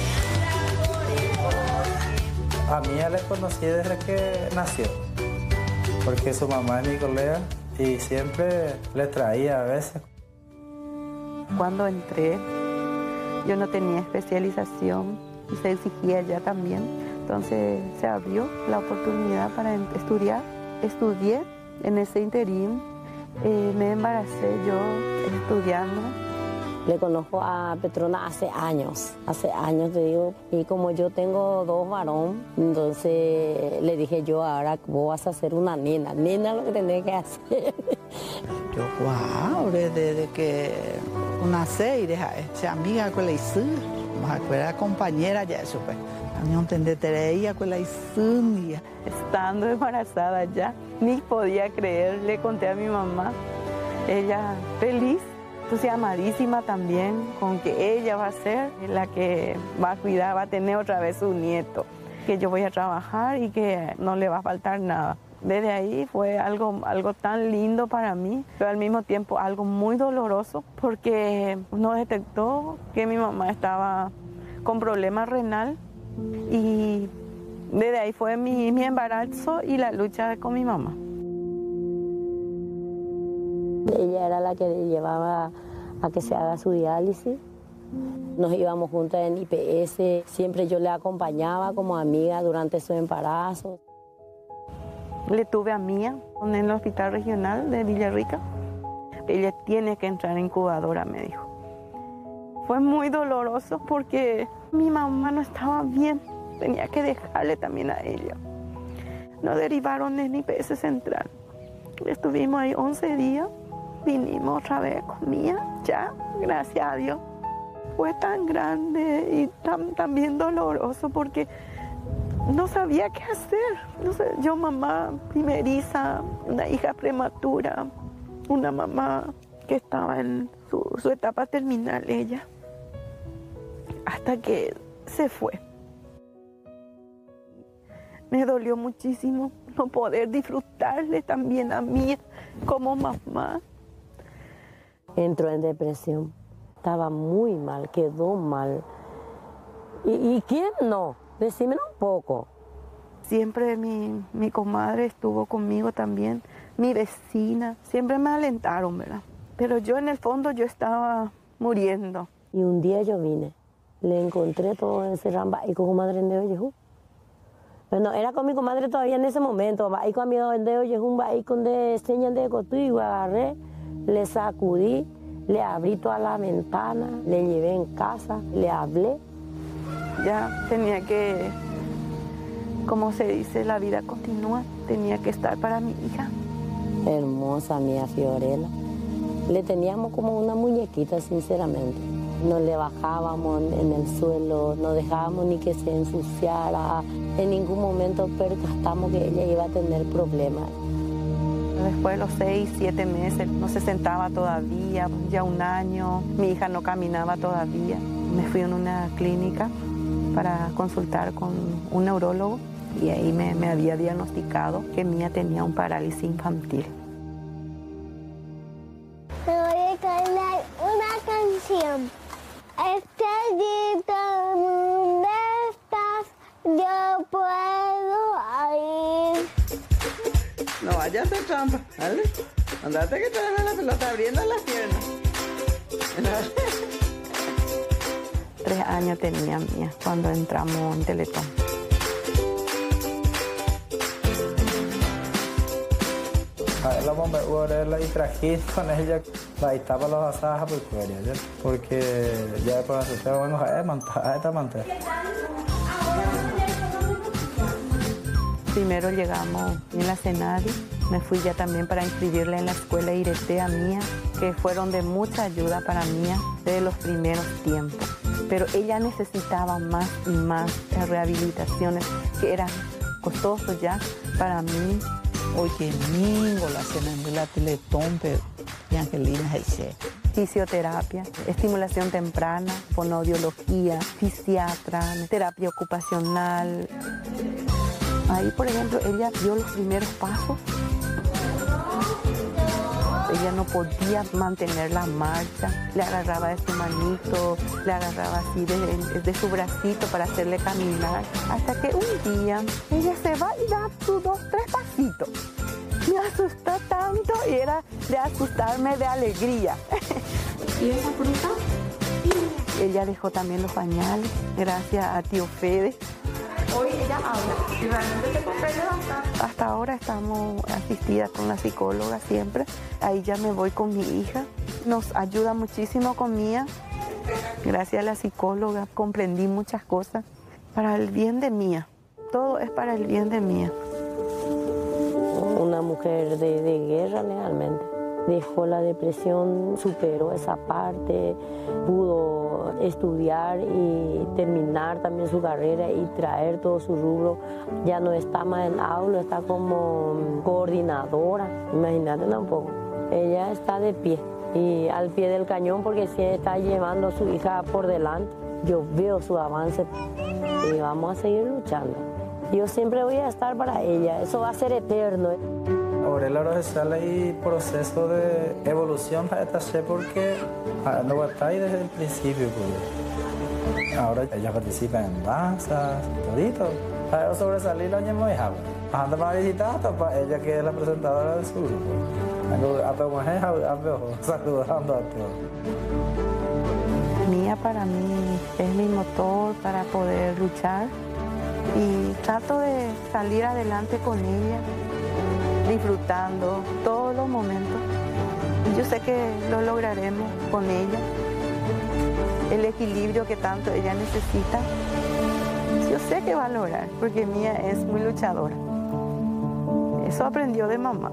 A Mía le conocí desde que nació, porque su mamá es mi colega y siempre le traía a veces. Cuando entré, yo no tenía especialización y se exigía ya también. Entonces se abrió la oportunidad para estudiar. Estudié en ese interín, me embaracé yo estudiando. Le conozco a Petrona hace años te digo, y como yo tengo 2 varones, entonces le dije yo, ahora vos vas a ser una nena lo que tenés que hacer. Yo, wow, desde que nací y deja ser amiga con la ISU, era compañera ya eso, pues. No entendía con la ISU. Estando embarazada ya, ni podía creer, le conté a mi mamá, ella feliz, entusiasmadísima también con que ella va a ser la que va a cuidar, va a tener otra vez su nieto, que yo voy a trabajar y que no le va a faltar nada. Desde ahí fue algo tan lindo para mí, pero al mismo tiempo algo muy doloroso porque nos detectó que mi mamá estaba con problema renal y desde ahí fue mi embarazo y la lucha con mi mamá. Ella era la que le llevaba a que se haga su diálisis. Nos íbamos juntas en IPS, siempre yo le acompañaba como amiga durante su embarazo. Le tuve a Mía en el hospital regional de Villarrica. Ella tiene que entrar en incubadora, me dijo. Fue muy doloroso porque mi mamá no estaba bien. Tenía que dejarle también a ella. Nos derivaron en IPS Central. Estuvimos ahí 11 días. Vinimos otra vez con Mía, ya, gracias a Dios. Fue tan grande y también doloroso porque no sabía qué hacer. No sé, yo mamá primeriza, una hija prematura, una mamá que estaba en su etapa terminal ella, hasta que se fue. Me dolió muchísimo no poder disfrutarle también a mí como mamá. Entró en depresión, estaba muy mal, quedó mal. ¿Y quién no? Decímelo un poco. Siempre mi comadre estuvo conmigo también, mi vecina, siempre me alentaron, ¿verdad? Pero yo en el fondo yo estaba muriendo. Y un día yo vine, le encontré todo encerrado y con comadre en Deoyejú. Bueno, era con mi comadre todavía en ese momento, ahí con mi en Deoyejú, ahí con de señas de cotuyo, agarré, le sacudí, le abrí toda la ventana, le llevé en casa, le hablé. Ya tenía que, como se dice, la vida continúa, tenía que estar para mi hija. Hermosa Mía Fiorella. Le teníamos como una muñequita, sinceramente. No le bajábamos en el suelo, no dejábamos ni que se ensuciara. En ningún momento percatamos que ella iba a tener problemas. Después de los 6, 7 meses, no se sentaba todavía, ya 1 año, mi hija no caminaba todavía. Me fui a una clínica para consultar con un neurólogo y ahí me había diagnosticado que Mía tenía un parálisis infantil. Me voy a cantar una canción. Estrellita, ¿dónde estás? Yo puedo ir. No vayas a hacer trampa, ¿vale? Andate que te dejan la pelota abriendo las piernas. 3 años tenía Mía cuando entramos en Teletón. A ver, la bomba y trajiste con ella. la estaba los asadas por cueria, porque ya después de hacer bueno, esta manta. Primero llegamos en la Senadi, me fui ya también para inscribirla en la escuela Iretea Mía, que fueron de mucha ayuda para Mía desde los primeros tiempos. Pero ella necesitaba más y más rehabilitaciones, que eran costosos ya para mí. Hoy domingo la cena de la Teletón, pero y Angelina Heiche. Fisioterapia, estimulación temprana, fonoaudiología, fisiatra, terapia ocupacional. Ahí, por ejemplo, ella dio los primeros pasos. Ella no podía mantener la marcha, le agarraba de su manito, le agarraba así de su bracito para hacerle caminar, hasta que un día ella se va y da sus 2, 3 pasitos. Me asustó tanto y era de asustarme de alegría. ¿Y esa fruta? Ella dejó también los pañales, gracias a tío Fede. Hoy ella habla y realmente se puede levantar. Hasta ahora estamos asistidas con la psicóloga siempre. Ahí ya me voy con mi hija. Nos ayuda muchísimo con Mía. Gracias a la psicóloga comprendí muchas cosas para el bien de Mía. Todo es para el bien de Mía. Una mujer de guerra realmente. Dejó la depresión, superó esa parte, pudo estudiar y terminar también su carrera y traer todo su rubro. Ya no está más en aula, está como coordinadora. Imagínate un poco. Ella está de pie y al pie del cañón porque sí está llevando a su hija por delante. Yo veo su avance y vamos a seguir luchando. Yo siempre voy a estar para ella, eso va a ser eterno. Ahora la social hay proceso de evolución para esta sé porque no está ahí desde el principio. Pues. Ahora ella participa en danzas, todito. Para sobresalir la ñemo y habla. Anda para visitar hasta ella que es la presentadora de su grupo. Saludando a todos. Mía para mí es mi motor para poder luchar y trato de salir adelante con ella, disfrutando todos los momentos. Y yo sé que lo lograremos con ella. El equilibrio que tanto ella necesita, yo sé que va a lograr, porque Mía es muy luchadora. Eso aprendió de mamá.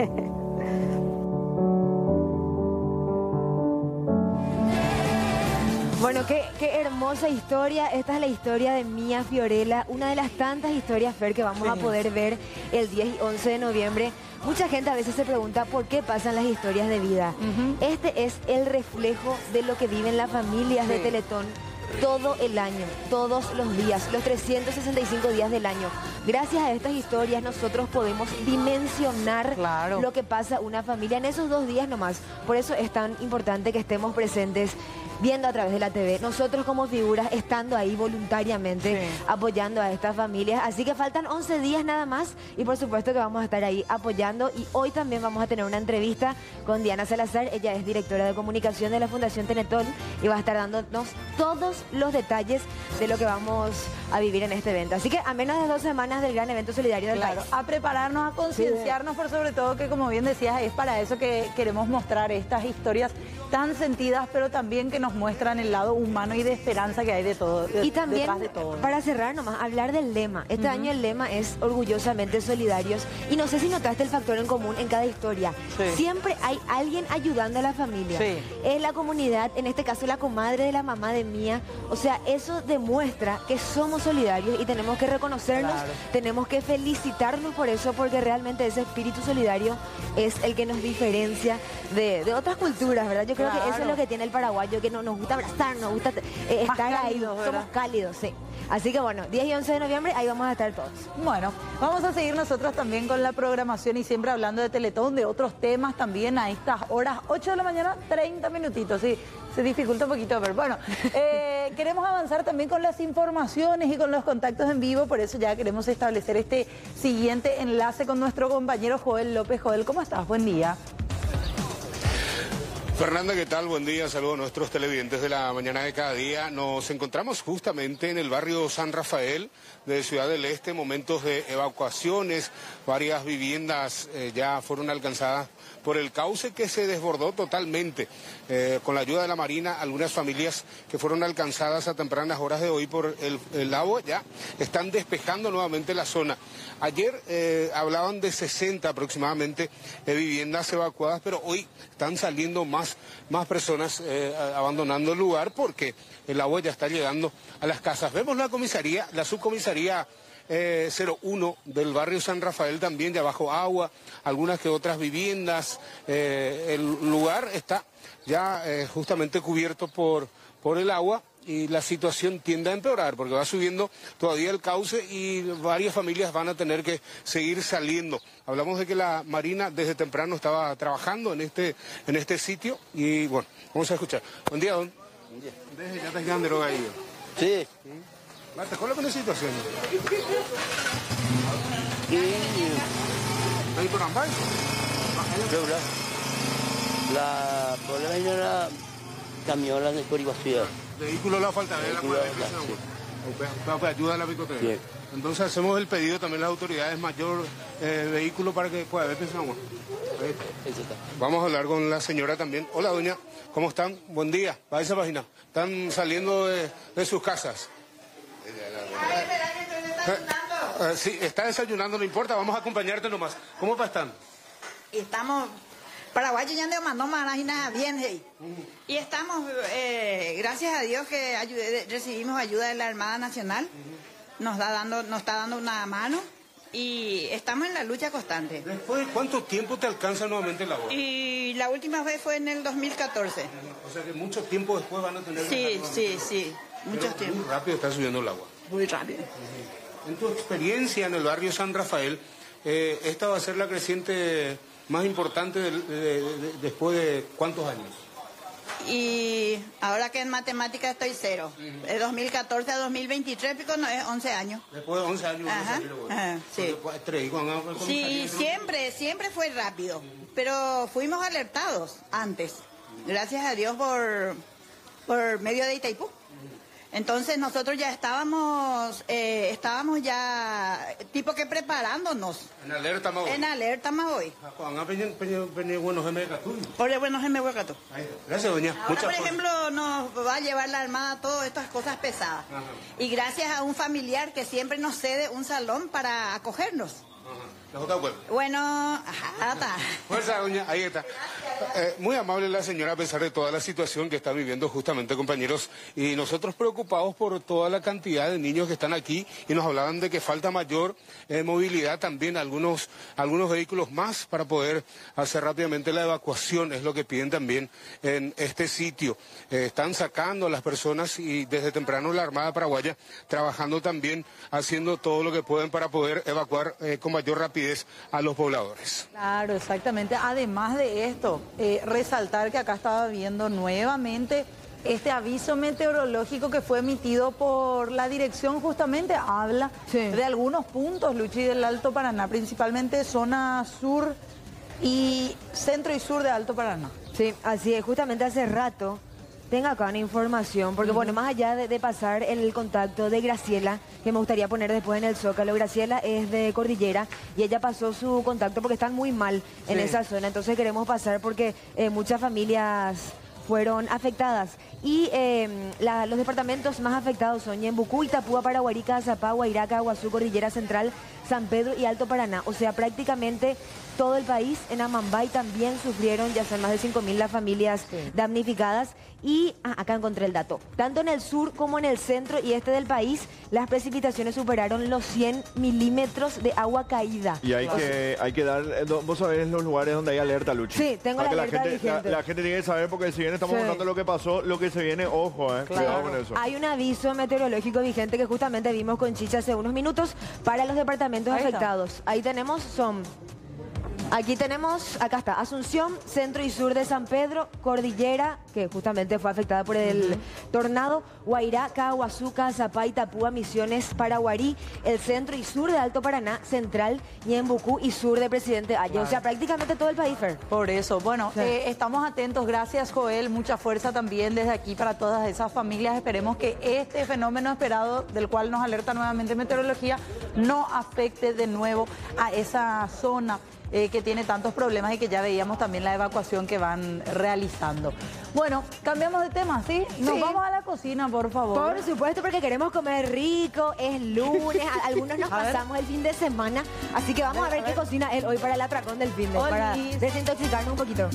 Bueno, qué hermosa historia. Esta es la historia de Mía Fiorella, una de las tantas historias, Fer, que vamos a poder ver el 10 y 11 de noviembre. Mucha gente a veces se pregunta por qué pasan las historias de vida. Este es el reflejo de lo que viven las familias de Teletón todo el año, todos los días, los 365 días del año. Gracias a estas historias nosotros podemos dimensionar lo que pasa una familia en esos 2 días nomás. Por eso es tan importante que estemos presentes viendo a través de la TV, nosotros como figuras estando ahí voluntariamente apoyando a estas familias. Así que faltan 11 días nada más y por supuesto que vamos a estar ahí apoyando, y hoy también vamos a tener una entrevista con Diana Salazar. Ella es directora de comunicación de la Fundación Teletón y va a estar dándonos todos los detalles de lo que vamos a vivir en este evento. Así que a menos de 2 semanas del gran evento solidario del país. A prepararnos, a concienciarnos, por sobre todo que, como bien decías, es para eso que queremos mostrar estas historias tan sentidas, pero también que nos muestran el lado humano y de esperanza que hay de todo. Y también, detrás de todo. Para cerrar nomás, hablar del lema. Este año el lema es orgullosamente solidarios. Y no sé si notaste el factor en común en cada historia. Siempre hay alguien ayudando a la familia. Es la comunidad, en este caso la comadre de la mamá de Mía. O sea, eso demuestra que somos solidarios y tenemos que reconocernos, tenemos que felicitarnos por eso, porque realmente ese espíritu solidario es el que nos diferencia de otras culturas, ¿verdad? Yo creo que eso es lo que tiene el paraguayo, que nos gusta abrazar, nos gusta estar cálidos, ahí, somos cálidos, sí. Así que bueno, 10 y 11 de noviembre, ahí vamos a estar todos. Bueno, vamos a seguir nosotros también con la programación y siempre hablando de Teletón, de otros temas también a estas horas, 8 de la mañana, 30 minutitos, sí. Se dificulta un poquito, pero bueno, queremos avanzar también con las informaciones y con los contactos en vivo, por eso ya queremos establecer este siguiente enlace con nuestro compañero Joel López. Joel, ¿cómo estás? Buen día. Fernanda, ¿qué tal? Buen día, saludos a nuestros televidentes de la mañana de cada día. Nos encontramos justamente en el barrio San Rafael de Ciudad del Este, momentos de evacuaciones, varias viviendas ya fueron alcanzadas por el cauce que se desbordó totalmente. Con la ayuda de la Marina, algunas familias que fueron alcanzadas a tempranas horas de hoy por el agua ya están despejando nuevamente la zona. Ayer hablaban de 60 aproximadamente viviendas evacuadas, pero hoy están saliendo más personas abandonando el lugar porque el agua ya está llegando a las casas. Vemos la comisaría, la subcomisaría 01 del barrio San Rafael también ya bajo agua, algunas que otras viviendas. El lugar está ya justamente cubierto por el agua y la situación tiende a empeorar porque va subiendo todavía el cauce y varias familias van a tener que seguir saliendo. Hablamos de que la Marina desde temprano estaba trabajando en este sitio y bueno, vamos a escuchar. Buen día, don. Buen día. ¿Ya estás quedando droga ahí? Sí. ¿Te acuerdas con esa situación? ¿Ahí por Ambay? La problema era camiones de Coribacía. Vehículo la falta de la ayuda a la picotería. Sí. Entonces hacemos el pedido también a las autoridades, mayor vehículo para que pueda ver pensamos. Vamos a hablar con la señora también. Hola doña, ¿cómo están? Buen día. Va a esa página. ¿Están saliendo de sus casas? Sí, está desayunando, no importa, vamos a acompañarte nomás. ¿Cómo están? Estamos, Paraguay ya no mandó nada bien, hey. Y estamos, gracias a Dios que recibimos ayuda de la Armada Nacional, nos está dando una mano y estamos en la lucha constante. ¿Después de cuánto tiempo te alcanza nuevamente el agua? Y la última vez fue en el 2014. O sea que mucho tiempo después van a tener... Sí, mucho tiempo. Muy rápido está subiendo el agua. Muy rápido. En tu experiencia en el barrio San Rafael, ¿esta va a ser la creciente más importante después de cuántos años? Y ahora que en matemáticas estoy cero. De 2014 a 2023, pico no es 11 años. Después de 11 años. Sí. Sí, siempre fue rápido. Pero fuimos alertados antes. Gracias a Dios por medio de Itaipú. Entonces nosotros ya estábamos ya tipo que preparándonos. En alerta más hoy. En alerta más hoy. Por buenos gemehuecatú. Gracias, doña. Ahora, por ejemplo, nos va a llevar la Armada todas estas cosas pesadas. Ajá. Y gracias a un familiar que siempre nos cede un salón para acogernos. Bueno, está. Fuerza, doña, ahí está. Muy amable la señora a pesar de toda la situación que está viviendo justamente, compañeros, y nosotros preocupados por toda la cantidad de niños que están aquí y nos hablaban de que falta mayor movilidad también, algunos vehículos más para poder hacer rápidamente la evacuación, es lo que piden también en este sitio. Están sacando a las personas y desde temprano la Armada Paraguaya trabajando también, haciendo todo lo que pueden para poder evacuar con mayor rapidez a los pobladores. Claro, exactamente. Además de esto, resaltar que acá estaba viendo nuevamente este aviso meteorológico que fue emitido por la dirección, justamente habla de algunos puntos, Luchi, del Alto Paraná, principalmente zona sur y centro y sur de Alto Paraná. Sí, así es, justamente hace rato tengo acá una información, porque bueno, más allá de pasar el contacto de Graciela, que me gustaría poner después en el Zócalo, Graciela es de Cordillera y ella pasó su contacto porque están muy mal en esa zona, entonces queremos pasar porque muchas familias fueron afectadas y los departamentos más afectados son Ñembucú, Itapúa, Paraguarica, Azapá, Guairaca, Aguazú, Cordillera Central, San Pedro y Alto Paraná. O sea, prácticamente todo el país. En Amambay también sufrieron, ya son más de 5.000 las familias damnificadas. Y acá encontré el dato. Tanto en el sur como en el centro y este del país, las precipitaciones superaron los 100 milímetros de agua caída. Y hay que dar, vos sabés los lugares donde hay alerta, Luchi. Sí, tengo la alerta vigente. La gente tiene que saber porque si bien estamos contando lo que pasó, lo que se viene, ojo, cuidado con eso. Hay un aviso meteorológico vigente que justamente vimos con Chicha hace unos minutos para los departamentos afectados. Ahí tenemos, son Aquí tenemos, acá está, Asunción, centro y sur de San Pedro, Cordillera, que justamente fue afectada por el tornado, Guairá, Caguazú, Cazapá, Itapúa, Misiones, Paraguarí, el centro y sur de Alto Paraná, Central, Ñembucú y sur de Presidente Valle. O sea, prácticamente todo el país, Fer. Por eso, bueno, Sí. estamos atentos. Gracias, Joel. Mucha fuerza también desde aquí para todas esas familias. Esperemos que este fenómeno esperado, del cual nos alerta nuevamente Meteorología, no afecte de nuevo a esa zona que tiene tantos problemas y que ya veíamos también la evacuación que van realizando. Bueno, cambiamos de tema, ¿sí? Nos Sí. vamos a la cocina, por favor. Por supuesto, porque queremos comer rico, es lunes, algunos nos A ver. pasamos el fin de semana, así que vamos a ver qué cocina él hoy para el atracón del fin de, para Olis. desintoxicarnos un poquito.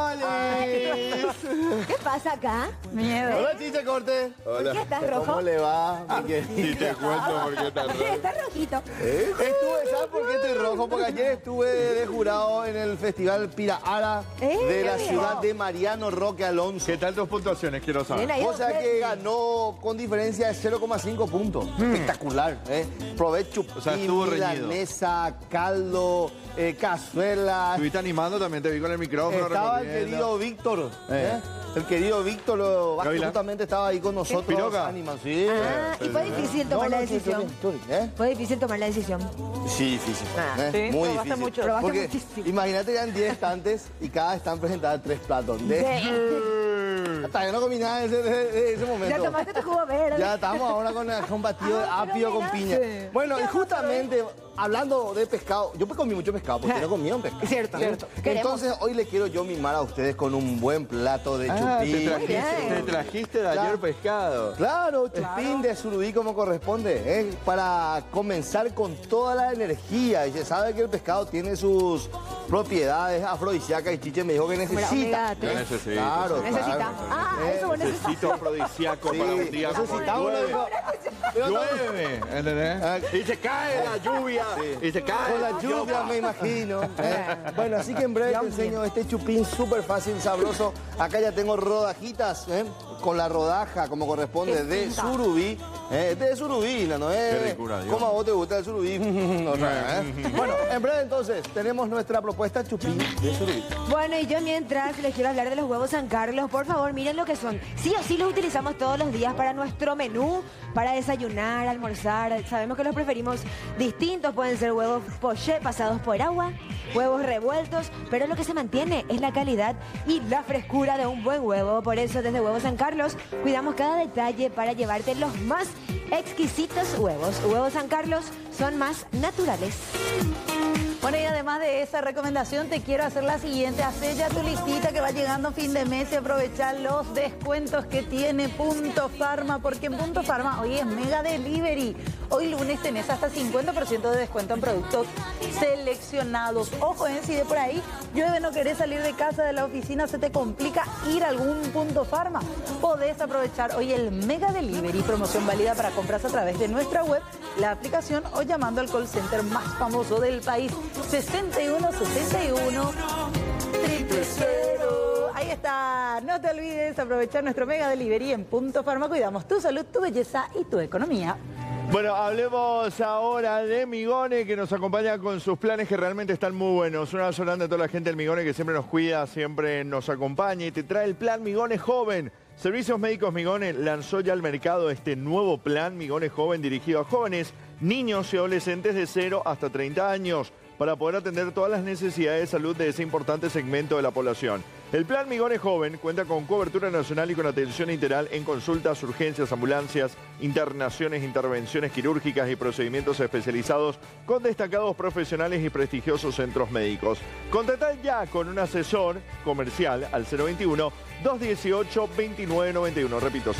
¿Qué pasa acá? Miedo. Hola, Chiche Corte. ¿Por qué estás rojo? ¿Cómo le va? Y te cuento por qué estás rojo. Está rojito. ¿Sabes por qué estoy rojo? Porque ayer estuve de jurado en el Festival Piraara de la qué ciudad bien. de Mariano Roque Alonso. ¿Qué tal tus puntuaciones? Quiero saber. Bien ahí, O sea usted. que ganó con diferencia de 0,5 puntos. Espectacular, ¿eh? Probé chupín, O sea, estuvo reñido. milanesa, caldo, cazuela. Estuviste animando, también te vi con el micrófono. Estaba el recorriendo. querido Víctor, ¿eh? El querido Víctor Vázquez Gavilán. justamente estaba ahí con nosotros. ¿Piroca? Animando, sí. Ah, y fue difícil tomar la decisión. ¿Eh? Fue difícil tomar la decisión. Sí, difícil. Ah, ¿eh? sí, Muy probaste difícil. mucho. Probaste Porque muchísimo. imagínate, eran 10 estantes y cada stand presentaba 3 platos. Hasta yo no comí nada de ese momento. Ya tomaste tu jugo verde. Ya estamos ahora con un batido de apio con piña. Sí. Bueno, y justamente hablando de pescado, yo comí mucho pescado porque no comía un pescado. Cierto, cierto. Entonces hoy le quiero yo mimar a ustedes con un buen plato de Ah, chupín. te trajiste de ayer pescado. Claro, chupín de surubí como corresponde, ¿eh? Para comenzar con toda la energía. Y se sabe que el pescado tiene sus propiedades afrodisíacas y Chiche me dijo que necesita. Yo necesito. Claro, Necesitamos. Ah, eso vos necesitas. Necesito afrodisíaco para un día como necesitamos llueve. llueve, ¿Entendés? Y se cae la lluvia. Y se cae. con la lluvia me imagino. Bueno, así que en breve te enseño este chupín súper fácil, sabroso. Acá ya tengo rodajitas, con la rodaja como corresponde de surubí. De surubí, no es. Qué ricura, Dios. ¿Cómo a vos te gusta el surubí? Bueno, en breve entonces tenemos nuestra propuesta chupín de surubí. Bueno, y yo mientras les quiero hablar de los huevos San Carlos, por favor, miren lo que son. Sí o sí los utilizamos todos los días para nuestro menú, para desayunar, almorzar. Sabemos que los preferimos distintos, pueden ser huevos poché pasados por agua, huevos revueltos, pero lo que se mantiene es la calidad y la frescura de un buen huevo. Por eso desde Huevos San Carlos cuidamos cada detalle para llevarte los más exquisitos huevos. Huevos San Carlos son más naturales. Bueno, y además de esa recomendación, te quiero hacer la siguiente. Hacé ya tu listita que va llegando fin de mes y aprovechar los descuentos que tiene Punto Pharma, porque en Punto Pharma hoy es Mega Delivery. Hoy lunes tenés hasta 50% de descuento en productos seleccionados. Ojo, si de por ahí llueve, no querés salir de casa, de la oficina, se te complica ir a algún Punto Pharma. Podés aprovechar hoy el Mega Delivery, promoción válida para compras a través de nuestra web, la aplicación o llamando al call center más famoso del país, 6161 000. Ahí está, no te olvides aprovechar nuestro Mega Delivery en Punto Pharma. Cuidamos tu salud, tu belleza y tu economía. Bueno, hablemos ahora de Migone, que nos acompaña con sus planes que realmente están muy buenos. Un abrazo grande a toda la gente del Migone que siempre nos cuida, siempre nos acompaña y te trae el plan Migone Joven. Servicios Médicos Migone lanzó ya al mercado este nuevo plan Migone Joven dirigido a jóvenes, niños y adolescentes de 0 hasta 30 años para poder atender todas las necesidades de salud de ese importante segmento de la población. El plan Migone Joven cuenta con cobertura nacional y con atención integral en consultas, urgencias, ambulancias, internaciones, intervenciones quirúrgicas y procedimientos especializados con destacados profesionales y prestigiosos centros médicos. Contactad ya con un asesor comercial al 021-218-2991. Repito,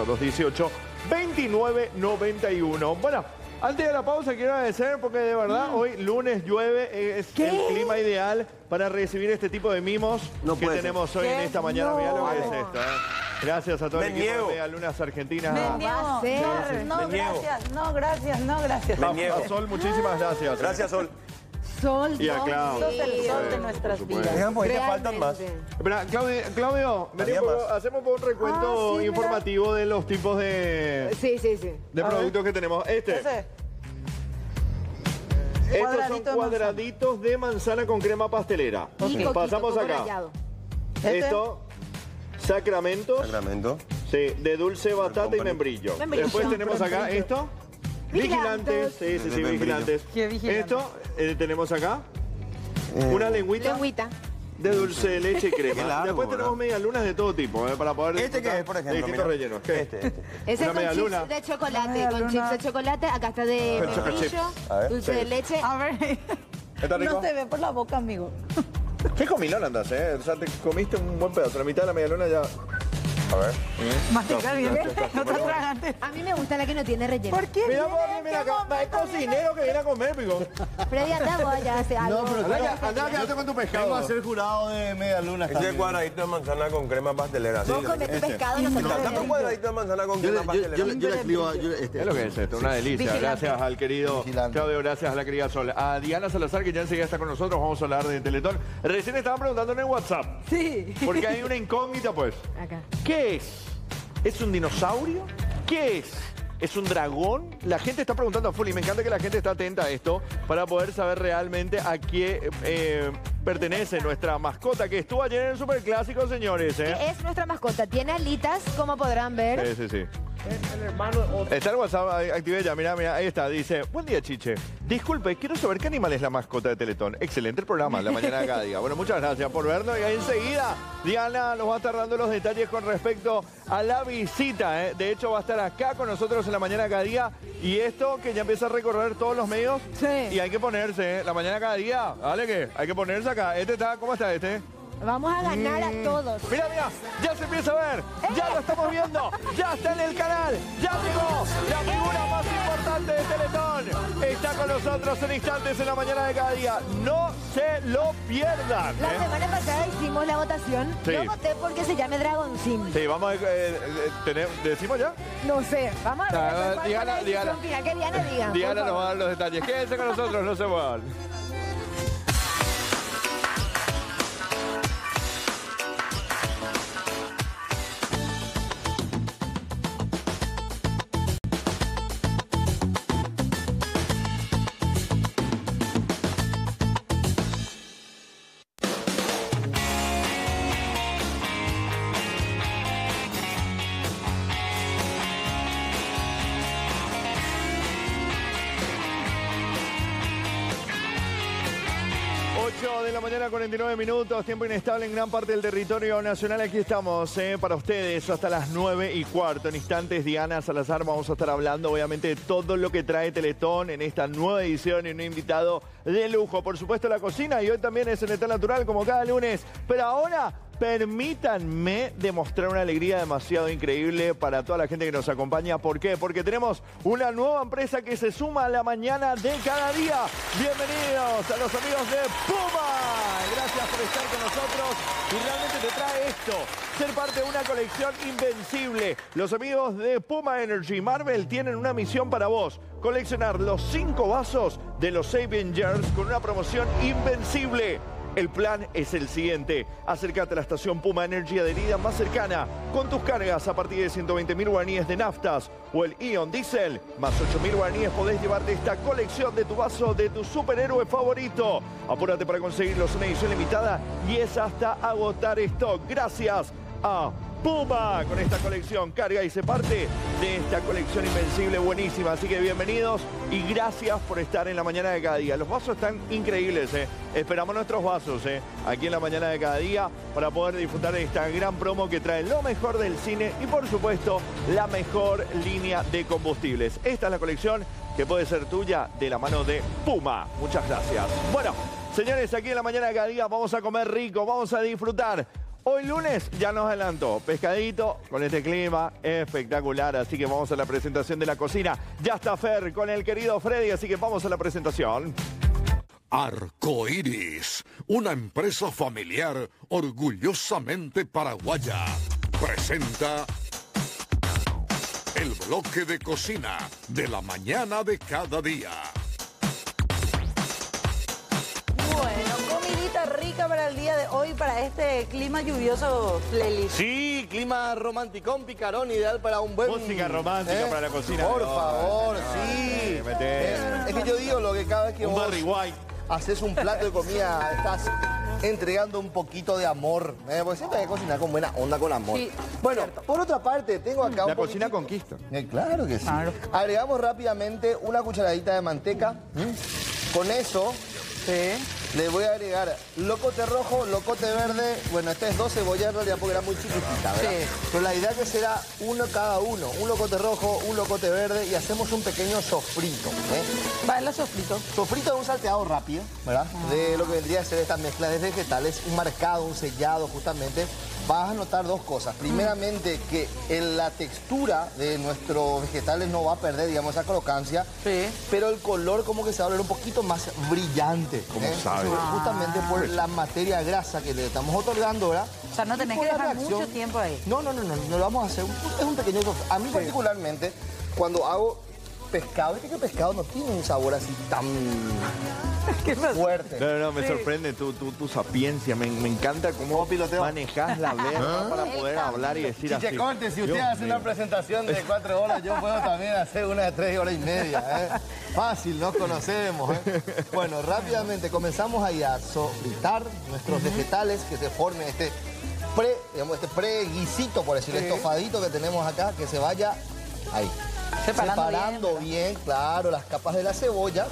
021-218-2991. Bueno, antes de la pausa quiero agradecer porque de verdad hoy lunes llueve, es el clima ideal para recibir este tipo de mimos que tenemos hoy en esta mañana. Mirá lo que es esto. Gracias a todo el equipo de Medialunas Argentinas. No, gracias, no, gracias, no, gracias. A Sol, muchísimas gracias. Gracias, Sol. Sol, y a Claudio. Sos el sol de nuestras vidas. Dejan, pues ya faltan más. Espera, Claudio, vení hacemos un recuento informativo de los tipos de, sí. de productos que tenemos. Este. Estos son cuadraditos de manzana con crema pastelera. Y Pasamos coco acá. rallado. Esto, sacramentos. Sacramento. Sí, de dulce, batata y membrillo. Después tenemos acá esto. Vigilantes. Sí, vigilantes. ¿Qué vigilantes? Esto, tenemos acá. Una lengüita. De dulce de leche y crema. largo, Después tenemos medialunas de todo tipo, para poder ¿Este qué es, por ejemplo? distintos Mira. rellenos. ¿Qué? Ese Una con medialuna. chips de chocolate, con chips de chocolate. Acá está de Choco membrillo, chips. A ver. dulce de leche. A ver, ¿Está rico? no se ve por la boca, amigo. ¿Qué comilón andas, O sea, te comiste un buen pedazo. La mitad de la medialuna ya... A ver. Mastica bien, no te atragantes. A mí me gusta la que no tiene relleno. ¿Por qué? Mira, mira acá. Es cocinero que viene a comer, pico. Freddy, anda vos allá a hacer algo. No, pero Andá, quédate con tu pescado. Vengo a ser jurado de media luna. Ese es cuadradito de manzana con crema pastelera. Vos comés tu pescado, nosotros Dame un cuadradito de manzana con crema pastelera. Yo le escribo. Es lo que es esto, una delicia. Gracias al querido Claudio, gracias a la querida Sol. A Diana Salazar, que ya enseguida está con nosotros, vamos a hablar de Teletón. Recién estaban preguntando en el WhatsApp. Sí. Porque hay una incógnita, pues. Acá. ¿Qué es? ¿Es un dinosaurio? ¿Qué es? ¿Es un dragón? La gente está preguntando a full y me encanta que la gente esté atenta a esto para poder saber realmente a qué pertenece nuestra mascota que estuvo ayer en el Superclásico, señores. Es nuestra mascota. Tiene alitas, como podrán ver. Sí. Está el WhatsApp, activé ya, mira, ahí está, dice: buen día, Chiche. Disculpe, quiero saber qué animal es la mascota de Teletón. Excelente el programa, la mañana de cada día. Bueno, muchas gracias por vernos y ahí enseguida Diana nos va a estar dando los detalles con respecto a la visita. De hecho, va a estar acá con nosotros en la mañana de cada día y esto que ya empieza a recorrer todos los medios. Sí. Y hay que ponerse, la mañana de cada día, ¿vale qué? Hay que ponerse acá. ¿Cómo está este? Vamos a ganar a todos. Mira, ya se empieza a ver, ya lo estamos viendo, ya está en el canal, ya llegó la figura más importante de Teletón. Está con nosotros en instantes en la mañana de cada día. No se lo pierdan. La semana pasada hicimos la votación. Sí. Yo voté porque se llame Dragon Sim. Sí, vamos a... ¿decimos ya? No sé, vamos a ver. Diana. Que Diana diga. Diana nos va a dar los detalles. Quédense con nosotros, no se muevan. De la mañana, 49 minutos, tiempo inestable en gran parte del territorio nacional. Aquí estamos para ustedes hasta las 9:15. En instantes, Diana Salazar, vamos a estar hablando obviamente de todo lo que trae Teletón en esta nueva edición y un invitado de lujo. Por supuesto, la cocina y hoy también es en Etal Natural como cada lunes. Pero ahora... permítanme demostrar una alegría demasiado increíble para toda la gente que nos acompaña. ¿Por qué? Porque tenemos una nueva empresa que se suma a la mañana de cada día. Bienvenidos a los amigos de Puma. Gracias por estar con nosotros y realmente te trae esto. Ser parte de una colección invencible. Los amigos de Puma Energy Marvel tienen una misión para vos. Coleccionar los 5 vasos de los Avengers con una promoción invencible. El plan es el siguiente. Acércate a la estación Puma Energy adherida más cercana con tus cargas a partir de 120.000 guaraníes de naftas o el Ion Diesel. Más 8.000 guaraníes podés llevarte esta colección de tu vaso de tu superhéroe favorito. Apúrate para conseguirlos en edición limitada y es hasta agotar stock. Gracias a Puma con esta colección. Carga y se parte de esta colección invencible buenísima. Así que bienvenidos y gracias por estar en la mañana de cada día. Los vasos están increíbles, Esperamos nuestros vasos, aquí en la mañana de cada día para poder disfrutar de esta gran promo que trae lo mejor del cine y por supuesto la mejor línea de combustibles. Esta es la colección que puede ser tuya de la mano de Puma. Muchas gracias. Bueno, señores, aquí en la mañana de cada día vamos a comer rico, vamos a disfrutar. Hoy lunes ya nos adelantó, pescadito con este clima espectacular, así que vamos a la presentación de la cocina. Ya está Fer con el querido Freddy, así que vamos a la presentación. Arcoiris, una empresa familiar orgullosamente paraguaya, presenta el bloque de cocina de la mañana de cada día. Bueno, comidita rica romántica para el día de hoy, para este clima lluvioso, Leli. Sí, clima romanticón, picarón, ideal para un buen... Música romántica para la cocina. Por favor, sí. Es que yo digo lo que cada vez que un vos Barry White haces un plato de comida, estás entregando un poquito de amor. Porque siempre hay que cocinar con buena onda, con amor. Sí, bueno, por otra parte, tengo acá la cocina conquista. Claro que sí. Agregamos rápidamente una cucharadita de manteca. Con eso... le voy a agregar locote rojo, locote verde. Bueno, este es 2 cebollas en realidad porque era muy chiquitita, ¿verdad? Sí. Pero la idea que será uno cada uno. Un locote rojo, un locote verde y hacemos un pequeño sofrito. ¿Va el sofrito? Sofrito es un salteado rápido, ¿verdad? De lo que vendría a ser esta mezcla de vegetales. Un marcado, un sellado justamente. Vas a notar dos cosas. Primeramente, que la textura de nuestros vegetales no va a perder, digamos, esa crocancia. Sí. Pero el color como que se va a ver un poquito más brillante. Como sabes. Justamente por la materia grasa que le estamos otorgando ahora. O sea, no tenés que dejar mucho tiempo ahí. No lo vamos a hacer. Es un pequeño... A mí particularmente, cuando hago pescado, es que el pescado no tiene un sabor así tan... fuerte. No, me sorprende tu sapiencia. Me encanta cómo manejas la verba para poder hablar y decir así. Chiche Corte, si usted hace una presentación de 4 horas, yo puedo también hacer una de 3 horas y media. Fácil, nos conocemos. Bueno, rápidamente comenzamos ahí a sofritar nuestros vegetales, que se forme este pre-guisito, por decirlo, estofadito que tenemos acá, que se vaya ahí. Separando bien, claro, las capas de la cebolla.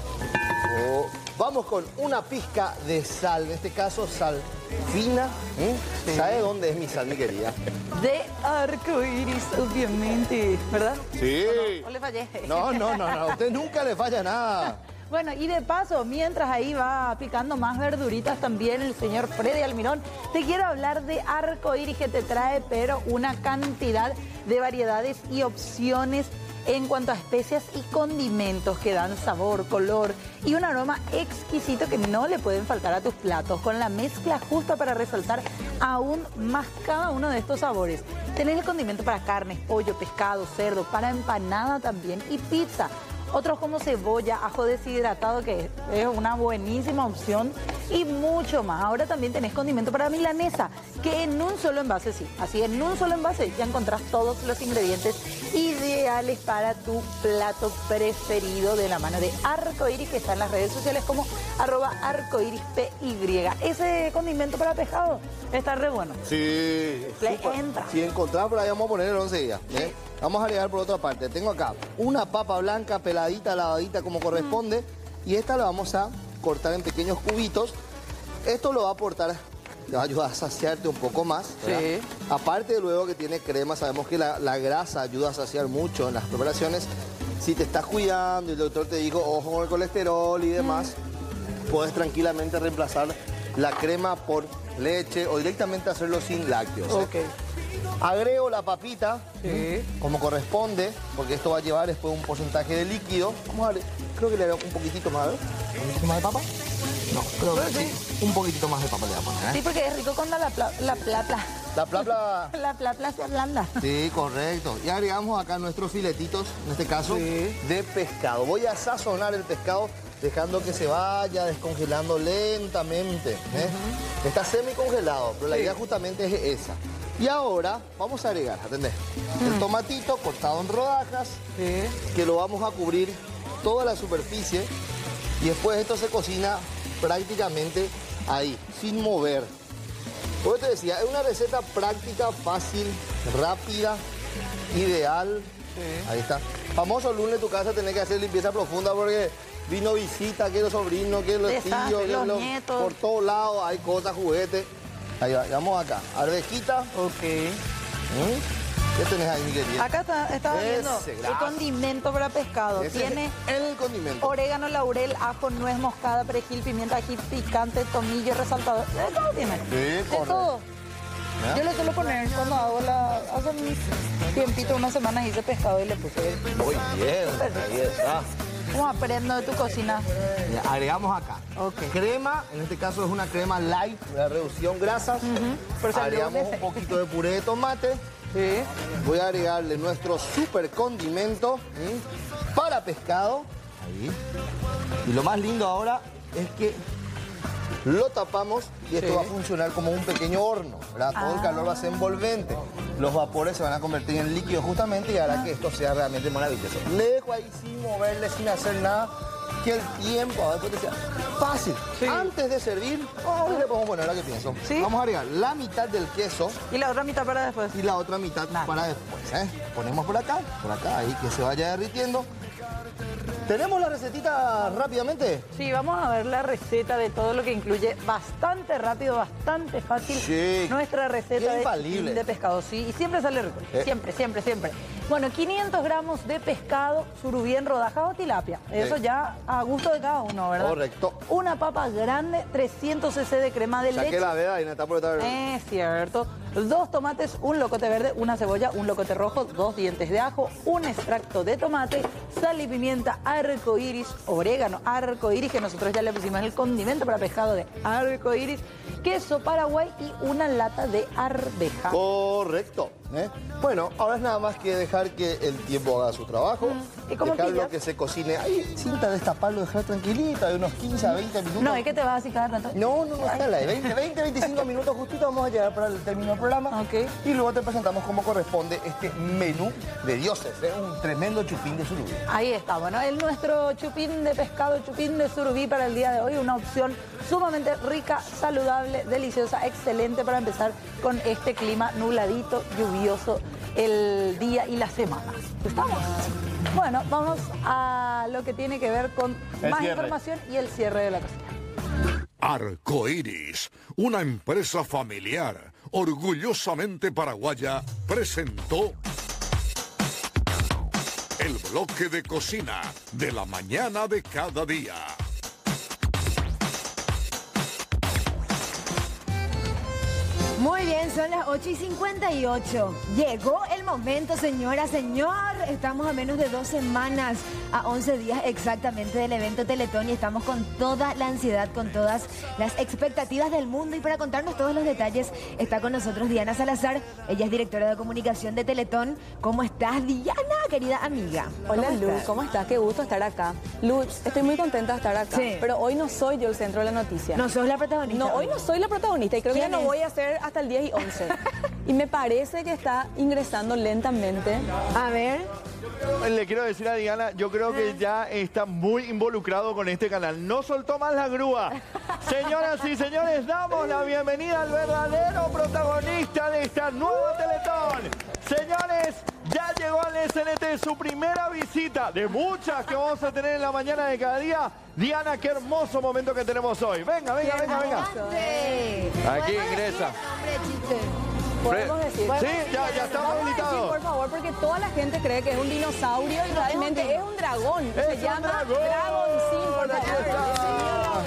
Vamos con una pizca de sal, en este caso sal fina. ¿Sabe dónde es mi sal, mi querida? De arcoíris, obviamente, ¿verdad? Sí. ¿O le fallé? No, a usted nunca le falla nada. Bueno, y de paso, mientras ahí va picando más verduritas también el señor Freddy Almirón, te quiero hablar de arcoíris, que te trae, pero una cantidad de variedades y opciones en cuanto a especias y condimentos que dan sabor, color y un aroma exquisito que no le pueden faltar a tus platos, con la mezcla justa para resaltar aún más cada uno de estos sabores. Tenés el condimento para carnes, pollo, pescado, cerdo, para empanada también y pizza. Otros como cebolla, ajo deshidratado, que es una buenísima opción, y mucho más. Ahora también tenés condimento para milanesa, que en un solo envase, sí, así en un solo envase ya encontrás todos los ingredientes ideales para tu plato preferido, de la mano de Arcoíris, que está en las redes sociales como @arcoirispy. Ese condimento para pescado está re bueno. Sí, le entra. Si encontrás por ahí, vamos a poner el 11 días. Vamos a agregar por otra parte. Tengo acá una papa blanca peladita, lavadita como corresponde. Y esta la vamos a cortar en pequeños cubitos. Esto lo va a aportar, te va a ayudar a saciarte un poco más. Sí. Aparte de luego que tiene crema, sabemos que la grasa ayuda a saciar mucho en las preparaciones. Si te estás cuidando y el doctor te dijo, ojo con el colesterol y demás, puedes tranquilamente reemplazar la crema por leche o directamente hacerlo sin lácteos. Agrego la papita, como corresponde, porque esto va a llevar después un porcentaje de líquido. Vamos a ver, creo que le haré un poquitito más, ¿un poquitito más de papa? No, creo que sí. Un poquitito más de papa le voy a poner. Sí, porque es rico con la plapla. La plapla. La plapla se blanda. Sí, correcto. Y agregamos acá nuestros filetitos, en este caso, de pescado. Voy a sazonar el pescado dejando que se vaya descongelando lentamente. Está semicongelado, pero la idea justamente es esa. Y ahora vamos a agregar, ¿atendés? El tomatito cortado en rodajas, que lo vamos a cubrir toda la superficie. Y después esto se cocina prácticamente ahí, sin mover. Como te decía, es una receta práctica, fácil, rápida, ideal. Ahí está. Famoso lunes tu casa tenés que hacer limpieza profunda porque vino visita, que los sobrinos, que los tíos, que los nietos. Por todos lados hay cosas, juguetes. Ahí va, vamos acá. Arvejita. ¿Qué tenés ahí, mi querida? Acá estaba viendo el condimento para pescado. Tiene el condimento. Orégano, laurel, ajo, nuez moscada, perejil, pimienta, ají picante, tomillo, resaltador. ¿De todo tiene? Sí, de todo. Yo le suelo poner cuando hago hace un tiempito, unas semanas hice pescado y le puse. Muy bien, ahí está. ¿Cómo aprendo de tu cocina? Agregamos acá crema, en este caso es una crema light, de reducción grasas. Agregamos un poquito de puré de tomate. Voy a agregarle nuestro super condimento para pescado. Ahí. Y lo más lindo ahora es que lo tapamos y esto va a funcionar como un pequeño horno, ¿verdad? Todo el calor va a ser envolvente. Los vapores se van a convertir en líquido justamente y hará que esto sea realmente maravilloso. Le dejo ahí sin moverle, sin hacer nada, que el tiempo, a ver que sea fácil. Antes de servir, le podemos poner la que pienso. Vamos a agregar la mitad del queso. Y la otra mitad para después. Y la otra mitad para después, ¿eh? Ponemos por acá, ahí que se vaya derritiendo. ¿Tenemos la recetita rápidamente? Sí, vamos a ver la receta de todo lo que incluye. Bastante rápido, bastante fácil. Sí. Nuestra receta de infalible. chupín de pescado, sí. Y siempre sale rico. Siempre, siempre, siempre. Bueno, 500 gramos de pescado, surubí en rodajas o tilapia. Eso ya a gusto de cada uno, ¿verdad? Correcto. Una papa grande, 300 cc de crema de leche. Saqué la veda y está por estar... Es cierto. 2 tomates, un locote verde, una cebolla, un locote rojo, 2 dientes de ajo, un extracto de tomate, sal y pimienta, arcoíris, orégano, arcoíris, que nosotros ya le pusimos el condimento para pescado de arcoíris, queso Paraguay y una lata de arveja. Correcto. Bueno, ahora es nada más que dejar que el tiempo haga su trabajo, dejarlo que se cocine. Ahí, cinta destaparlo, dejar tranquilita, de unos 15 a 20 minutos. No, es que te vas así cada rato. No, déjala, de 20, 25 minutos justito vamos a llegar para el término del programa. Y luego te presentamos cómo corresponde este menú de dioses, un tremendo chupín de surubí. Ahí está, bueno, nuestro chupín de pescado, chupín de surubí para el día de hoy, una opción sumamente rica, saludable, deliciosa, excelente para empezar con este clima nubladito, lluvioso, el día y la semana. ¿Estamos? Bueno, vamos a lo que tiene que ver con más información y el cierre de la cocina. Arcoíris, una empresa familiar, orgullosamente paraguaya, presentó el bloque de cocina de la mañana de cada día. Muy bien, son las 8:58. Llegó el momento, señora, señor. Estamos a menos de 2 semanas, a 11 días exactamente del evento Teletón y estamos con toda la ansiedad, con todas las expectativas del mundo. Y para contarnos todos los detalles está con nosotros Diana Salazar. Ella es directora de comunicación de Teletón. ¿Cómo estás, Diana, querida amiga? Hola, Luz, ¿cómo estás? Qué gusto estar acá. Luz, estoy muy contenta de estar acá, pero hoy no soy yo el centro de la noticia. ¿No sos la protagonista? No, hoy no soy la protagonista y creo que ya no voy a ser hasta el 10 y 11. Y me parece que está ingresando lentamente. A ver. Le quiero decir a Diana, yo creo que ya está muy involucrado con este canal. No soltó más la grúa. Señoras y señores, damos la bienvenida al verdadero protagonista de esta nueva Teletón. Señores, ya llegó al SNT su primera visita de muchas que vamos a tener en la mañana de cada día. Diana, qué hermoso momento que tenemos hoy. Venga, venga, venga, venga. Aquí ingresa. ¿Podemos decir? Sí, ya estamos habilitados. Por favor, porque toda la gente cree que es un dinosaurio y realmente es un dragón. Se llama Dragoncín, por favor.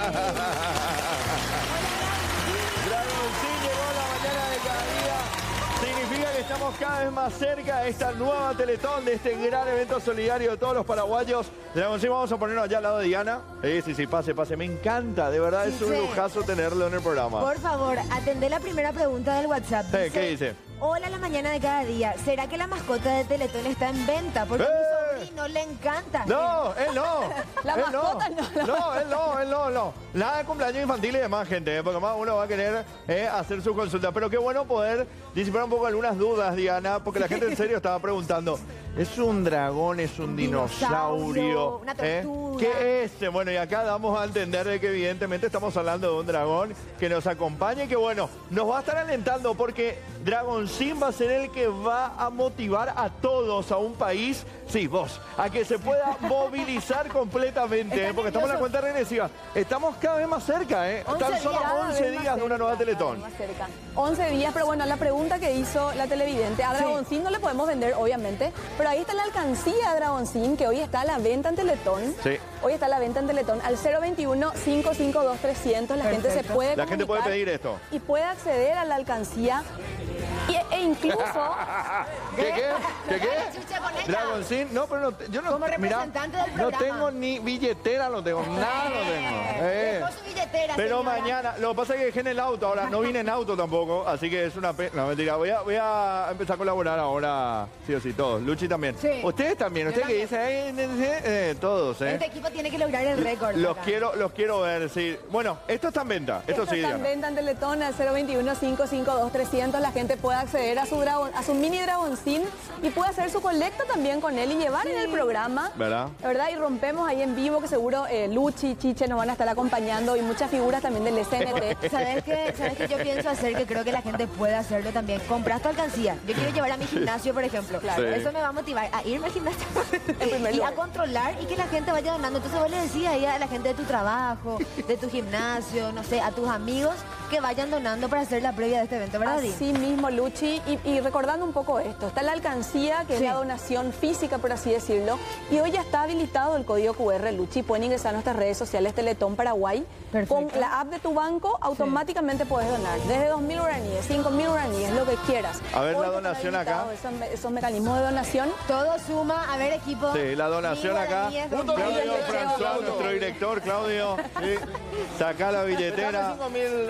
Dragoncín llegó a la mañana de cada día. Significa que estamos cada vez más cerca de esta nueva Teletón, de este gran evento solidario de todos los paraguayos. Dragoncín, vamos a ponernos allá al lado de Diana. Sí, pase. Me encanta, de verdad es un lujazo tenerlo en el programa. Por favor, atendé la primera pregunta del WhatsApp. ¿Qué dice? Hola, la mañana de cada día. ¿Será que la mascota de Teletón está en venta? Porque a mi sobrino le encanta. No, él no. La mascota no. Él no. Nada de cumpleaños infantil y demás, gente, porque más uno va a querer hacer su consulta. Pero qué bueno poder disipar un poco algunas dudas, Diana, porque la gente en serio estaba preguntando. ¿Es un dragón? ¿Es un dinosaurio? Una tortuga. ¿Qué es? Bueno, y acá damos a entender de que evidentemente estamos hablando de un dragón que nos acompaña y que, bueno, nos va a estar alentando porque Dragoncín va a ser el que va a motivar a todos, a un país, sí, vos, a que se pueda movilizar completamente, porque estamos en la cuenta regresiva. Estamos cada vez más cerca, Tan solo 11 días de una nueva Teletón. 11 días, pero bueno, la pregunta que hizo la televidente, a Dragoncín no le podemos vender, obviamente, pero ahí está la alcancía de Dragoncín, que hoy está a la venta en Teletón. Sí. Hoy está a la venta en Teletón, al 021-552-300, la gente se puede comunicar. La gente puede pedir esto. Y puede acceder a la alcancía. E incluso... ¿Qué? Dragoncín, no, pero yo no... Como representante del programa. No tengo ni billetera, nada no tengo. billetera, Pero señora. mañana, lo que pasa es que dejé en el auto, ahora no vine en auto tampoco, así que es una pena. No, mentira, voy a empezar a colaborar ahora, sí o sí, todos. Luchi también. Sí. Ustedes también, ustedes que dicen, todos, Este equipo tiene que lograr el récord. Los acá. quiero ver, sí. Bueno, esto está en venta, esto sí, está en Diana. venta en Teletón al 021-552-300. La gente puede acceder a su mini Dragoncín y puede hacer su colecta también con él y llevar en el programa. ¿Verdad? ¿Verdad? Y rompemos ahí en vivo, que seguro Luchi, Chiche nos van a estar acompañando y muchas figuras también del SNT. ¿Sabes qué yo pienso hacer? Que creo que la gente puede hacerlo también. Compras tu alcancía. Yo quiero llevar a mi gimnasio, por ejemplo. Claro. Sí. Eso me va a motivar a irme al gimnasio En primer y lugar. a controlar y que la gente vaya donando. Entonces vos le decís ahí a la gente de tu trabajo, de tu gimnasio, no sé, a tus amigos que vayan donando para hacer la previa de este evento, ¿verdad, Di? Así mismo, Luchi, y recordando un poco esto, está la alcancía, que es la donación física, por así decirlo, y hoy ya está habilitado el código QR, Luchi. Pueden ingresar a nuestras redes sociales Teletón Paraguay. Con la app de tu banco, automáticamente puedes donar, desde 2.000 guaraníes, 5.000 guaraníes, lo que quieras. A ver, Hoy la están donación acá. habilitados Esos mecanismos de donación. Todo suma. A ver, equipo. Sí, la donación acá. Claudio François, nuestro director, Claudio. Sí. Saca la billetera.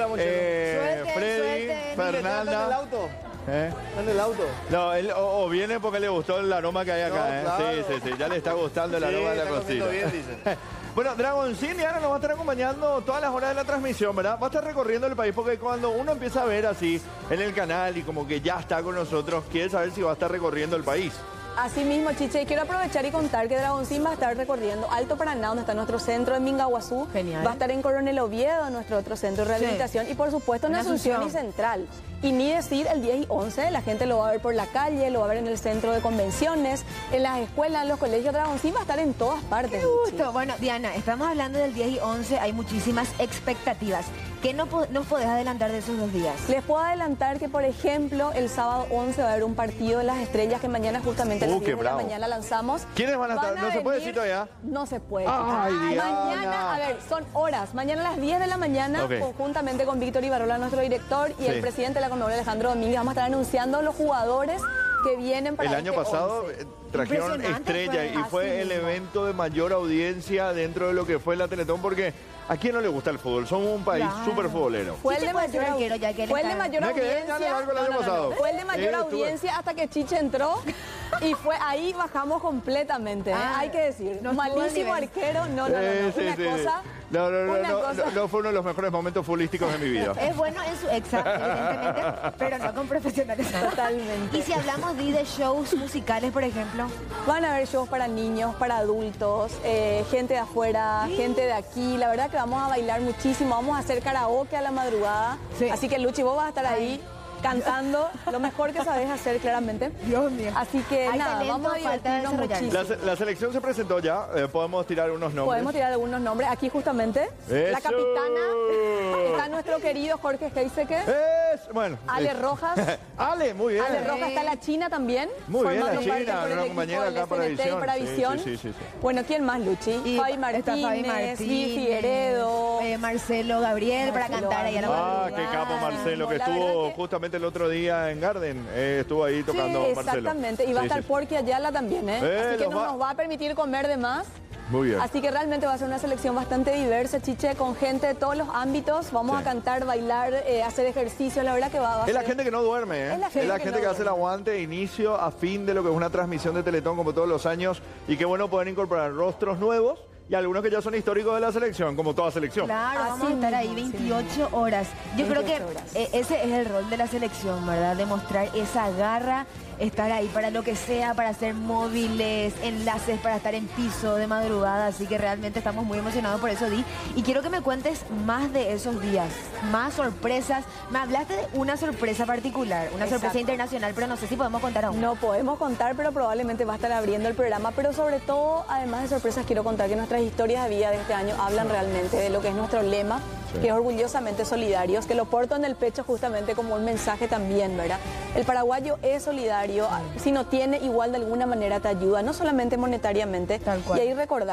Freddy, Fernanda. ¿Está en el auto? ¿Está en el auto? No, él o viene porque le gustó el aroma que hay acá. No, claro. Sí, ya le está gustando el aroma de la está comiendo cocina. bien, dice. Bueno, Dragoncín y ahora nos va a estar acompañando todas las horas de la transmisión, ¿verdad? Va a estar recorriendo el país porque cuando uno empieza a ver así en el canal y como que ya está con nosotros, quiere saber si va a estar recorriendo el país. Así mismo, Chiche, y quiero aprovechar y contar que Dragoncín va a estar recorriendo Alto Paraná, donde está nuestro centro en Mingaguazú. Genial. Va a estar en Coronel Oviedo, nuestro otro centro de rehabilitación. Y por supuesto en Asunción y Central. Y ni decir el 10 y 11, la gente lo va a ver por la calle, lo va a ver en el centro de convenciones, en las escuelas, en los colegios. Dragoncín va a estar en todas partes. ¡Qué gusto! Bueno, Diana, estamos hablando del 10 y 11, hay muchísimas expectativas. ¿Qué nos podés adelantar de esos 2 días? Les puedo adelantar que, por ejemplo, el sábado 11 va a haber un partido de las estrellas que mañana justamente a las 10 de la mañana lanzamos. ¿Quiénes van a estar? ¿No se puede decir todavía? No se puede. Ay, Diana. Mañana, a ver, son horas. Mañana a las 10 de la mañana, Ok. conjuntamente con Víctor Ibarrola, nuestro director, y Sí. el presidente de la Conmebol, Alejandro Domínguez, vamos a estar anunciando los jugadores que vienen para El año este pasado 11. trajeron Impresionante estrella fue, y fue así el mismo. evento de mayor audiencia dentro de lo que fue la Teletón porque ¿a quién no le gusta el fútbol? Somos un país Claro. súper futbolero. Fue el de puede ser mayor, arquero, ya que él fue el de está- mayor Me quedé en audiencia. algo el año pasado. Fue el de mayor Sí, estuve. audiencia hasta que Chiche entró y fue ahí bajamos completamente. Hay que decir, no estuvo al malísimo nivel. arquero, no, Sí, una sí. cosa. No, una cosa. no fue uno de los mejores momentos futbolísticos de mi vida. Es bueno en su exacto, evidentemente, pero no con profesionales. Totalmente. Y si hablamos de shows musicales, por ejemplo. Van a haber shows para niños, para adultos, gente de afuera, gente de aquí. La verdad que vamos a bailar muchísimo, vamos a hacer karaoke a la madrugada. Así que Luchi, vos vas a estar ahí cantando lo mejor que sabes hacer, claramente. Dios mío. Así que Hay nada, talento, vamos a falta divertirnos desarrollar. muchísimo. La selección se presentó ya, podemos tirar unos nombres. Podemos tirar algunos nombres. Aquí justamente, la ¡Eso! capitana, está nuestro querido Jorge Heiseke. Bueno. Ale Rojas. Ale, muy bien. Ale Rojas, está la China también. Muy bien, la formando parte China, por el una equipo compañera del acá para SNT y Visión. para Sí, Visión. sí. Bueno, ¿quién más, Luchi? Y Fabi está Fabi Martínez, Vivi Figueredo. Marcelo Gabriel para Marcelo cantar ahí a la Ah, qué madrugada. capo Marcelo, que La verdad estuvo que- justamente el otro día en Garden. Estuvo ahí tocando Sí, Marcelo. exactamente. Y va a Sí, estar sí. Porky Ayala también, ¿eh? Así que los va- nos va a permitir comer de más. Muy bien. Así que realmente va a ser una selección bastante diversa, Chiche, con gente de todos los ámbitos. Vamos Sí. a cantar, bailar, hacer ejercicio. La verdad que va a Es la ser... gente que no duerme, ¿eh? Es la gente que no hace el aguante de inicio a fin de lo que es una transmisión de Teletón como todos los años. Y qué bueno poder incorporar rostros nuevos y algunos que ya son históricos de la selección, como toda selección. Claro, vamos a estar ahí 28 horas. Yo creo que 28 horas. ese es el rol de la selección, ¿verdad? Demostrar esa garra, estar ahí para lo que sea, para hacer móviles, enlaces, para estar en piso de madrugada. Así que realmente estamos muy emocionados por eso, Di. Y quiero que me cuentes más de esos días, más sorpresas. Me hablaste de una sorpresa particular, una sorpresa Exacto. internacional, pero no sé si podemos contar aún. No podemos contar, pero probablemente va a estar abriendo el programa. Pero sobre todo, además de sorpresas, quiero contar que nuestras historias de vida de este año hablan realmente de lo que es nuestro lema, que es orgullosamente solidarios, que lo porto en el pecho justamente como un mensaje también, ¿verdad? El paraguayo es solidario, si no tiene, igual de alguna manera te ayuda, no solamente monetariamente. Tal cual. Y ahí recordar,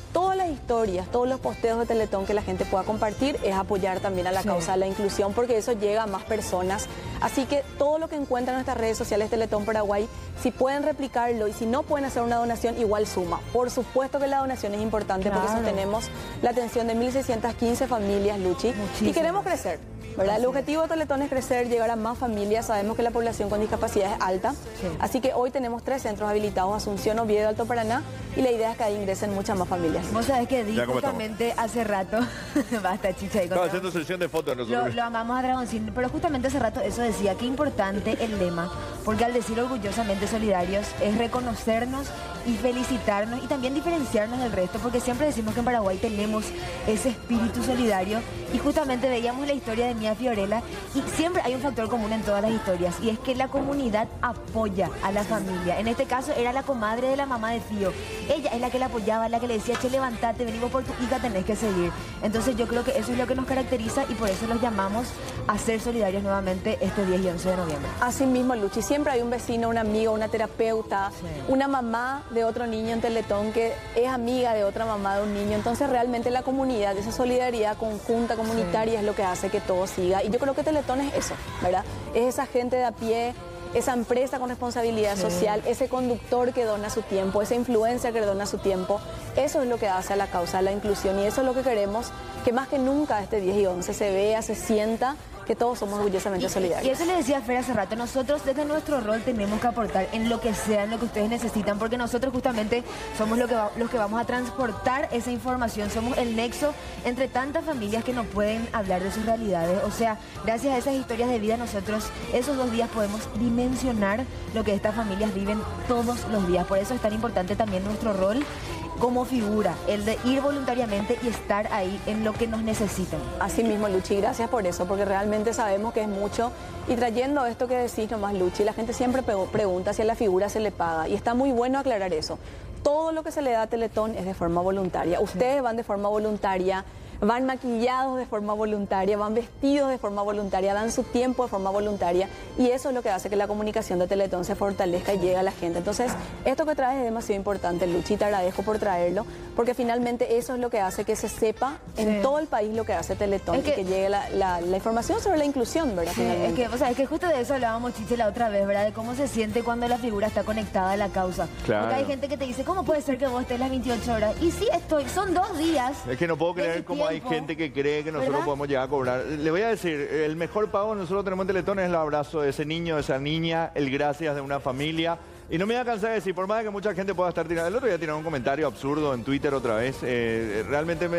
todas las historias, todos los posteos de Teletón que la gente pueda compartir, es apoyar también a la causa de la inclusión, porque eso llega a más personas. Así que todo lo que encuentran en nuestras redes sociales Teletón Paraguay, si pueden replicarlo y si no pueden hacer una donación, igual suma. Por supuesto que la donación es importante porque sostenemos la atención de 1.615 familias, Luchi, y queremos crecer, ¿verdad? El objetivo de Teletón es crecer, llegar a más familias. Sabemos que la población con discapacidad es alta, así que hoy tenemos 3 centros habilitados, Asunción, Oviedo, Alto Paraná, y la idea es que ahí ingresen muchas más familias. Vos sabés que di justamente hace rato, basta chicha. Estaba haciendo sesión de fotos nosotros. Lo amamos a Dragoncín, pero justamente hace rato eso decía, qué importante el lema, porque al decir orgullosamente solidarios es reconocernos y felicitarnos y también diferenciarnos del resto, porque siempre decimos que en Paraguay tenemos ese espíritu solidario y justamente veíamos la historia de Mía Fiorella y siempre hay un factor común en todas las historias y es que la comunidad apoya a la familia. En este caso era la comadre de la mamá de Fío. Ella es la que la apoyaba, la que le decía, che, levantate, venimos por tu hija, tenés que seguir. Entonces yo creo que eso es lo que nos caracteriza y por eso los llamamos a ser solidarios nuevamente este 10 y 11 de noviembre. Así mismo, Luchi, siempre hay un vecino, un amigo, una terapeuta, una mamá de otro niño en Teletón que es amiga de otra mamá de un niño. Entonces realmente la comunidad, esa solidaridad conjunta, comunitaria, es lo que hace que todo siga. Y yo creo que Teletón es eso, ¿verdad? Es esa gente de a pie, esa empresa con responsabilidad social, ese conductor que dona su tiempo, esa influencia que dona su tiempo. Eso es lo que hace a la causa de la inclusión y eso es lo que queremos, que más que nunca este 10 y 11 se vea, se sienta que todos somos orgullosamente solidarios. Y eso le decía Fer hace rato, nosotros desde nuestro rol tenemos que aportar en lo que sea, en lo que ustedes necesitan, porque nosotros justamente somos los que vamos a transportar esa información, somos el nexo entre tantas familias que no pueden hablar de sus realidades. O sea, gracias a esas historias de vida nosotros esos 2 días podemos dimensionar lo que estas familias viven todos los días. Por eso es tan importante también nuestro rol como figura, el de ir voluntariamente y estar ahí en lo que nos necesitan. Así mismo, Luchi, gracias por eso, porque realmente sabemos que es mucho. Y trayendo esto que decís nomás, Luchi, la gente siempre pregunta si a la figura se le paga, y está muy bueno aclarar eso. Todo lo que se le da a Teletón es de forma voluntaria. Ustedes van de forma voluntaria, van maquillados de forma voluntaria, van vestidos de forma voluntaria, dan su tiempo de forma voluntaria y eso es lo que hace que la comunicación de Teletón se fortalezca y llegue a la gente. Entonces, esto que traes es demasiado importante, Luchi, te agradezco por traerlo, porque finalmente eso es lo que hace que se sepa en todo el país lo que hace Teletón y que llegue la información sobre la inclusión, ¿verdad? Sí, es que justo de eso hablábamos, Chiche, la otra vez, ¿verdad? De cómo se siente cuando la figura está conectada a la causa. Claro. Porque hay gente que te dice, ¿cómo puede ser que vos estés las 28 horas? Y sí estoy, son 2 días. Es que no puedo creer cómo hay gente que cree que nosotros podemos llegar a cobrar. Le voy a decir, el mejor pago que nosotros tenemos en Teletón es el abrazo de ese niño, de esa niña, el gracias de una familia. Y no me voy a cansar de decir, por más que mucha gente pueda estar tirando. El otro día tiraron un comentario absurdo en Twitter otra vez. Realmente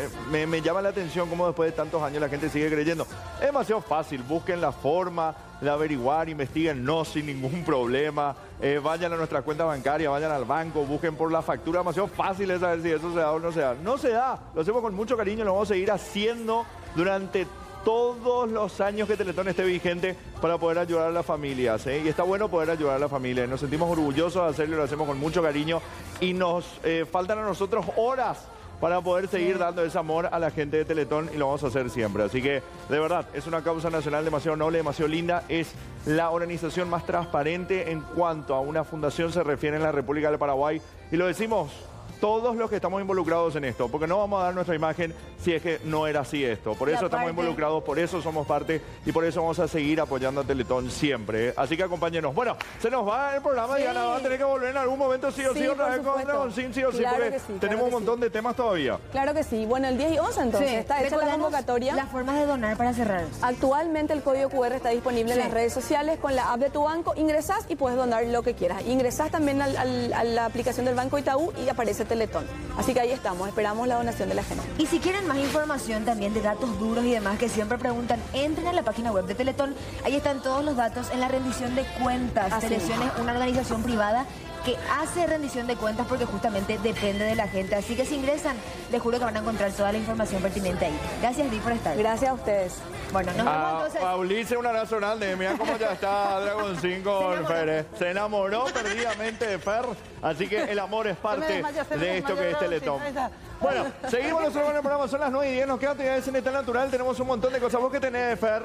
me llama la atención cómo después de tantos años la gente sigue creyendo. Es demasiado fácil, busquen la forma de averiguar, investiguen, no sin ningún problema. Vayan a nuestra cuenta bancaria, vayan al banco, busquen por la factura. Demasiado fácil es saber si eso se da o no se da. No se da, lo hacemos con mucho cariño, lo vamos a seguir haciendo durante todos los años que Teletón esté vigente para poder ayudar a las familias, ¿eh? Y está bueno poder ayudar a la familia. Nos sentimos orgullosos de hacerlo, lo hacemos con mucho cariño y nos faltan a nosotros horas para poder seguir dando ese amor a la gente de Teletón y lo vamos a hacer siempre. Así que, de verdad, es una causa nacional demasiado noble, demasiado linda. Es la organización más transparente en cuanto a una fundación se refiere en la República del Paraguay. Y lo decimos todos los que estamos involucrados en esto, porque no vamos a dar nuestra imagen si es que no era así esto. Por eso estamos involucrados, por eso somos parte y por eso vamos a seguir apoyando a Teletón siempre, ¿eh? Así que acompáñenos. Bueno, se nos va el programa y Ana va a tener que volver en algún momento sí o sí otra vez con Dragoncín, sí o sí, porque tenemos un montón de temas todavía. Claro que sí. Bueno, el 10 y 11 entonces está hecha la convocatoria. Las formas de donar para cerrar. Actualmente el código QR está disponible en las redes sociales con la app de tu banco. Ingresás y puedes donar lo que quieras. Ingresás también a la aplicación del Banco Itaú y aparece Teletón. Así que ahí estamos, esperamos la donación de la gente. Y si quieren más información también de datos duros y demás que siempre preguntan, entren a la página web de Teletón. Ahí están todos los datos en la rendición de cuentas. Teletón es una organización privada que hace rendición de cuentas porque justamente depende de la gente. Así que si ingresan, les juro que van a encontrar toda la información pertinente ahí. Gracias, Di, por estar. Gracias a ustedes. Bueno, nos vemos entonces. A Ulises un abrazo grande. Mira cómo ya está Dragoncín con Fer. Se enamoró perdidamente de Fer. Así que el amor es parte de esto que es Teletón. Bueno, seguimos nosotros con el programa. Son las 9:10. Nos queda actividades en Esta Natural. Tenemos un montón de cosas. ¿Vos qué tenés, Fer?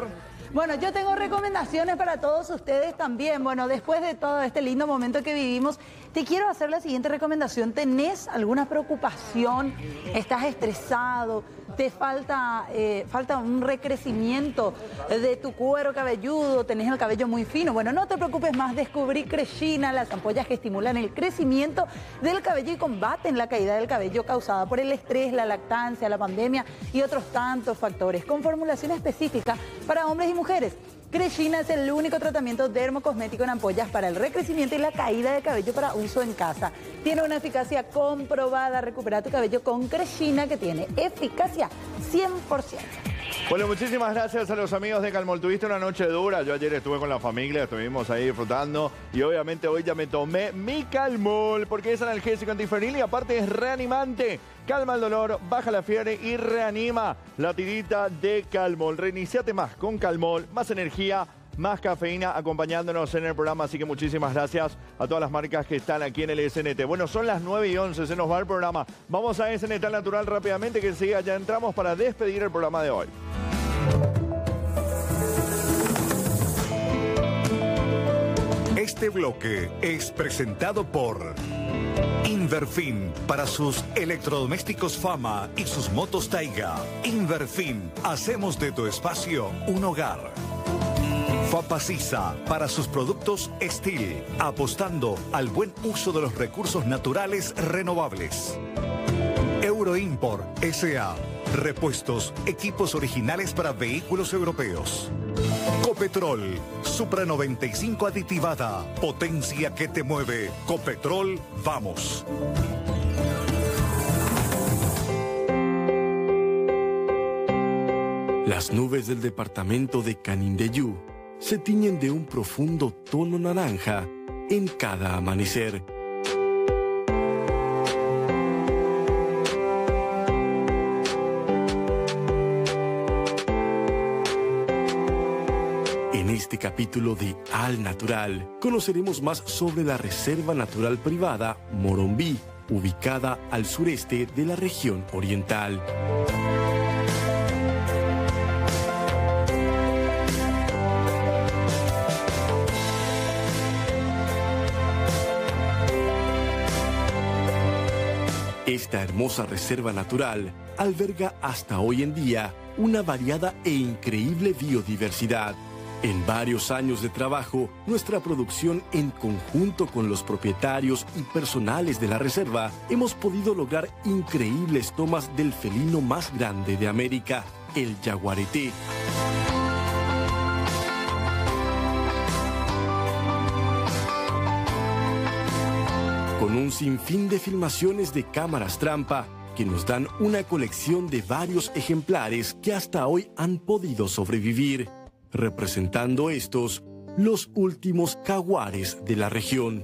Bueno, yo tengo recomendaciones para todos ustedes también. Bueno, después de todo este lindo momento que vivimos, te quiero hacer la siguiente recomendación. ¿Tenés alguna preocupación? ¿Estás estresado? ¿Te falta un recrecimiento de tu cuero cabelludo? ¿Tenés el cabello muy fino? Bueno, no te preocupes más. Descubrí Crescina, las ampollas que estimulan el crecimiento del cabello y combaten la caída del cabello causada por el estrés, la lactancia, la pandemia y otros tantos factores, con formulación específica para hombres y mujeres. Crescina es el único tratamiento dermocosmético en ampollas para el recrecimiento y la caída de cabello para uso en casa. Tiene una eficacia comprobada. Recupera tu cabello con Crescina, que tiene eficacia 100%. Bueno, muchísimas gracias a los amigos de Calmol. Tuviste una noche dura. Yo ayer estuve con la familia, estuvimos ahí disfrutando. Y obviamente hoy ya me tomé mi Calmol, porque es analgésico antifebril y aparte es reanimante. Calma el dolor, baja la fiebre y reanima. La tirita de Calmol. Reiniciate más con Calmol, más energía, más cafeína, acompañándonos en el programa. Así que muchísimas gracias a todas las marcas que están aquí en el SNT. Bueno, son las 9:11, se nos va el programa. Vamos a SNT Natural rápidamente, que enseguida ya entramos para despedir el programa de hoy. Este bloque es presentado por Inverfin, para sus electrodomésticos Fama y sus motos Taiga. Inverfin, hacemos de tu espacio un hogar. Fapacisa, para sus productos Steel, apostando al buen uso de los recursos naturales renovables. Euroimport S.A., repuestos, equipos originales para vehículos europeos. Copetrol, Supra 95 aditivada, potencia que te mueve. Copetrol, vamos. Las nubes del departamento de Canindeyú se tiñen de un profundo tono naranja en cada amanecer. En este capítulo de Al Natural, conoceremos más sobre la Reserva Natural Privada Morombí, ubicada al sureste de la región oriental. Esta hermosa reserva natural alberga hasta hoy en día una variada e increíble biodiversidad. En varios años de trabajo, nuestra producción en conjunto con los propietarios y personales de la reserva, hemos podido lograr increíbles tomas del felino más grande de América, el yaguareté. Con un sinfín de filmaciones de cámaras trampa que nos dan una colección de varios ejemplares que hasta hoy han podido sobrevivir, representando estos los últimos jaguares de la región.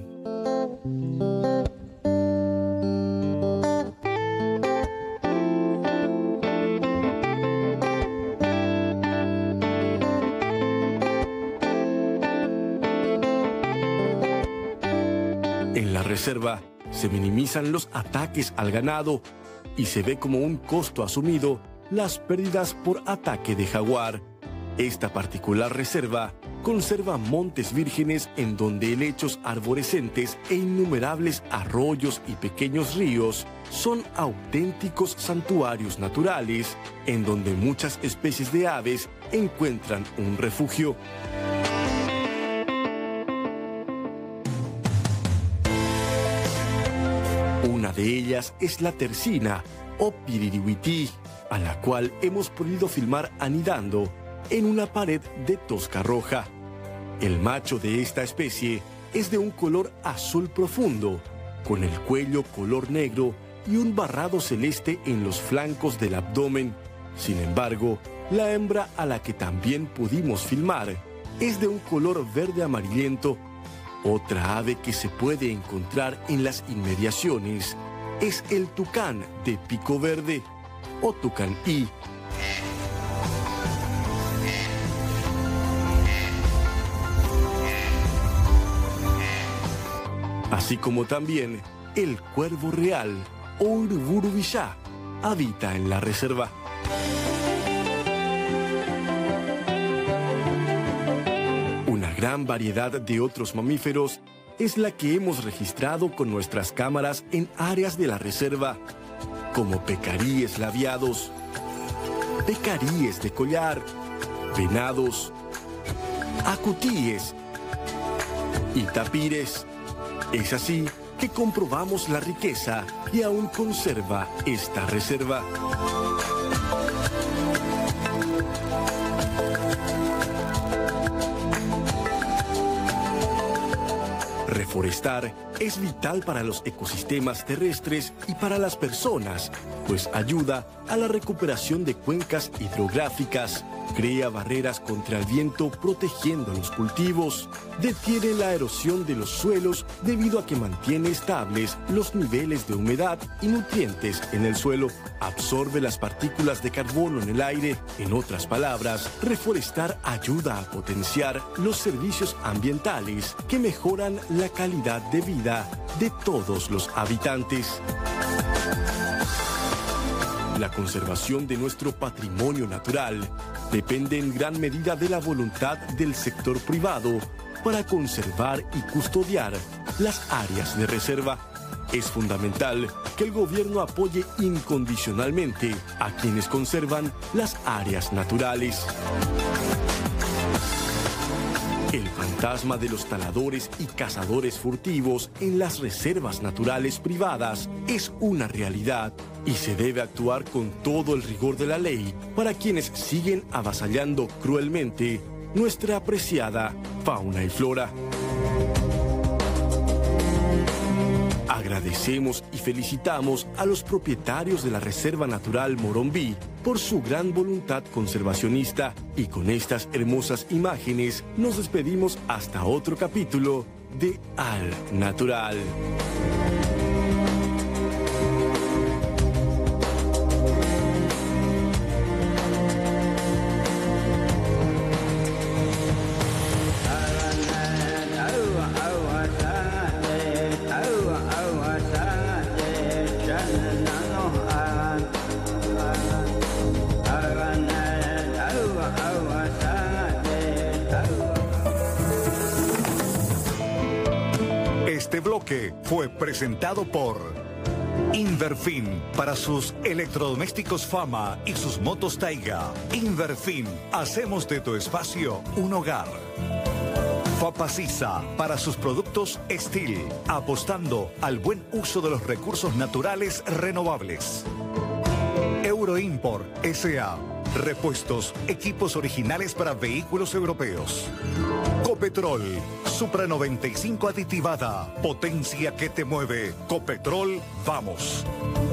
En la reserva se minimizan los ataques al ganado y se ve como un costo asumido las pérdidas por ataque de jaguar. Esta particular reserva conserva montes vírgenes en donde helechos arborescentes e innumerables arroyos y pequeños ríos son auténticos santuarios naturales en donde muchas especies de aves encuentran un refugio. Una de ellas es la tercina o piririhuití, a la cual hemos podido filmar anidando en una pared de tosca roja. El macho de esta especie es de un color azul profundo, con el cuello color negro y un barrado celeste en los flancos del abdomen. Sin embargo, la hembra, a la que también pudimos filmar, es de un color verde amarillento. Otra ave que se puede encontrar en las inmediaciones es el tucán de pico verde o tucán-í. Así como también el cuervo real o uruburubillá habita en la reserva. gran variedad de otros mamíferos es la que hemos registrado con nuestras cámaras en áreas de la reserva, como pecaríes labiados, pecaríes de collar, venados, acutíes y tapires. Es así que comprobamos la riqueza que aún conserva esta reserva. Reforestar es vital para los ecosistemas terrestres y para las personas, pues ayuda a la recuperación de cuencas hidrográficas, crea barreras contra el viento protegiendo los cultivos, detiene la erosión de los suelos debido a que mantiene estables los niveles de humedad y nutrientes en el suelo, absorbe las partículas de carbono en el aire. En otras palabras, reforestar ayuda a potenciar los servicios ambientales que mejoran la calidad de vida de todos los habitantes. La conservación de nuestro patrimonio natural depende en gran medida de la voluntad del sector privado para conservar y custodiar las áreas de reserva. Es fundamental que el gobierno apoye incondicionalmente a quienes conservan las áreas naturales. El fantasma de los taladores y cazadores furtivos en las reservas naturales privadas es una realidad y se debe actuar con todo el rigor de la ley para quienes siguen avasallando cruelmente nuestra apreciada fauna y flora. Agradecemos y felicitamos a los propietarios de la Reserva Natural Moronví por su gran voluntad conservacionista, y con estas hermosas imágenes nos despedimos hasta otro capítulo de Al Natural. Este bloque fue presentado por Inverfin para sus electrodomésticos Fama y sus motos Taiga. Inverfin, hacemos de tu espacio un hogar. Fapasisa para sus productos Steel, apostando al buen uso de los recursos naturales renovables. Euroimport S.A. Repuestos, equipos originales para vehículos europeos. Copetrol, Supra 95 aditivada, potencia que te mueve. Copetrol, vamos.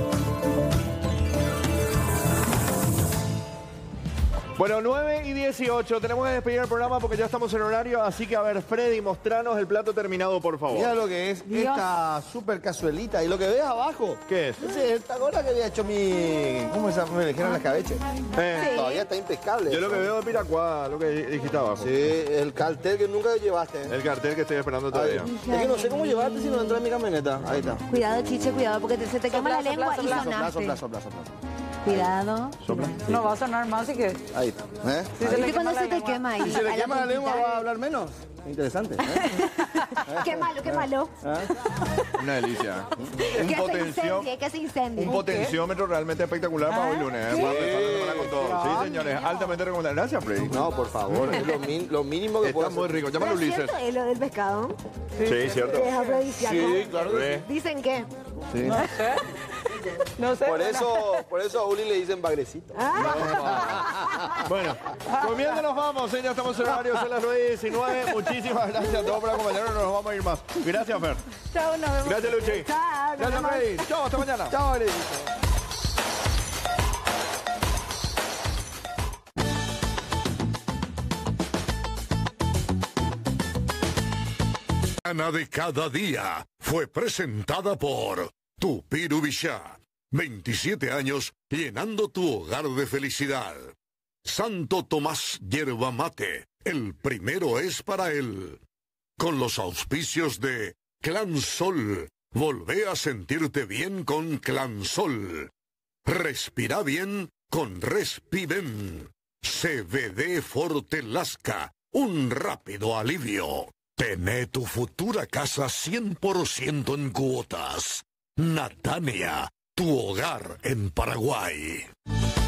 Bueno, 9:18, tenemos que despedir el programa porque ya estamos en horario, así que a ver, Freddy, mostranos el plato terminado, por favor. Mira lo que es esta super cazuelita y lo que ves abajo. ¿Qué es? Ese es el tagora que había hecho mi... ¿Cómo se llama? Me dijeron las cabeches. Todavía está impecable. Yo lo que veo es Piracuá, lo que dijiste abajo. Sí, el cartel que nunca llevaste. El cartel que estoy esperando todavía. Es que no sé cómo llevarte si no entra en mi camioneta. Ahí está. Cuidado, Chiche, cuidado, porque se te quema la lengua y sonaste. Sopla. Cuidado. Sopla. No va a sonar más, así que... Ahí está. Si se le cuando se te quema ahí. Si se le quema la lengua, va a hablar menos. Interesante. Qué malo, qué malo. Una delicia. Que se incendie. Un potenciómetro realmente espectacular para hoy lunes. Para empezar la semana con todo. Sí, señores, altamente recomendable. Gracias, Freddy. No, por favor, es lo mínimo que puedo hacer. Está muy rico. Llámalo Ulises. ¿Es cierto lo del pescado? Sí, cierto. Es afrodisíaco. Sí, claro. ¿Dicen qué? Sí. No sé. Por eso a Uli le dicen bagrecito. Bueno, comiendo nos vamos, ya estamos en horario, son las 9:19. Muchísimas gracias a todos por acompañarnos, nos vamos a ir más. Gracias, Fer. Chao, nos vemos. Gracias, Luchi. Chao, Gracias, Freddy. Chao, hasta mañana. Chao, Freddy. Ana de cada día fue presentada por Tupirubishá. 27 años llenando tu hogar de felicidad. Santo Tomás Yerba Mate, el primero es para él. Con los auspicios de Clan Sol, volvé a sentirte bien con Clan Sol. Respira bien con Respiben. CBD Forte Lasca, un rápido alivio. Tené tu futura casa 100% en cuotas. Natania, tu hogar en Paraguay.